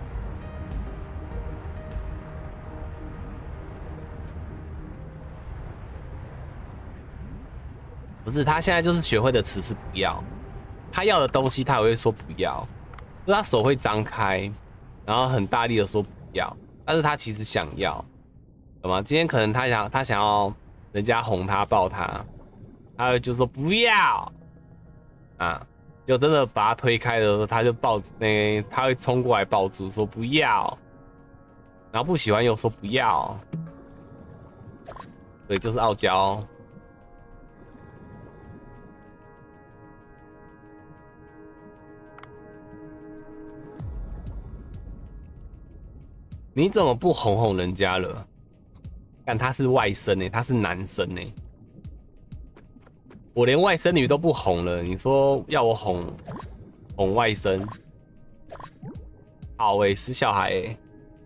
S1: 不是，他现在就是学会的词是不要，他要的东西他也会说不要，就他手会张开，然后很大力的说不要，但是他其实想要，懂吗？今天可能他想他想要人家哄他抱他。他就说不要啊，就真的把他推开的时候，他就抱那他会冲过来抱住说不要，然后不喜欢又说不要，对，就是傲娇。你怎么不哄哄人家了？看他是外甥欸，他是男生欸。我连外甥女都不哄了，你说要我哄哄外甥？好诶、欸，是小孩诶、欸。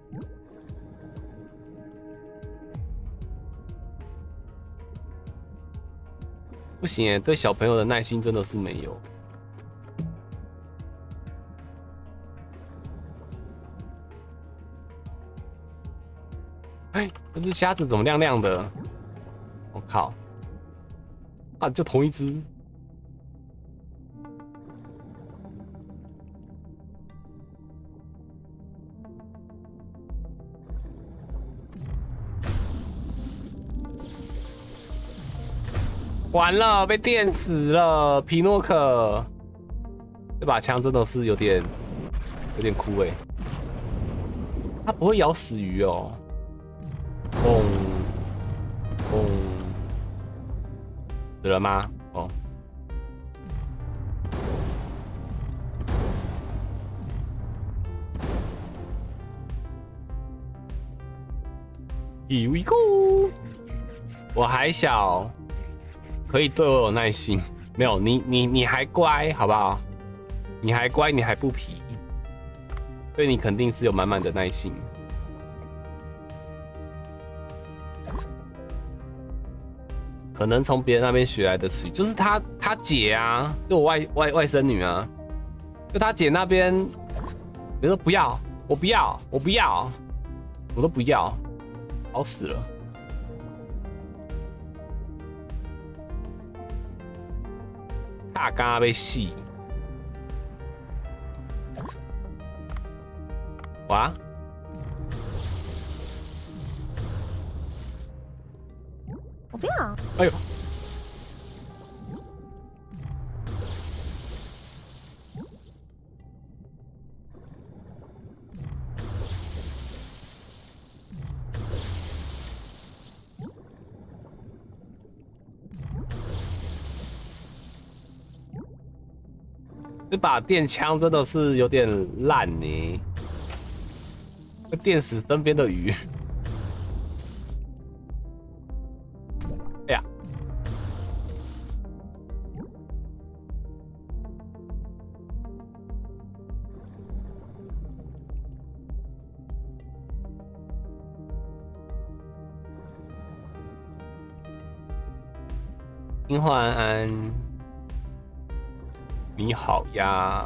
S1: 不行诶、欸，对小朋友的耐心真的是没有。哎，这只虾子怎么亮亮的？我靠！啊，就同一只。完了，被电死了，皮诺可。这把枪真的是有点有点枯萎。它不会咬死鱼哦。嘣嘣，死了吗？哦。Here we go。我还小，可以对我有耐心。没有你，你你还乖，好不好？你还乖，你还不皮，对你肯定是有满满的耐心。可能从别人那边学来的词语，就是他他姐啊，就我外外外甥女啊，就他姐那边，比如说不要，我不要，我不要，我都不要，好死了。差刚刚被戏，哇！
S2: 我不要。
S1: 哎呦！这把电枪真的是有点烂呢，会电死身边的鱼。哎呀！金焕安。你好呀，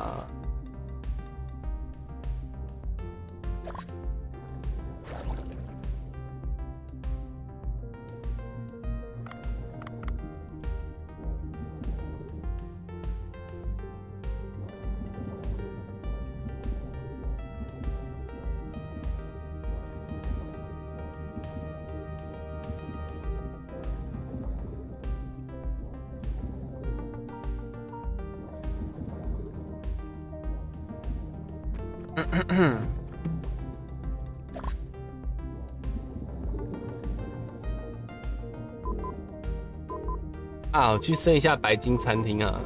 S1: 啊，我去升一下白金餐厅啊。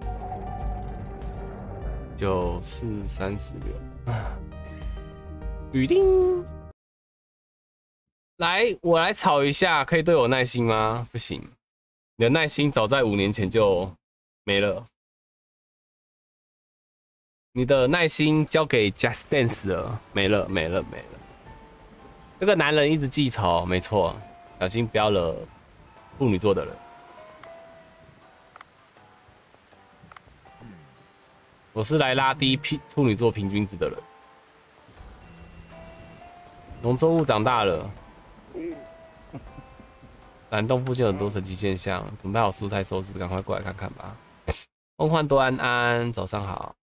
S1: 九四三十六啊，雨丁，来，我来吵一下，可以对我耐心吗？不行，你的耐心早在五年前就没了。你的耐心交给 Just Dance 了，没了，没了，没了。这个男人一直记仇，没错，小心不要惹处女座的人。我是来拉低平处女座平均值的人。农作物长大了，蓝洞附近有很多神奇现象，准备好蔬菜收拾，赶快过来看看吧。梦幻多安安，早上好。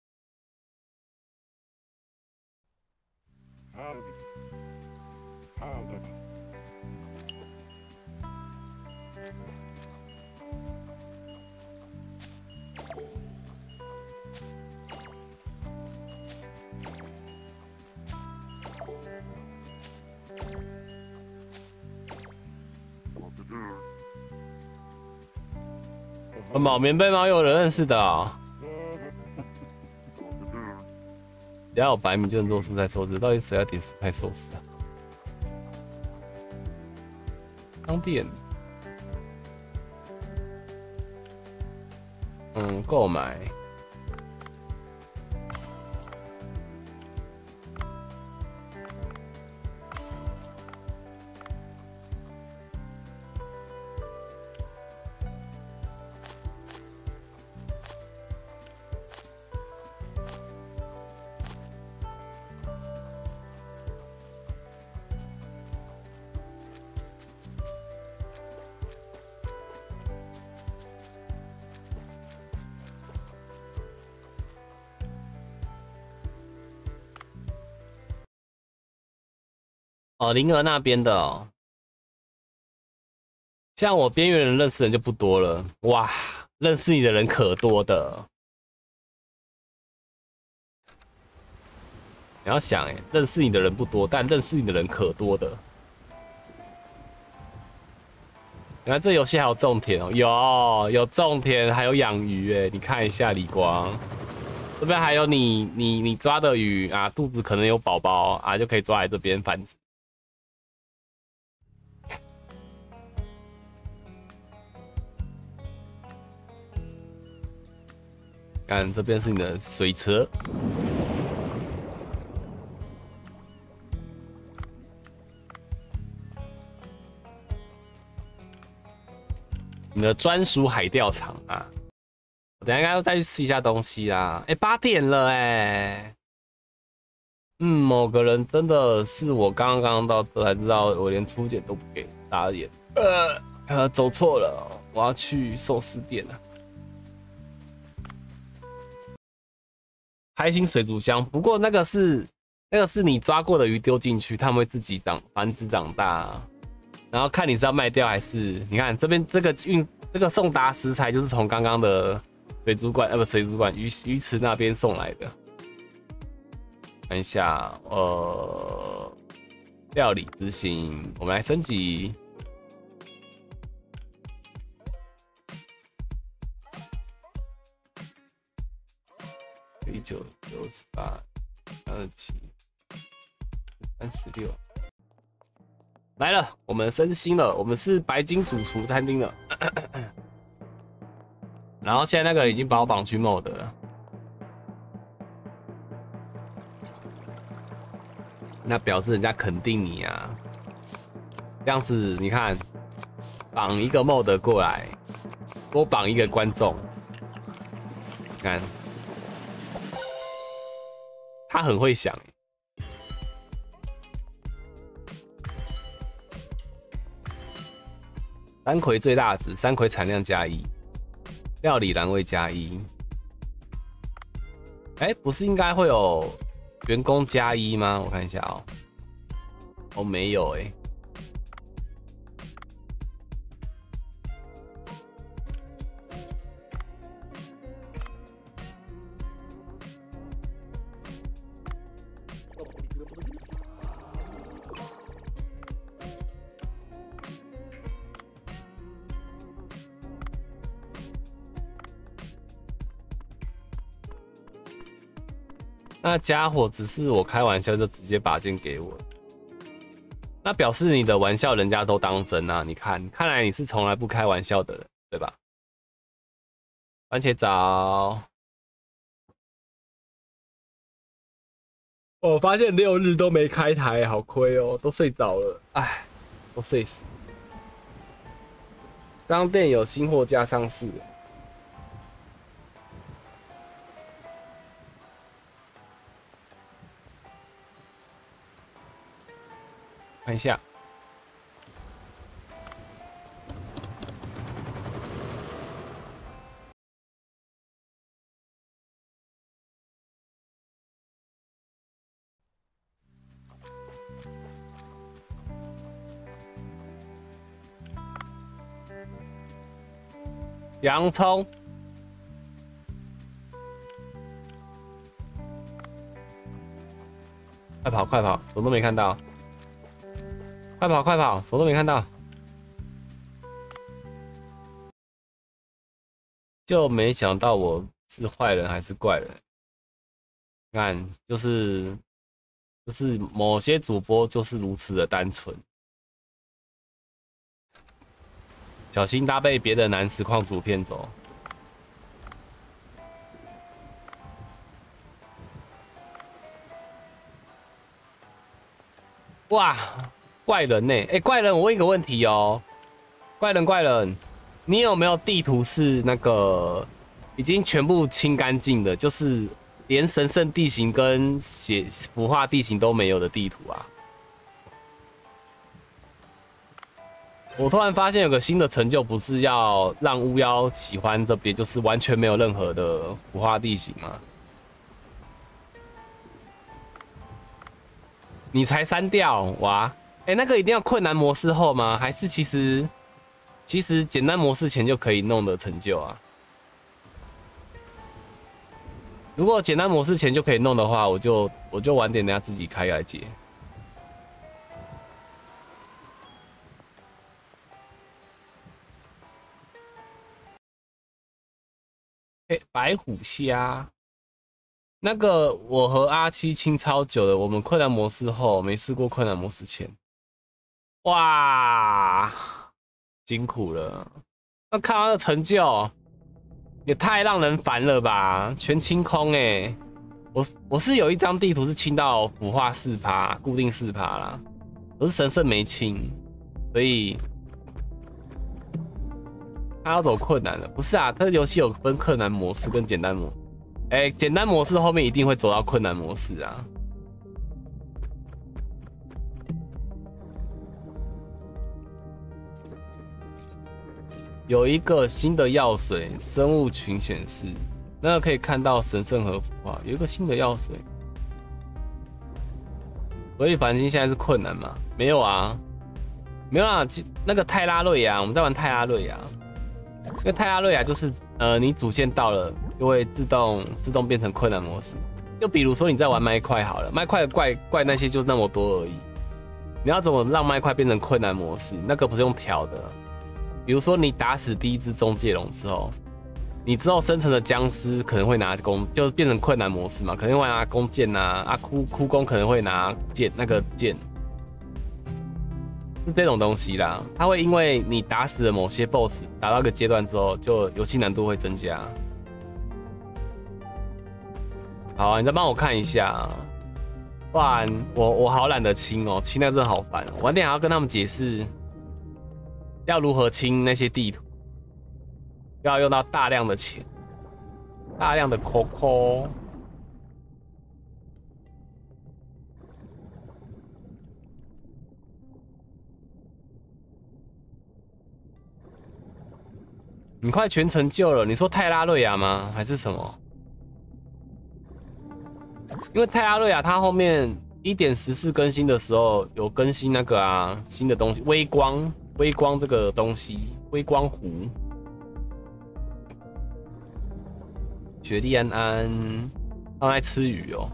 S1: 什么棉被猫有人认识的哦？只要有白米就能做蔬菜寿司，到底谁要点蔬菜寿司啊？商店，嗯，购买。哦，灵儿那边的哦，像我边缘人认识的人就不多了。哇，认识你的人可多的。你要想，哎，认识你的人不多，但认识你的人可多的。原来这游戏还有种田哦，有有种田，还有养鱼，哎，你看一下李光，这边还有你你你抓的鱼啊，肚子可能有宝宝啊，就可以抓来这边繁殖。看这边是你的水车，你的专属海钓场啊！我等一下应该要再去吃一下东西啦。哎、欸，八点了哎、欸。嗯，某个人真的是我刚刚到这才知道，我连初检都不给打脸。呃呃，走错了，我要去寿司店了。开心水族箱，不过那个是那个是你抓过的鱼丢进去，它们会自己长繁殖长大，然后看你是要卖掉还是你看这边这个运这个送达食材就是从刚刚的水族馆呃不水族馆鱼鱼池那边送来的。看一下呃料理执行，我们来升级。一九六十八，二七，三十六，来了，我们升星了，我们是白金主厨餐厅了。然后现在那个已经把我绑去 mode 了，那表示人家肯定你啊。这样子你看，绑一个 mode 过来，多绑一个观众，看。他很会想，山葵最大值，山葵产量加一，料理栏位加一。哎，不是应该会有员工加一吗？我看一下哦，哦没有哎、欸。 那家伙只是我开玩笑就直接把剑给我，那表示你的玩笑人家都当真啊！你看，看来你是从来不开玩笑的人，对吧？番茄枣，我发现六日都没开台，好亏哦，都睡着了，哎，都睡死。当店有新货架上市。看一下，洋葱，快跑快跑，什么都没看到。快跑快跑，什么都没看到，就没想到我是坏人还是怪人。看，就是就是某些主播就是如此的单纯，小心搭被别的男实况主骗走。哇！怪人呢、欸？哎、欸，怪人，我问一个问题哦，怪人，怪人，你有没有地图是那个已经全部清干净的，就是连神圣地形跟血腐化地形都没有的地图啊？我突然发现有个新的成就，不是要让巫妖喜欢这边，就是完全没有任何的腐化地形吗？你才删掉哇！哎、欸，那个一定要困难模式后吗？还是其实其实简单模式前就可以弄的成就啊？如果简单模式前就可以弄的话，我就我就晚点等下自己开来接。哎、欸，白虎虾，那个我和阿七清超久了，我们困难模式后没试过困难模式前。哇，辛苦了！那看到那成就，也太让人烦了吧！全清空哎、欸，我我是有一张地图是清到腐化四趴，固定四趴啦，我是神圣没清，所以他要走困难了。不是啊，这游戏有分困难模式跟简单模，哎、欸，简单模式后面一定会走到困难模式啊。有一个新的药水生物群显示，那个可以看到神圣和腐化。有一个新的药水，所以繁星现在是困难吗？没有啊，没有啊。那个泰拉瑞亚，我们在玩泰拉瑞亚。那个泰拉瑞亚就是呃，你主线到了就会自动自动变成困难模式。就比如说你在玩麦块好了，麦块的怪怪那些就那么多而已。你要怎么让麦块变成困难模式？那个不是用调的。比如说，你打死第一只中介龙之后，你之后生成的僵尸可能会拿弓，就变成困难模式嘛，可能会拿弓箭呐，啊哭哭弓可能会拿剑，那个剑是这种东西啦。它会因为你打死了某些 B O S S， 打到一个阶段之后，就游戏难度会增加。好啊，你再帮我看一下，不然我我好懒得清哦，清那真的好烦哦，晚点还要跟他们解释。要如何清那些地图？要用到大量的钱，大量的 Coco。你快全成就了，你说泰拉瑞亚吗？还是什么？因为泰拉瑞亚它后面 一点十四 更新的时候有更新那个啊新的东西，微光。微光这个东西，微光湖，雪莉安安，他在吃鱼哦。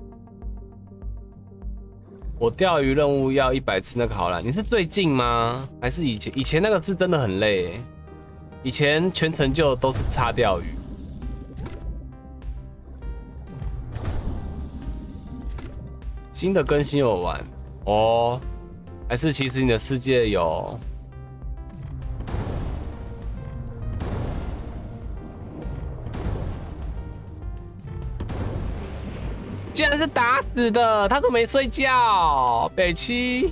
S1: 我钓鱼任务要一百次那个好了，你是最近吗？还是以前？以前那个是真的很累、欸，以前全成就都是插钓鱼。 新的更新有玩哦，还是其实你的世界有？竟然是打死的，他怎么没睡觉？北七。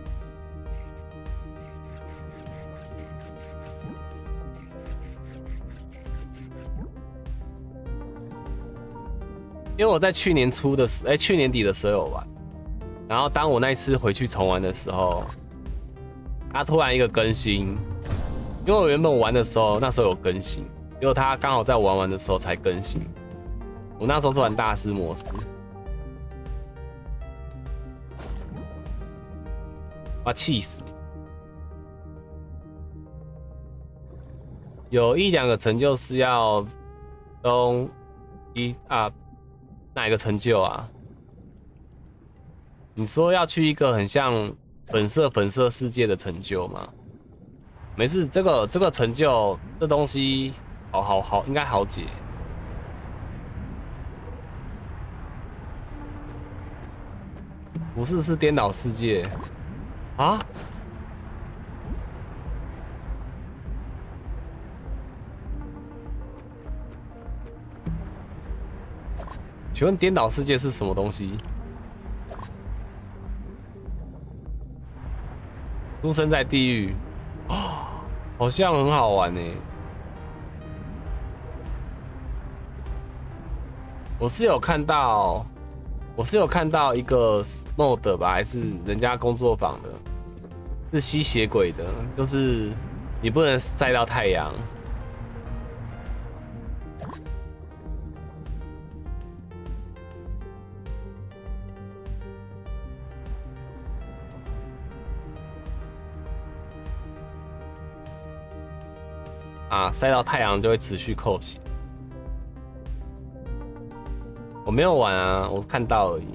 S1: 因为我在去年初的时，哎、欸，去年底的时候有玩，然后当我那一次回去重玩的时候，他突然一个更新，因为我原本玩的时候那时候有更新，结果他刚好在我玩完的时候才更新。我那时候是玩大师模式，哇，气死！有一两个成就是要东一啊。哪一个成就啊？你说要去一个很像粉色粉色世界的成就吗？没事，这个这个成就这东西好好好，应该好解。不是，是颠倒世界啊？请问颠倒世界是什么东西？出生在地狱，哦，好像很好玩呢。我是有看到，我是有看到一个 mod 吧，还是人家工作坊的，是吸血鬼的，就是你不能晒到太阳。啊，晒到太阳就会持续扣血。我没有玩啊，我看到而已。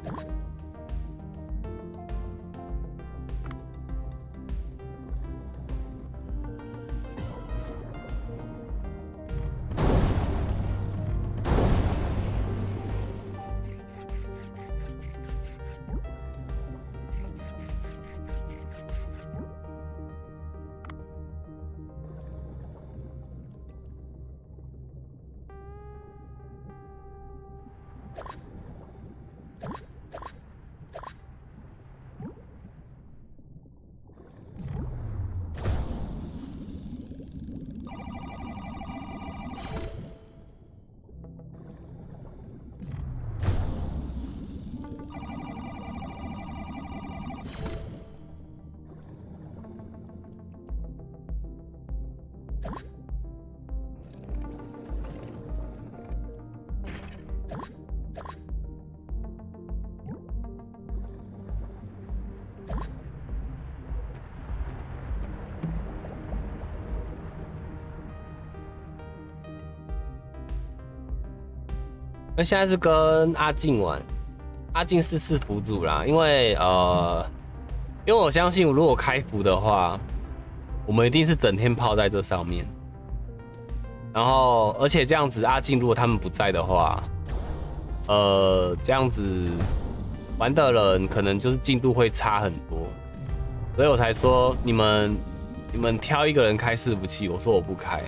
S1: 那现在是跟阿静玩，阿静是是辅助啦，因为呃，因为我相信如果开服的话，我们一定是整天泡在这上面。然后，而且这样子，阿静如果他们不在的话，呃，这样子玩的人可能就是进度会差很多，所以我才说你们你们挑一个人开伺服器，我说我不开。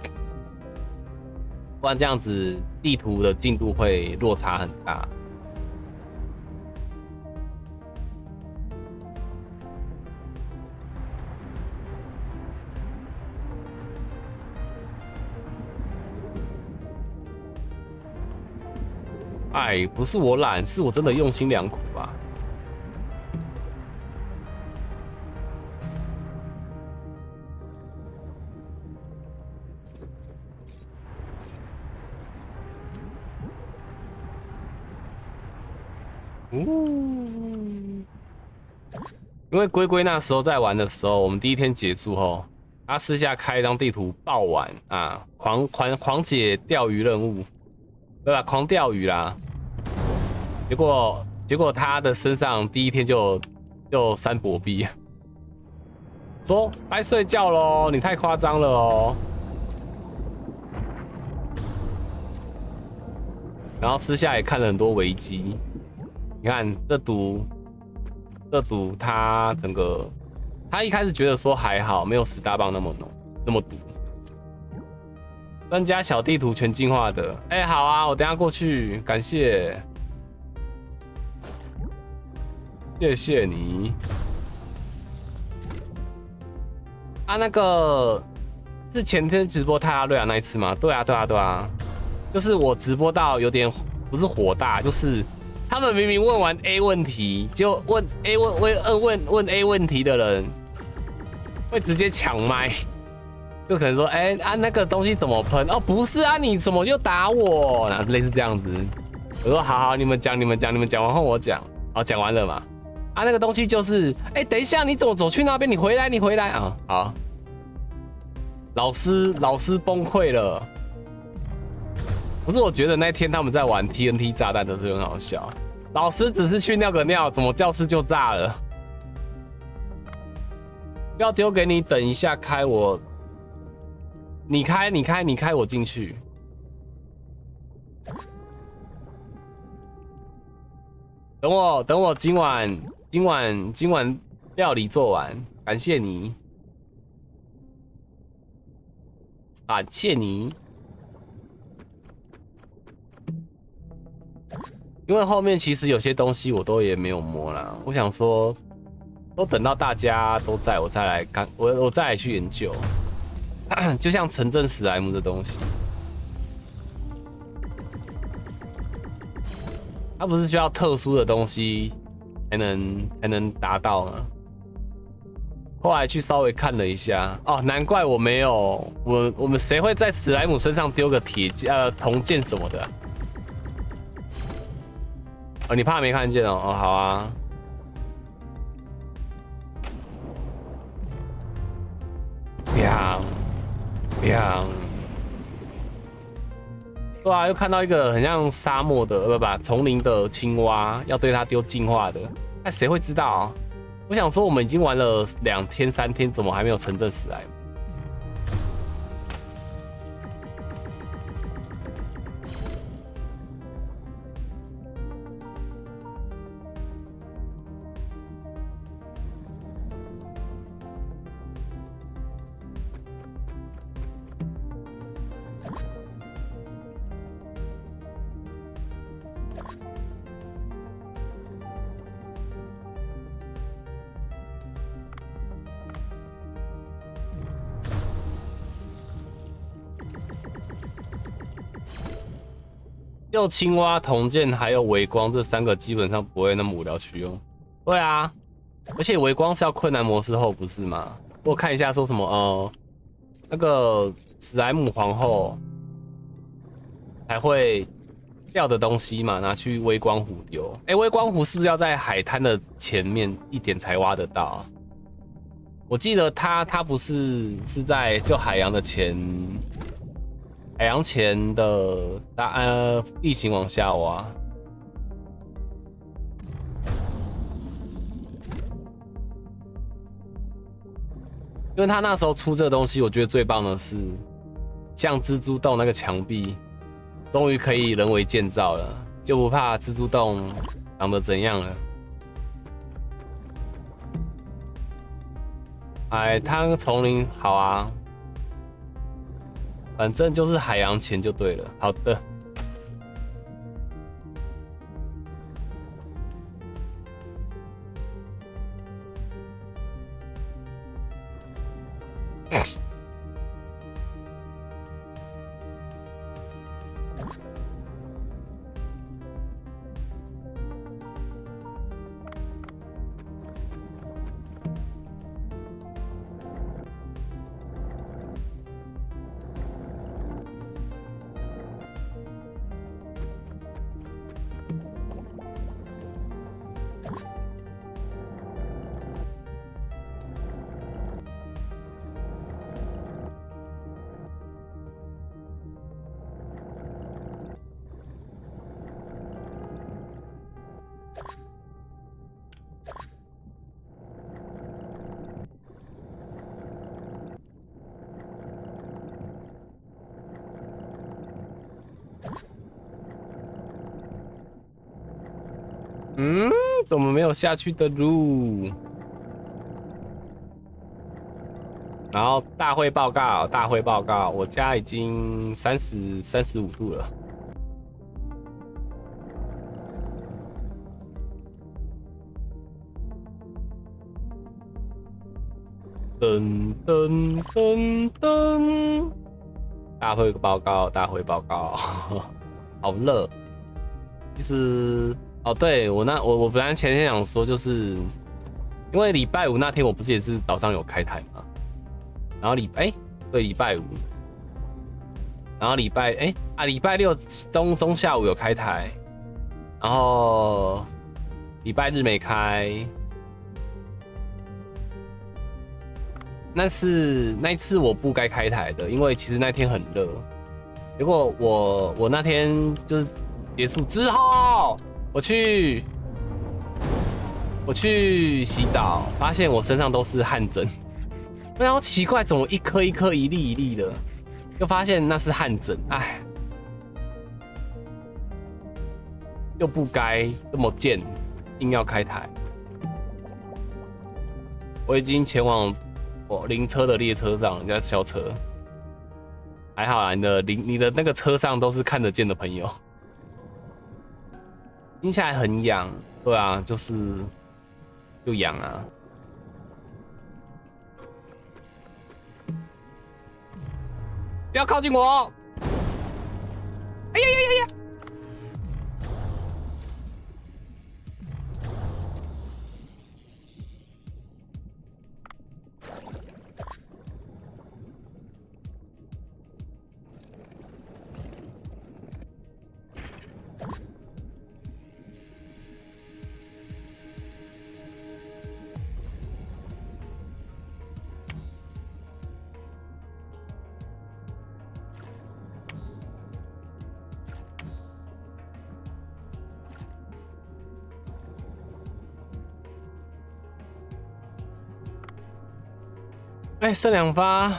S1: 不然这样子地图的进度会落差很大。哎，不是我懒，是我真的用心良苦吧。嗯，因为龟龟那时候在玩的时候，我们第一天结束后，他私下开一张地图爆玩啊，狂狂狂解钓鱼任务，对吧？狂钓鱼啦。结果结果他的身上第一天就就三博币，说该睡觉喽，你太夸张了哦。然后私下也看了很多维基。 你看这毒，这毒它整个，他一开始觉得说还好，没有十大棒那么浓，那么毒。专家小地图全进化的，哎、欸，好啊，我等一下过去，感谢，谢谢你。啊，那个是前天直播泰拉瑞亚那一次吗？对啊，对啊，对啊，就是我直播到有点不是火大，就是他们明明问完 A 问题，就问 A 问问问问 A 问题的人会直接抢麦。就可能说，哎、欸、啊，那个东西怎么喷？哦，不是啊，你怎么就打我？然后类似这样子。我说，好好，你们讲，你们讲，你们讲完后我讲。哦，讲完了嘛？啊，那个东西就是，哎、欸，等一下，你怎么走去那边？你回来，你回来啊！好，老师，老师崩溃了。不是，我觉得那天他们在玩 T N T 炸弹的时候很好笑。老师只是去尿个尿，怎么教室就炸了？要丢给你，等一下开我。你开，你开，你开，我进去。等我，等我今晚，今晚，今晚料理做完，感谢你，感谢你。因为后面其实有些东西我都也没有摸啦，我想说，都等到大家都在我再来看，我我再来去研究。就像城镇史莱姆的东西，它不是需要特殊的东西才能才能达到呢？后来去稍微看了一下，哦，难怪我没有，我我们谁会在史莱姆身上丢个铁呃铜剑什么的？哦，你怕没看见哦？哦，好啊。啪！啪！对啊，又看到一个很像沙漠的，呃，不不，丛林的青蛙，要对它丢进化的，那谁会知道啊？我想说，我们已经玩了两天三天，怎么还没有城镇史莱姆？就青蛙、铜剑还有微光这三个基本上不会那么无聊去用。对啊，而且微光是要困难模式后不是吗？我看一下说什么呃，那个史莱姆皇后才会掉的东西嘛，拿去微光湖丢。哎、欸，微光湖是不是要在海滩的前面一点才挖得到啊？我记得它它不是是在就海洋的前。海洋前的大呃地形往下挖，因为他那时候出这个东西，我觉得最棒的是，像蜘蛛洞那个墙壁，终于可以人为建造了，就不怕蜘蛛洞长得怎样了。海滩丛林好啊。反正就是海洋前就对了。好的。 嗯，怎么没有下去的路？然后大会报告，大会报告，我家已经三十三十五度了。噔噔噔噔，大会报告，大会报告，好热。其实，哦，对我那我我本来前天想说，就是因为礼拜五那天我不是也是早上有开台嘛，然后礼哎、欸、对礼拜五，然后礼拜哎、欸、啊礼拜六中中下午有开台，然后礼拜日没开。那是那一次我不该开台的，因为其实那天很热。结果我我那天就是结束之后，我去我去洗澡，发现我身上都是汗疹。然后奇怪，怎么一颗一颗、一粒一粒的？又发现那是汗疹，哎，又不该这么贱，硬要开台。我已经前往。哦，灵车的列车上，人家校车，还好啦，你的灵，你的那个车上都是看得见的朋友，听起来很痒，对啊，就是就痒啊，不要靠近我！哎呀呀呀呀！哎，剩两发。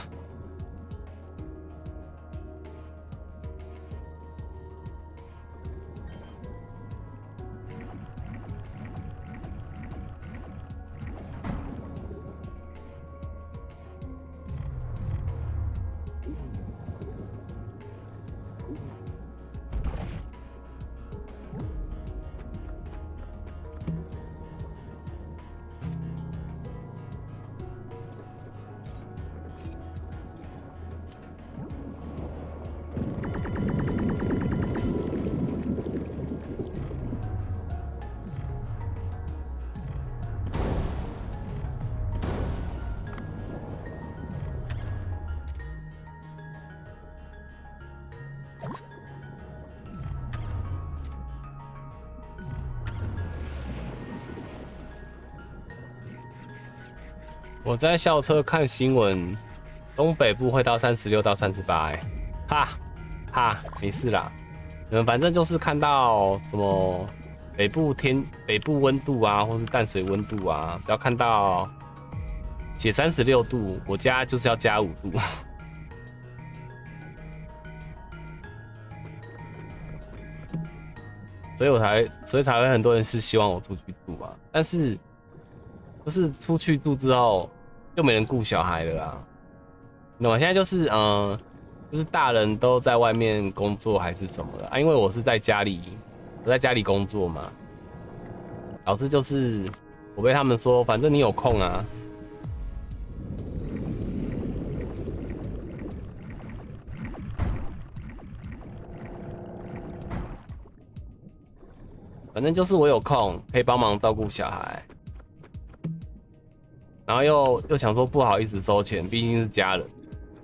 S1: 我在校车看新闻，东北部会到三十六到三十八，哎，哈哈，没事啦。你们反正就是看到什么北部天北部温度啊，或是淡水温度啊，只要看到写三十六度，我家就是要加五度。所以我才，所以才会很多人是希望我出去住啊，但是。就是出去住之后，就没人顾小孩了啊。你懂吗？现在就是嗯、呃，就是大人都在外面工作还是什么的啊？因为我是在家里，我在家里工作嘛。导致就是我被他们说，反正你有空啊。反正就是我有空可以帮忙照顾小孩。然后又又想说不好意思收钱，毕竟是家人。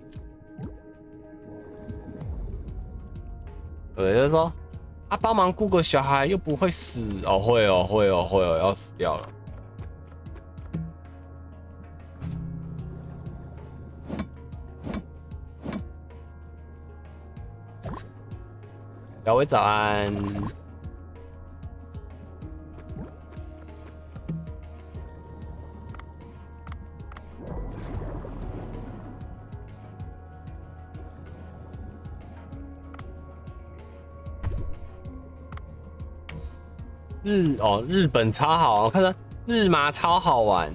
S1: 对，就是说啊，帮忙顾个小孩又不会死哦，会哦，会哦，会哦，要死掉了。小伟早安。 日哦，日本超好，我看到日麻超好玩。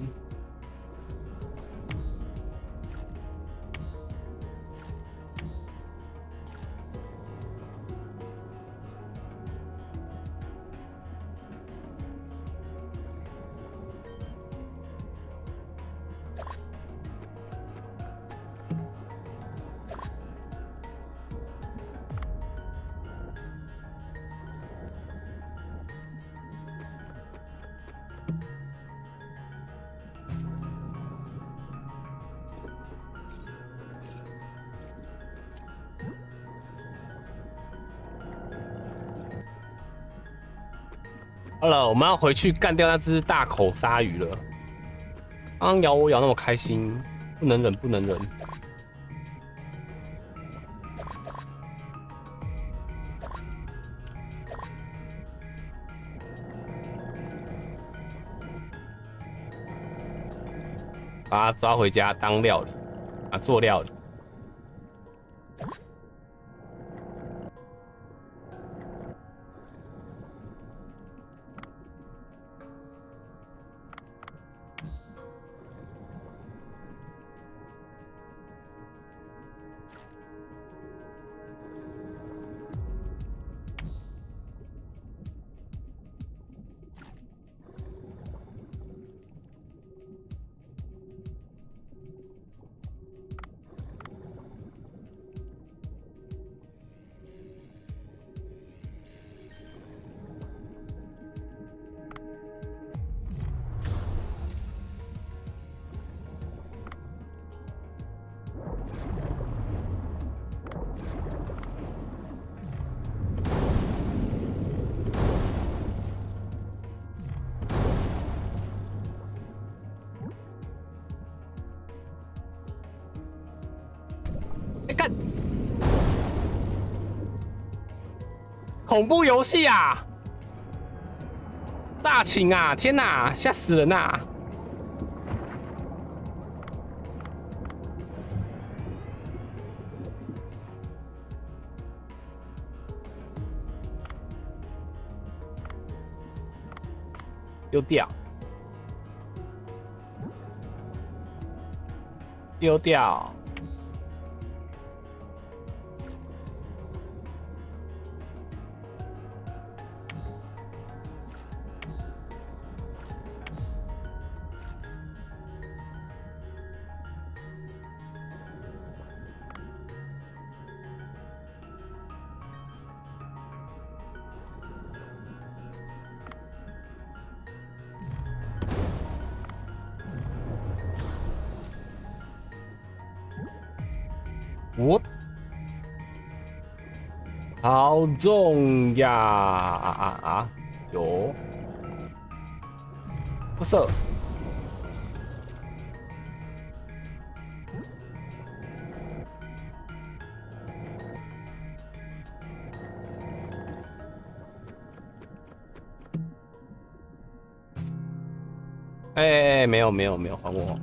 S1: 好了，我们要回去干掉那只大口鲨鱼了。刚刚咬我咬那么开心，不能忍，不能忍。把它抓回家当料理，啊，做料理。干！恐怖游戏啊！大秦啊！天哪，吓死人呐！丢掉，丢掉。我好重呀！啊啊啊！有，不是。哎哎哎，没有没有没有，还我。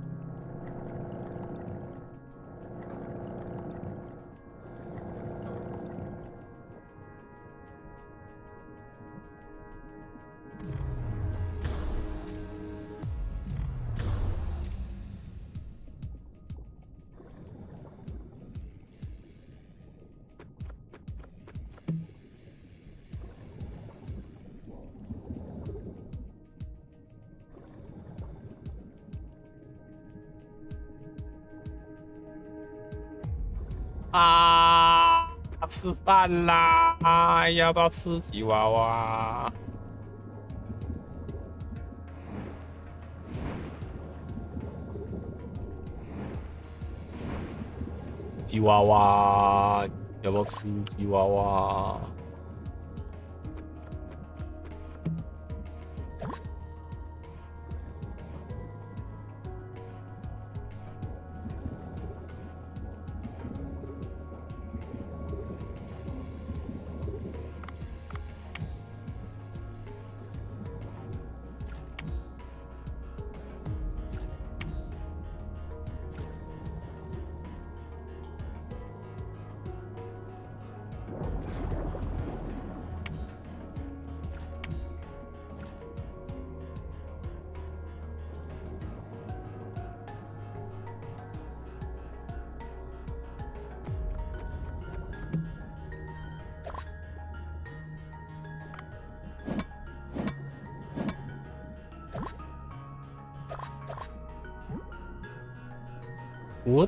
S1: 啊！吃饭啦！哎，要不要吃吉娃娃？吉娃娃，要不要吃吉娃娃？ 我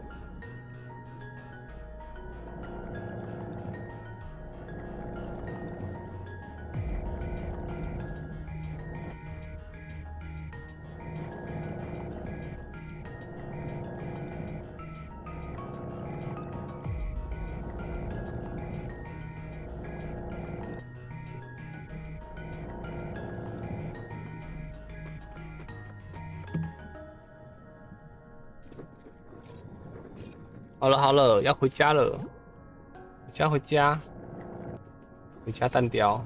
S1: 好了好了，要回家了，回家回家，回家单雕。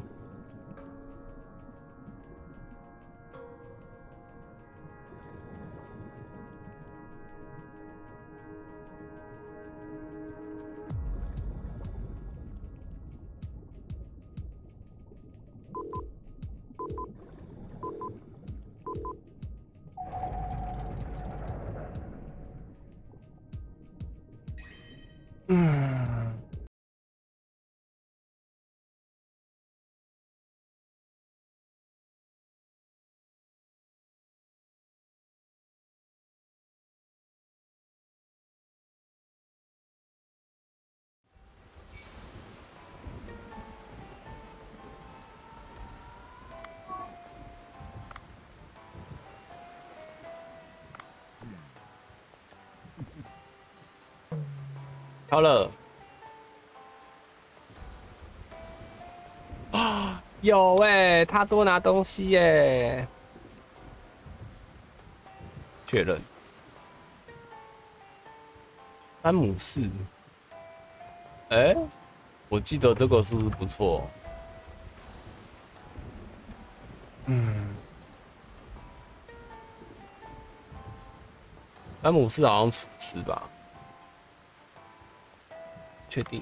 S1: 嗯，好了。啊，有哎、欸，他多拿东西耶、欸。确认。詹姆士，哎、欸，我记得这个是不是不错？嗯，詹姆士好像厨师吧？确定。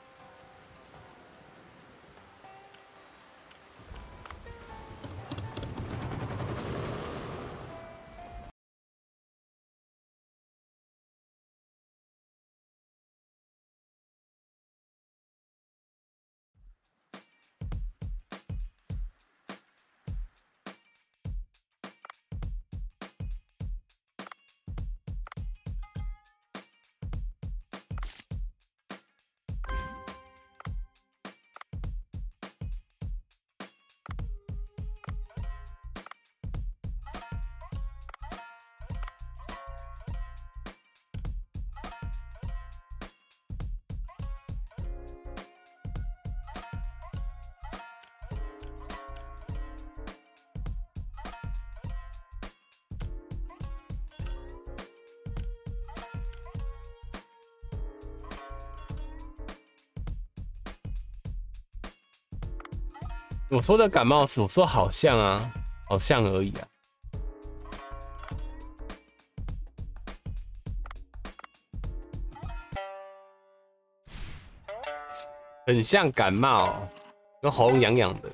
S1: 我说的感冒是我说好像啊，好像而已啊。很像感冒，跟喉咙痒痒的。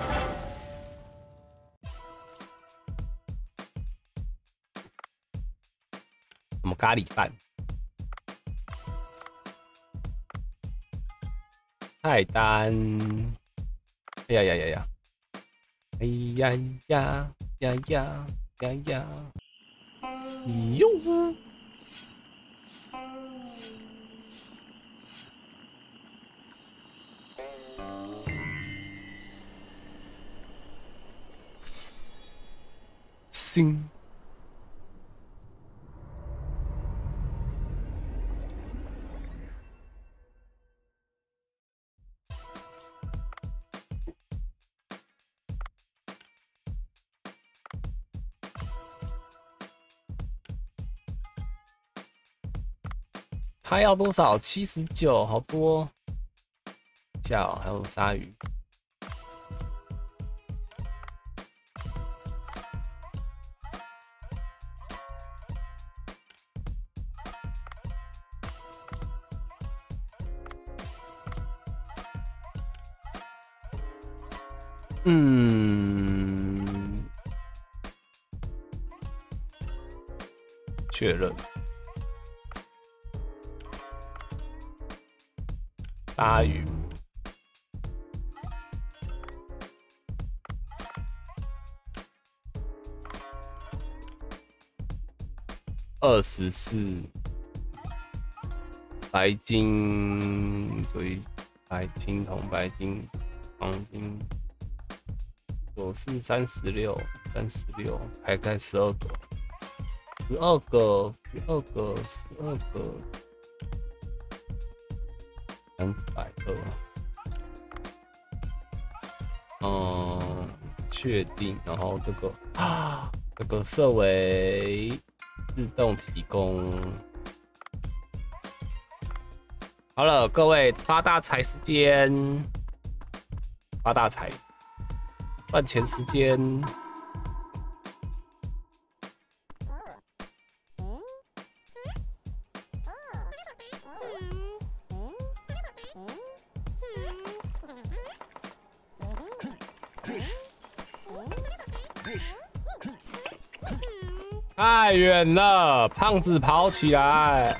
S1: 什么咖喱饭？菜单。哎呀呀呀呀！哎呀呀呀呀呀呀！哟！心。他要多少？七十九，好多。下哦，还有鲨鱼。嗯，确认。鲨鱼。二十四。 白金，所以白青铜、白金、黄金，九四三十六，三十六，还开十二个，十二个，十二个，十二个，三百二。嗯，确定。然后这个啊，这个设为自动提供。好了，各位发大财时间，发大财，赚钱时间。太远了，胖子跑起来！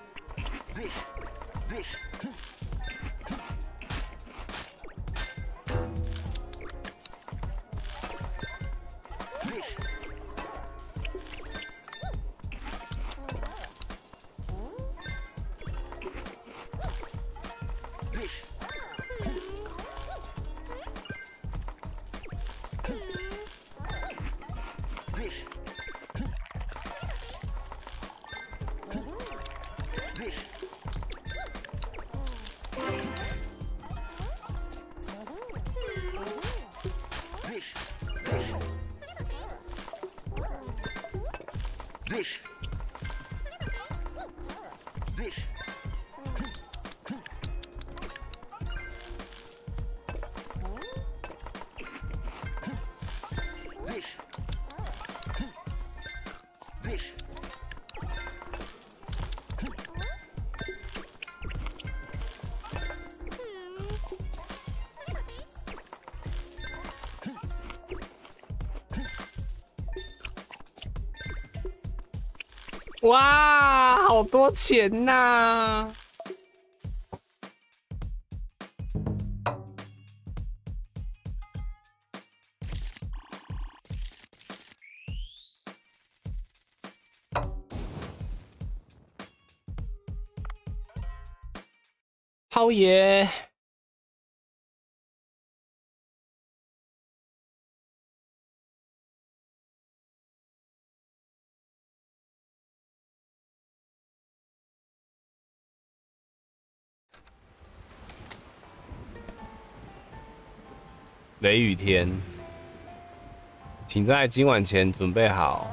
S1: 哇，好多钱呐、啊！浩爷。雷雨天，请在今晚前准备好。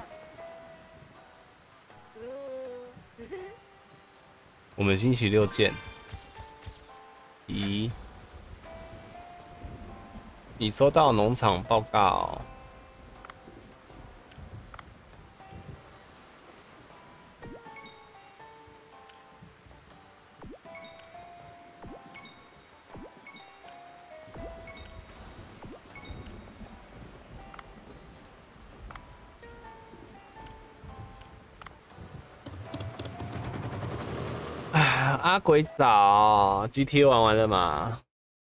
S1: 我们星期六见。一，已收到农场报告。阿鬼早 ，G T A 玩完了吗？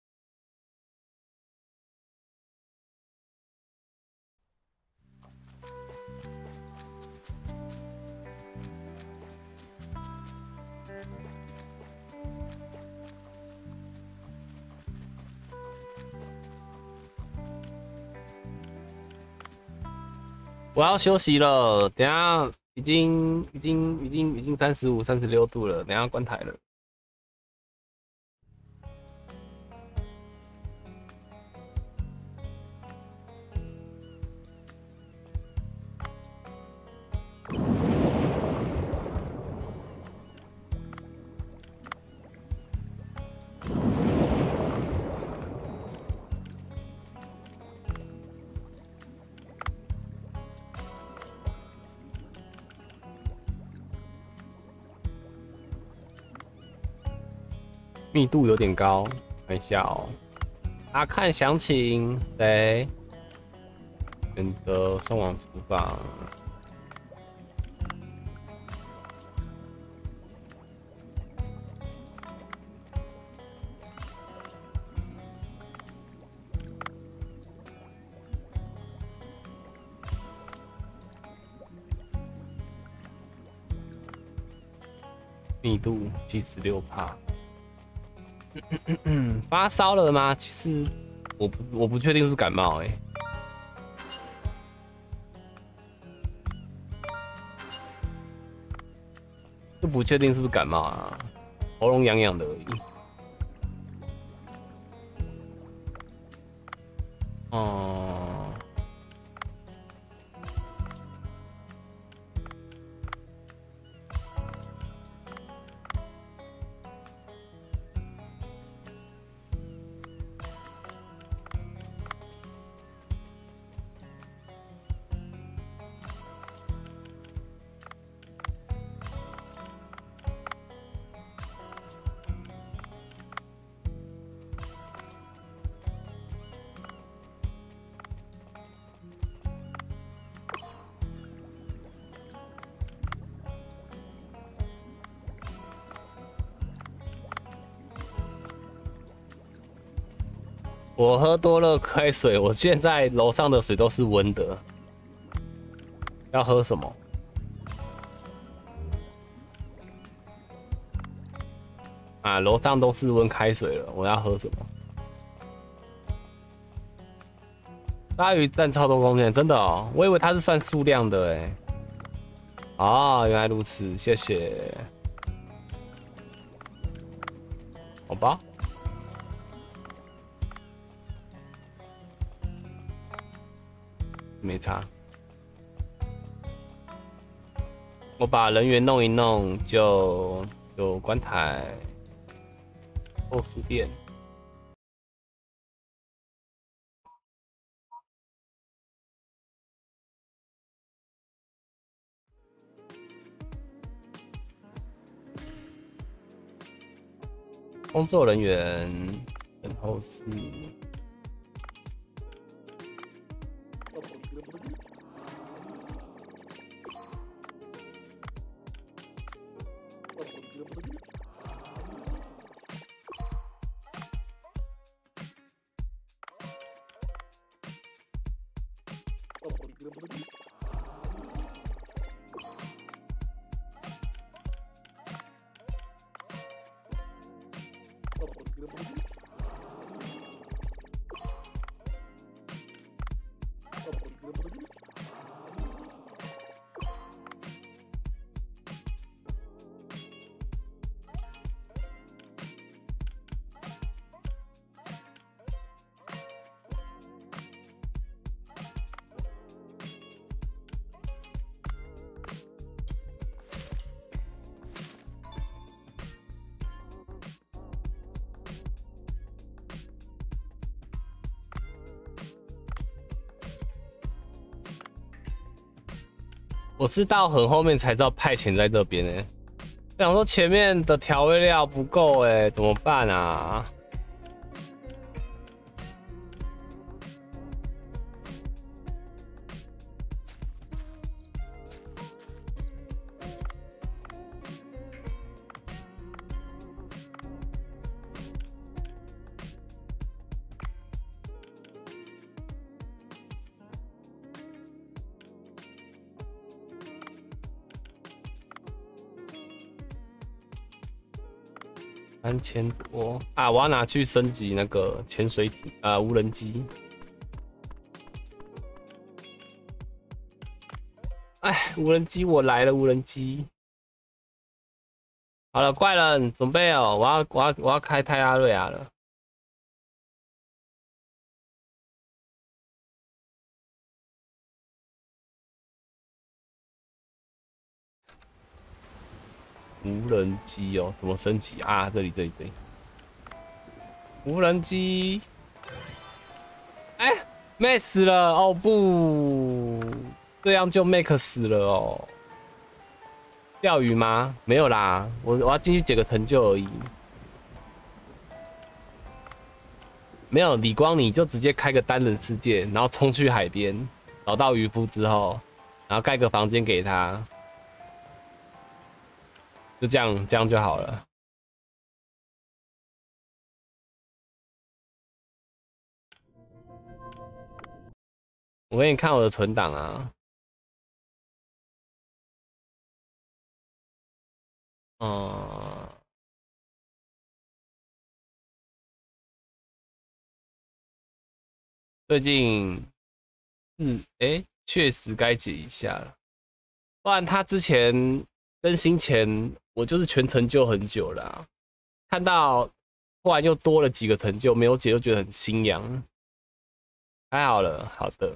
S1: 我要休息了，等一下已经已经已经已经三十五、三十六度了，等一下关台了。密度有点高，看一下哦。啊，看详情，谁选择送往厨房？ 密度七十六帕。发烧了吗？其实我不我不确定是不是感冒哎、欸。就不确定是不是感冒啊，喉咙痒痒的而已。哦、嗯。我喝多了开水，我现在楼上的水都是温的。要喝什么？啊，楼上都是温开水了，我要喝什么？鲨鱼蛋超多贡献，真的哦，我以为它是算数量的哎。哦，原来如此，谢谢。好吧。没差，我把人员弄一弄就就关台 ，B O S S 店。工作人员，然后是。我是到很后面才知道派遣在这边呢、欸，想说前面的调味料不够哎，怎么办啊？三千多啊！我要拿去升级那个潜水艇啊、呃，无人机。哎，无人机我来了，无人机。好了，怪人准备哦，我要我要我要开泰亚瑞亚了。无人机哦，怎么升级啊？这里这里这里。无人机，哎 ，make 死了哦不，这样就 make 死了哦。钓鱼吗？没有啦，我我要进去解个成就而已。没有李光，你就直接开个单人世界，然后冲去海边，找到渔夫之后，然后盖个房间给他，就这样，这样就好了。我给你看我的存档啊。 ， 嗯，最近，嗯，哎，确实该解一下了，不然他之前更新前，我就是全成就很久了、啊，看到忽然又多了几个成就，没有解就觉得很心痒。太好了，好的。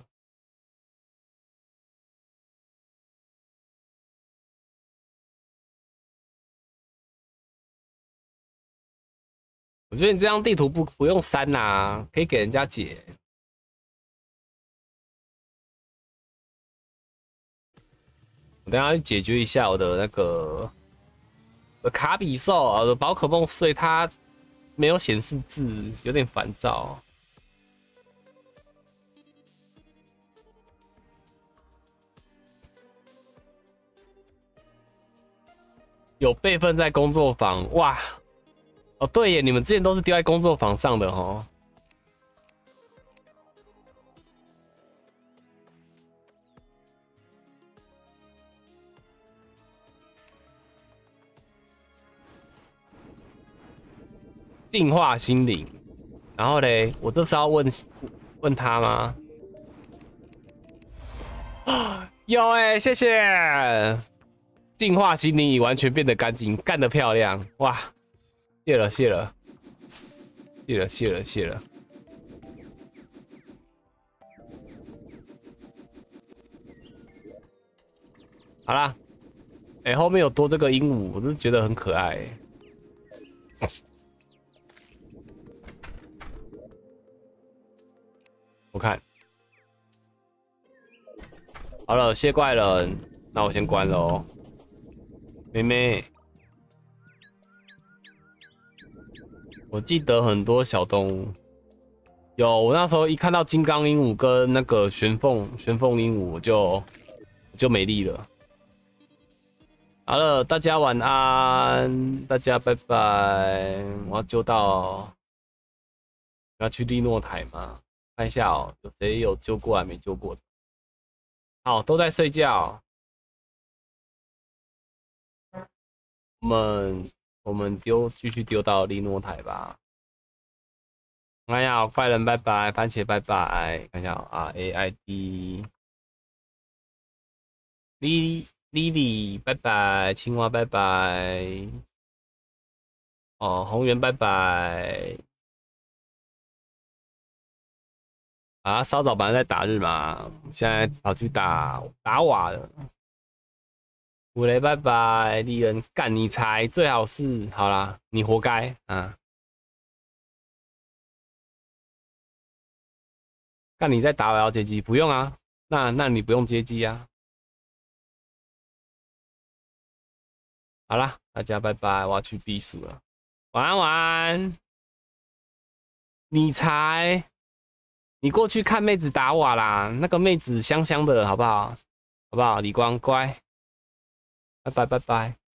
S1: 我觉得你这张地图不不用删呐、啊，可以给人家解。我等一下去解决一下我的那个我的卡比兽，我的宝可梦碎它没有显示字，有点烦躁。有备份在工作坊，哇！哦，对耶，你们之前都是丢在工作坊上的哦。净化心灵，然后嘞，我这是要问问他吗？有哎、欸，谢谢。净化心灵已完全变得干净，干得漂亮，哇！谢了谢了，谢了谢了谢了。好啦，哎、欸，后面有多这个鹦鹉，我都觉得很可爱、欸。我看，好了，谢怪人，那我先关了哦。妹妹，我记得很多小动物，有我那时候一看到金刚鹦鹉跟那个玄凤玄凤鹦鹉，我就就没力了。好了，大家晚安，大家拜拜。我要救到，要去利诺台吗？看一下哦，有谁有救过还没救过的？好，都在睡觉。我们我们丢继续丢到利诺台吧。看一下，怪人拜拜，番茄拜拜。看一下 R A I D， 莉莉莉拜拜，青蛙拜拜。哦，红源拜拜。啊，稍早本来在打日嘛，现在跑去打打瓦了。五雷拜拜，丽人干你才最好是好啦，你活该啊！干你在打我要接机，不用啊，那那你不用接机啊。好啦，大家拜拜，我要去避暑了，晚安晚安。你才，你过去看妹子打瓦啦，那个妹子香香的好不好？好不好？李光乖，拜拜拜拜。